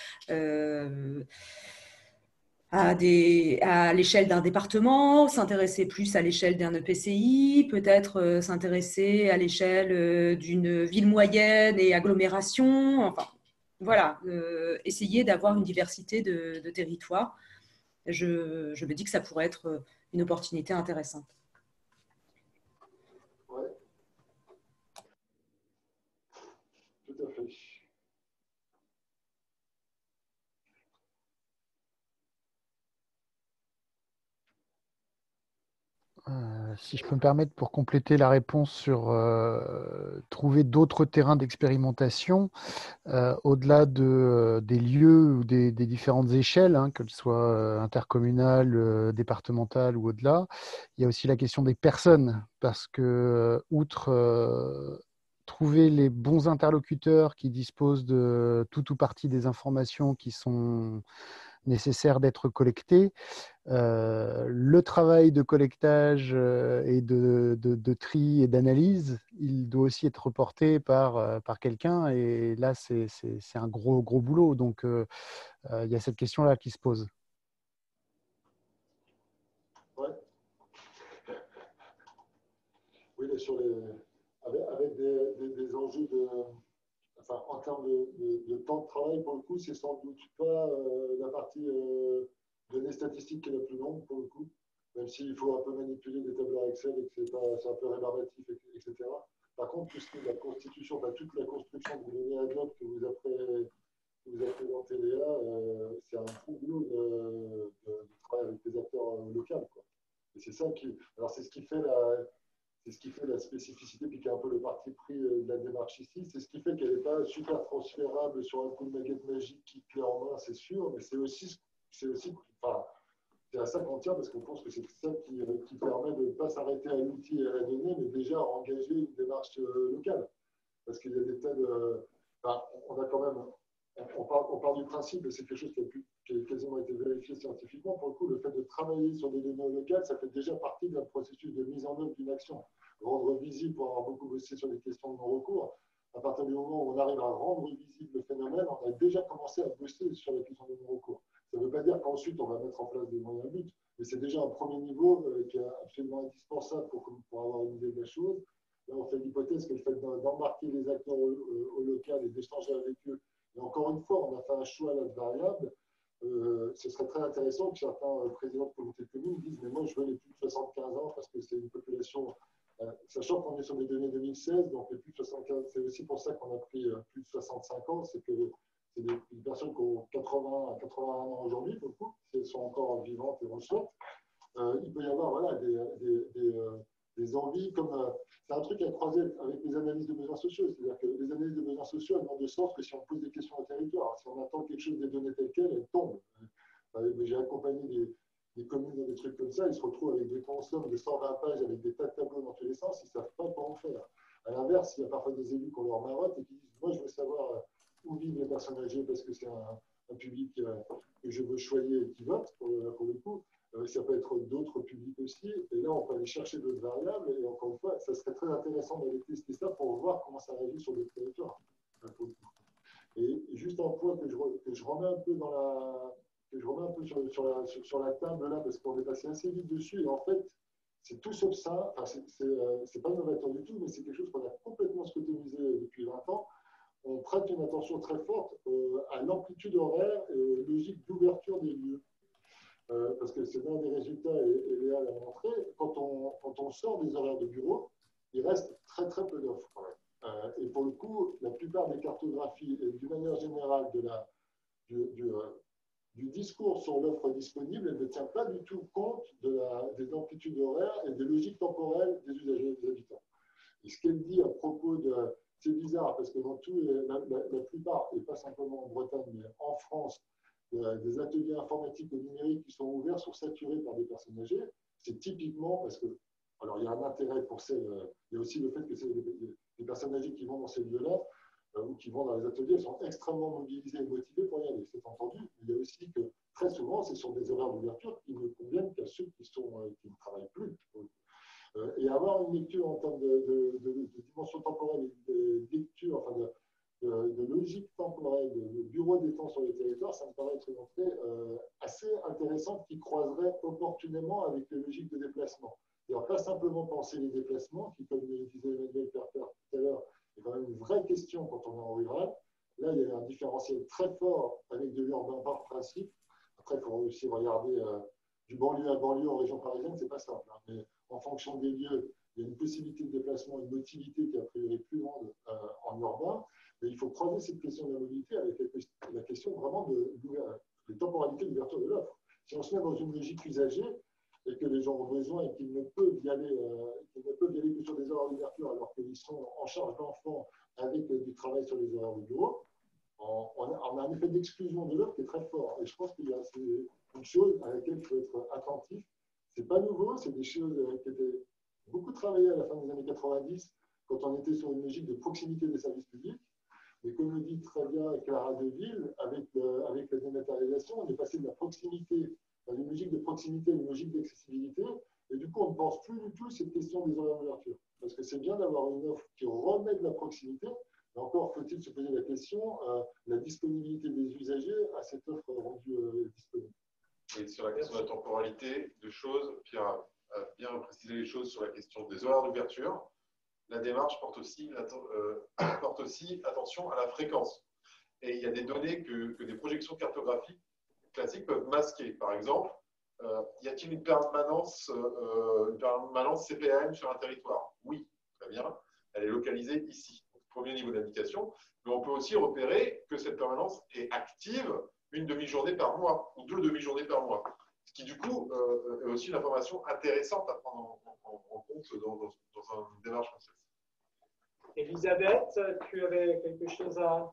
l'échelle d'un département, s'intéresser plus à l'échelle d'un EPCI, peut-être s'intéresser à l'échelle d'une ville moyenne et agglomération, enfin, voilà, essayer d'avoir une diversité de territoires. Je me dis que ça pourrait être une opportunité intéressante. Oui, tout à fait. Si je peux me permettre, pour compléter la réponse sur trouver d'autres terrains d'expérimentation, au-delà des lieux ou des différentes échelles, hein, qu'elles soient intercommunales, départementales ou au-delà, il y a aussi la question des personnes, parce que outre trouver les bons interlocuteurs qui disposent de tout ou partie des informations qui sont nécessaires d'être collectées, le travail de collectage et de tri et d'analyse, il doit aussi être reporté par quelqu'un. Et là, c'est un gros boulot. Donc, il y a cette question-là qui se pose. Ouais. Oui, avec des enjeux en termes de temps de travail, pour le coup, c'est sans doute pas la partie données statistiques qui est la plus longue, pour le coup, même s'il faut un peu manipuler des tableurs Excel et que c'est un peu rébarbatif, etc. Par contre, tout ce qui est la constitution, toute la construction de données ad hoc que vous avez présenté, Léa, c'est un gros boulot de travail avec des acteurs locaux, quoi. Et c'est ça alors c'est ce qui fait la spécificité, puis qui est un peu le parti pris de la démarche ici. C'est ce qui fait qu'elle n'est pas super transférable sur un coup de baguette magique qui clé en main, c'est sûr, mais c'est à ça qu'on tient, parce qu'on pense que c'est ça qui permet de ne pas s'arrêter à l'outil et à la donnée, mais déjà à engager une démarche locale. Parce qu'il y a des tas de... on a quand même... On part du principe, et c'est quelque chose qui a quasiment été vérifié scientifiquement, pour le coup, le fait de travailler sur des données locales, ça fait déjà partie d'un processus de mise en œuvre d'une action. Rendre visible, pour avoir beaucoup bossé sur les questions de non-recours, à partir du moment où on arrive à rendre visible le phénomène, on a déjà commencé à bosser sur la question de non-recours. Ça ne veut pas dire qu'ensuite on va mettre en place des moyens buts, mais c'est déjà un premier niveau qui est absolument indispensable pour avoir une idée de la chose. Là, on fait l'hypothèse que le fait d'embarquer les acteurs au local et d'échanger avec eux, et encore une fois, on a fait un choix là de variables. Ce serait très intéressant que certains présidents de communautés de communes disent « mais moi, je veux les plus de 75 ans parce que c'est une population… sachant qu'on est sur des données 2016, donc les plus de 75, c'est aussi pour ça qu'on a pris plus de 65 ans, c'est que c'est des personnes qui ont 80 à 81 ans aujourd'hui, pour le coup, si elles sont encore vivantes et ressortent. Il peut y avoir des envies, comme c'est un truc à croiser avec les analyses de besoins sociaux, c'est-à-dire que les analyses de besoins sociaux, elles n'ont de sens que si on pose des questions au territoire. Si on attend quelque chose des données telles quelles, elles tombent. J'ai accompagné des communes dans des trucs comme ça, ils se retrouvent avec des consommes de 120 pages avec des tas de tableaux dans tous les sens, ils ne savent pas quoi en faire. À l'inverse, il y a parfois des élus qui ont leur marotte et qui disent, moi, je veux savoir où vivent les personnes âgées parce que c'est un public que je veux choyer et qui vote, pour le coup. Ça peut être d'autres publics aussi. Et là, on peut aller chercher d'autres variables. Et encore une fois, ça serait très intéressant d'aller tester ça pour voir comment ça réagit sur le territoire. Et juste un point que je remets un peu sur la table là, parce qu'on est passé assez vite dessus. Et en fait, c'est tout sauf ça. Enfin, c'est pas novateur du tout, mais c'est quelque chose qu'on a complètement scotomisé depuis 20 ans. On prête une attention très forte à l'amplitude horaire et aux logiques d'ouverture des lieux. Parce que c'est l'un des résultats, et Léa l'a montré, quand on sort des horaires de bureau, il reste très très peu d'offres. Et pour le coup, la plupart des cartographies, et d'une manière générale du discours sur l'offre disponible, elle ne tient pas du tout compte des amplitudes horaires et des logiques temporelles des usagers et des habitants. Et ce qu'elle dit à propos de... C'est bizarre, parce que dans tout, la plupart, et pas simplement en Bretagne, mais en France, des ateliers informatiques et numériques qui sont ouverts sont saturés par des personnes âgées. C'est typiquement parce que, alors il y a un intérêt pour celles, il y a aussi le fait que les personnes âgées qui vont dans ces lieux-là ou qui vont dans les ateliers sont extrêmement mobilisées et motivées pour y aller, c'est entendu. Il y a aussi que très souvent, c'est sur des horaires d'ouverture qui ne conviennent qu'à ceux qui ne travaillent plus. Et avoir une lecture en termes de dimension temporelle et de lecture, enfin de logique temporelle, de bureau des temps sur les territoires, ça me paraît être une entrée assez intéressante qui croiserait opportunément avec les logiques de déplacement. C'est-à-dire pas simplement penser les déplacements, qui, comme le disait Emmanuel Perper tout à l'heure, est quand même une vraie question quand on est en rural. Là, il y a un différentiel très fort avec de l'urbain par principe. Après, il faut aussi regarder du banlieue à banlieue en région parisienne, c'est pas simple. Hein, mais en fonction des lieux, il y a une possibilité de déplacement, une motilité qui est a priori plus grande en urbain. Mais il faut croiser cette question de la mobilité avec la question vraiment de temporalité d'ouverture de l'offre. Si on se met dans une logique usagée et que les gens ont besoin et qu'ils ne peuvent y aller, que sur des horaires d'ouverture alors qu'ils sont en charge d'enfants avec du travail sur les horaires de bureau, on a un effet d'exclusion de l'offre qui est très fort. Et je pense qu'il y a une chose à laquelle il faut être attentif. Ce n'est pas nouveau, c'est des choses qui étaient beaucoup travaillées à la fin des années 90 quand on était sur une logique de proximité des services publics. Mais comme le dit très bien Clara Deville, avec la dématérialisation, on est passé de la proximité à une logique de proximité à une logique d'accessibilité. Et du coup, on ne pense plus du tout cette question des horaires d'ouverture. Parce que c'est bien d'avoir une offre qui remet de la proximité, mais encore faut-il se poser la question, la disponibilité des usagers à cette offre rendue disponible. Et sur la question de la temporalité de choses, Pierre a bien précisé les choses sur la question des horaires d'ouverture. La démarche porte aussi attention à la fréquence. Et il y a des données que des projections cartographiques classiques peuvent masquer. Par exemple, y a-t-il une permanence CPAM sur un territoire? Oui, très bien. Elle est localisée ici. Premier niveau d'indication. Mais on peut aussi repérer que cette permanence est active une demi-journée par mois ou 2 demi-journées par mois. Ce qui, du coup, est aussi une information intéressante à prendre en compte dans une démarche comme celle-ci. Elisabeth, tu avais quelque chose à...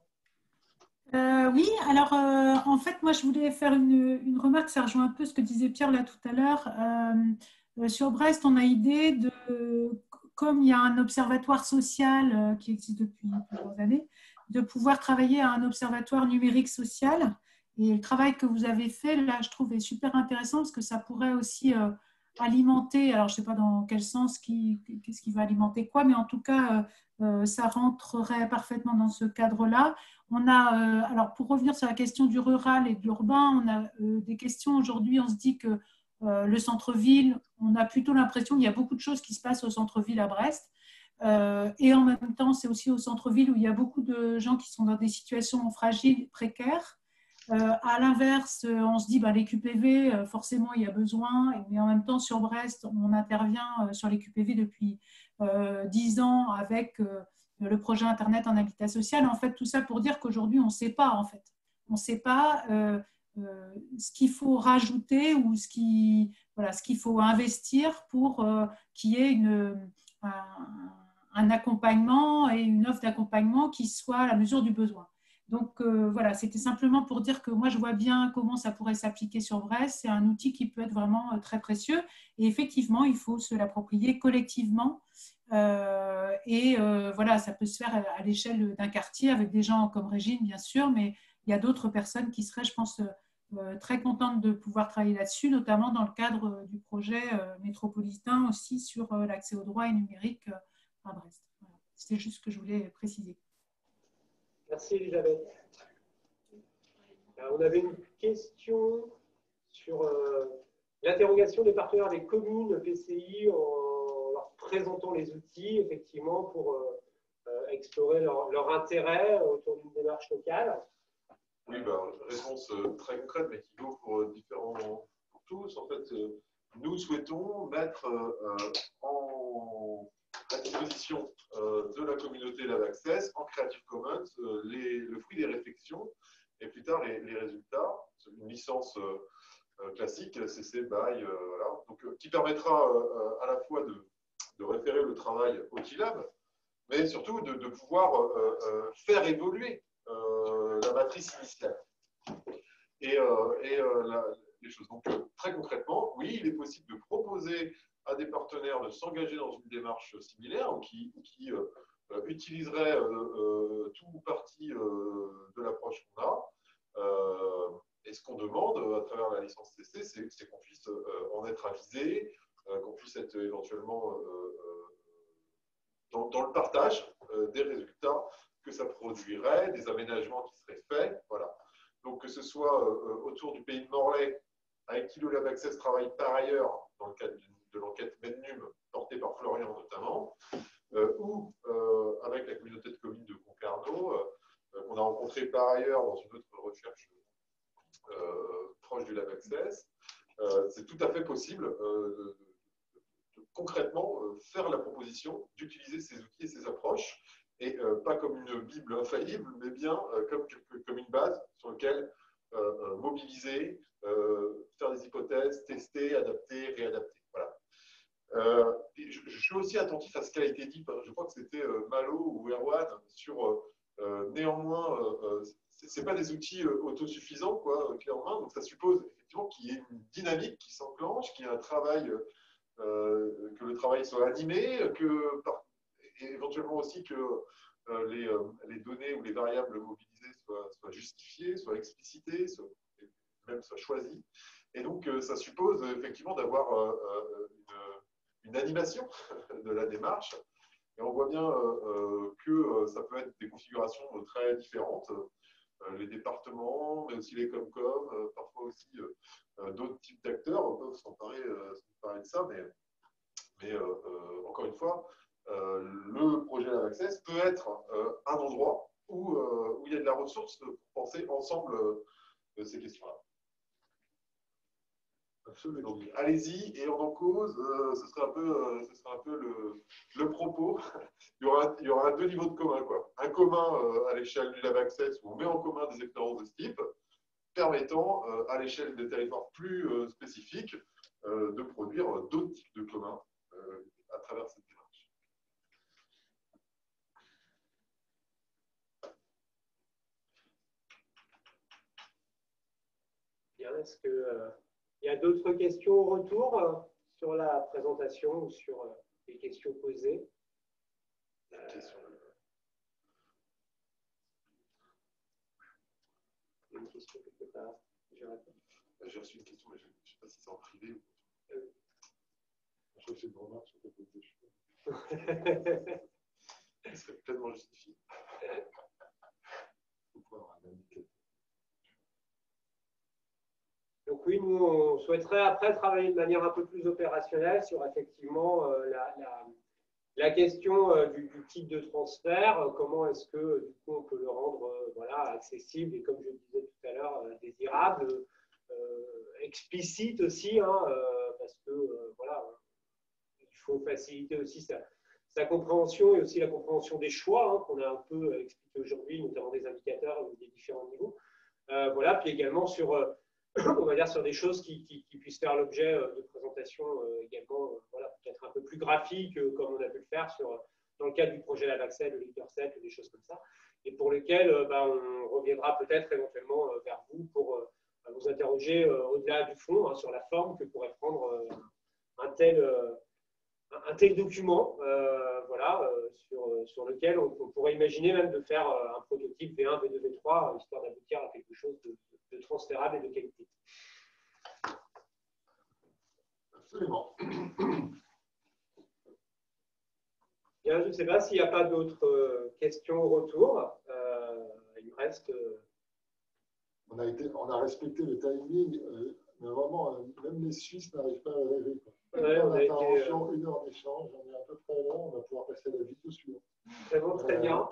Oui, alors en fait, moi je voulais faire une remarque, ça rejoint un peu ce que disait Pierre là tout à l'heure. Sur Brest, on a idée de, comme il y a un observatoire social qui existe depuis plusieurs années, de pouvoir travailler à un observatoire numérique social. Et le travail que vous avez fait, là, je trouve est super intéressant parce que ça pourrait aussi alimenter, alors je ne sais pas dans quel sens, qu'est-ce qui va alimenter quoi, mais en tout cas, ça rentrerait parfaitement dans ce cadre-là. On a, alors pour revenir sur la question du rural et de l'urbain, on a des questions aujourd'hui, on se dit que le centre-ville, on a plutôt l'impression qu'il y a beaucoup de choses qui se passent au centre-ville à Brest. Et en même temps, c'est aussi au centre-ville où il y a beaucoup de gens qui sont dans des situations fragiles, précaires. À l'inverse, on se dit les QPV, forcément, il y a besoin. Mais en même temps, sur Brest, on intervient sur les QPV depuis 10 ans avec le projet Internet en habitat social. En fait, tout ça pour dire qu'aujourd'hui, on ne sait pas. En fait. On ne sait pas ce qu'il faut rajouter ou ce qu'il faut investir pour qu'il y ait un accompagnement et une offre d'accompagnement qui soit à la mesure du besoin. Donc voilà, c'était simplement pour dire que moi je vois bien comment ça pourrait s'appliquer sur Brest. C'est un outil qui peut être vraiment très précieux et effectivement il faut se l'approprier collectivement voilà, ça peut se faire à l'échelle d'un quartier avec des gens comme Régine bien sûr, mais il y a d'autres personnes qui seraient, je pense, très contentes de pouvoir travailler là-dessus, notamment dans le cadre du projet métropolitain aussi sur l'accès au droit et numérique à Brest. Voilà. C'était juste ce que je voulais préciser. Merci Elisabeth. On avait une question sur l'interrogation des partenaires des communes PCI en leur présentant les outils, effectivement, pour explorer leur intérêt autour d'une démarche locale. Oui, réponse très concrète, mais qui vaut pour pour tous. En fait, nous souhaitons mettre à disposition de la communauté Lab Access en Creative Commons le fruit des réflexions et plus tard les résultats. Une licence classique, CC BY, voilà. Donc, qui permettra à la fois de référer le travail au T-Lab, mais surtout de pouvoir faire évoluer la matrice initiale et les choses. Donc, très concrètement, oui, il est possible de proposer à des partenaires de s'engager dans une démarche similaire ou qui utiliserait tout ou partie de l'approche qu'on a. Et ce qu'on demande à travers la licence CC, c'est qu'on puisse en être avisé, qu'on puisse être éventuellement dans le partage des résultats que ça produirait, des aménagements qui seraient faits. Voilà. Donc, que ce soit autour du pays de Morlaix, avec qui le Lab Access travaille par ailleurs dans le cadre de l'enquête MEDNUM, portée par Florian notamment, ou avec la communauté de communes de Concarneau, qu'on a rencontré par ailleurs dans une autre recherche proche du Lab Access. C'est tout à fait possible de concrètement faire la proposition d'utiliser ces outils et ces approches, et pas comme une Bible infaillible, mais bien comme une base sur laquelle mobiliser, faire des hypothèses, tester, adapter, réadapter. Voilà. Je suis aussi attentif à ce qui a été dit, je crois que c'était Malo ou Erwan, sur néanmoins, ce n'est pas des outils autosuffisants, quoi, clés en main, donc ça suppose effectivement qu'il y ait une dynamique qui s'enclenche, qu'il y ait un travail, que le travail soit animé, et éventuellement aussi que les données ou les variables mobilisées soient justifiées, soient explicitées, même soient choisies. Et donc, ça suppose effectivement d'avoir une animation de la démarche. Et on voit bien que ça peut être des configurations très différentes. Les départements, mais aussi les Comcom, parfois aussi d'autres types d'acteurs peuvent s'emparer de ça. Mais encore une fois, le projet Lab Access peut être un endroit où il y a de la ressource pour penser ensemble ces questions-là. Absolument. Donc, allez-y et on en cause. Ce sera un peu le propos. Il y aura deux niveaux de commun, quoi. Un commun à l'échelle du Lab Access où on met en commun des expériences de ce type, permettant à l'échelle des territoires plus spécifiques de produire d'autres types de communs à travers cette démarche. Bien, est-ce qu'il y a d'autres questions au retour sur la présentation ou sur les questions posées? Il y a une question quelque part. J'ai reçu une question, mais je ne sais pas si c'est en privé. Je crois que c'est une remarque sur le côté des cheveux. Elle serait pleinement justifiée. Il faut avoir un indicateur. Donc oui, nous, on souhaiterait après travailler de manière un peu plus opérationnelle sur effectivement la question du type de transfert, comment est-ce que du coup on peut le rendre accessible et comme je le disais tout à l'heure, désirable, explicite aussi, parce que voilà, il faut faciliter aussi sa compréhension et aussi la compréhension des choix qu'on a un peu expliqué aujourd'hui, notamment des indicateurs des différents niveaux. Voilà, puis également sur on va dire sur des choses qui puissent faire l'objet de présentations également, voilà, peut-être un peu plus graphiques, comme on a pu le faire dans le cadre du projet Lab Access, le Leader Set, des choses comme ça. et pour lesquels on reviendra peut-être éventuellement vers vous pour vous interroger au-delà du fond sur la forme que pourrait prendre un tel document sur lequel on pourrait imaginer même de faire un prototype V1, V2, V3, histoire d'aboutir à quelque chose de transférable et de qualité. Absolument. Bien, je ne sais pas s'il n'y a pas d'autres questions au retour. Il me reste... On a respecté le timing, mais vraiment, même les Suisses n'arrivent pas à rêver. Ouais, on a été, 1 heure d'échange, on est à peu près là, on va pouvoir passer à la vidéo suivante. Très bon, très bien.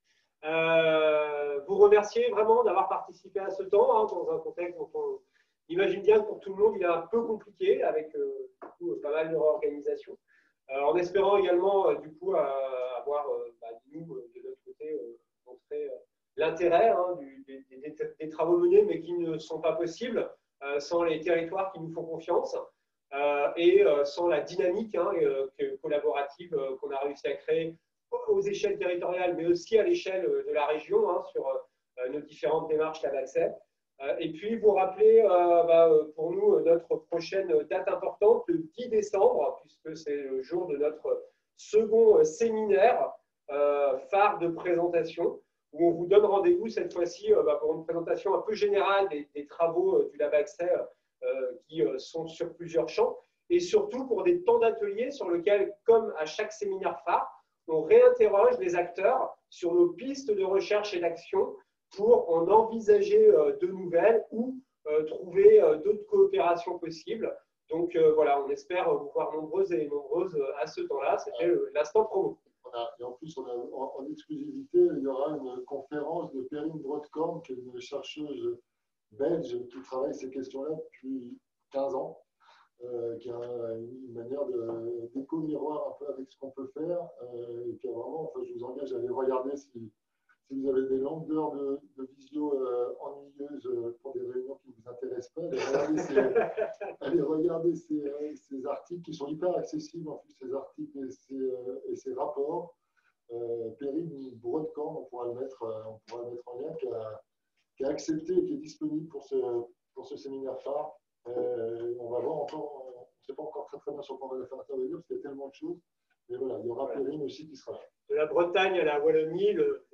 Vous remercier vraiment d'avoir participé à ce temps, dans un contexte dont on imagine bien que pour tout le monde, il est un peu compliqué, avec pas mal de réorganisation. En espérant également, du coup, avoir, nous, de notre côté, montré l'intérêt des travaux menés, mais qui ne sont pas possibles sans les territoires qui nous font confiance et sans la dynamique collaborative qu'on a réussi à créer aux échelles territoriales, mais aussi à l'échelle de la région sur nos différentes démarches d'accès. Et puis, vous rappeler pour nous notre prochaine date importante, le 10 décembre, puisque c'est le jour de notre second séminaire phare de présentation, où on vous donne rendez-vous cette fois-ci pour une présentation un peu générale des travaux du Lab Accès qui sont sur plusieurs champs, et surtout pour des temps d'atelier sur lesquels, comme à chaque séminaire phare, on réinterroge les acteurs sur nos pistes de recherche et d'action pour en envisager de nouvelles ou trouver d'autres coopérations possibles. Donc voilà, on espère vous voir nombreuses et nombreuses à ce temps-là. C'était l'instant promo. Et en plus, en exclusivité, il y aura une conférence de Perrine Brodkorn, qui est une chercheuse belge qui travaille ces questions-là depuis 15 ans, qui a une manière d'éco-miroir un peu avec ce qu'on peut faire, et qui a vraiment, je vous engage à aller regarder si vous avez des longueurs de visio ennuyeuses pour des réunions qui ne vous intéressent pas, allez regarder ces articles qui sont hyper accessibles, en plus, ces articles et ces rapports. Perrine Brodkorn, on pourra le mettre en lien, qui a accepté et qui est disponible pour ce séminaire phare. On va voir encore, on ne sait pas encore très bien sur quoi on va la faire intervenir, parce qu'il y a tellement de choses. Mais voilà, il y aura Perrine aussi qui sera là. De la Bretagne à la Wallonie,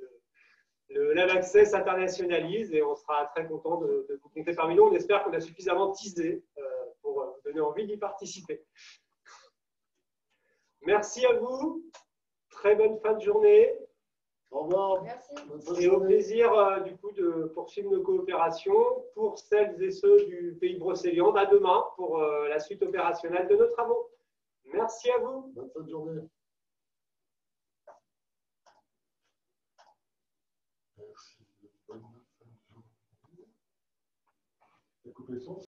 le Lab Access s'internationalise et on sera très content de vous compter parmi nous. On espère qu'on a suffisamment teasé pour vous donner envie d'y participer. Merci à vous. Très bonne fin de journée. Au revoir. Merci. Et au plaisir du coup de poursuivre nos coopérations. Pour celles et ceux du pays brocéliande, à demain pour la suite opérationnelle de nos travaux. Merci à vous. Bonne fin de journée. Merci. Bonne fin de journée.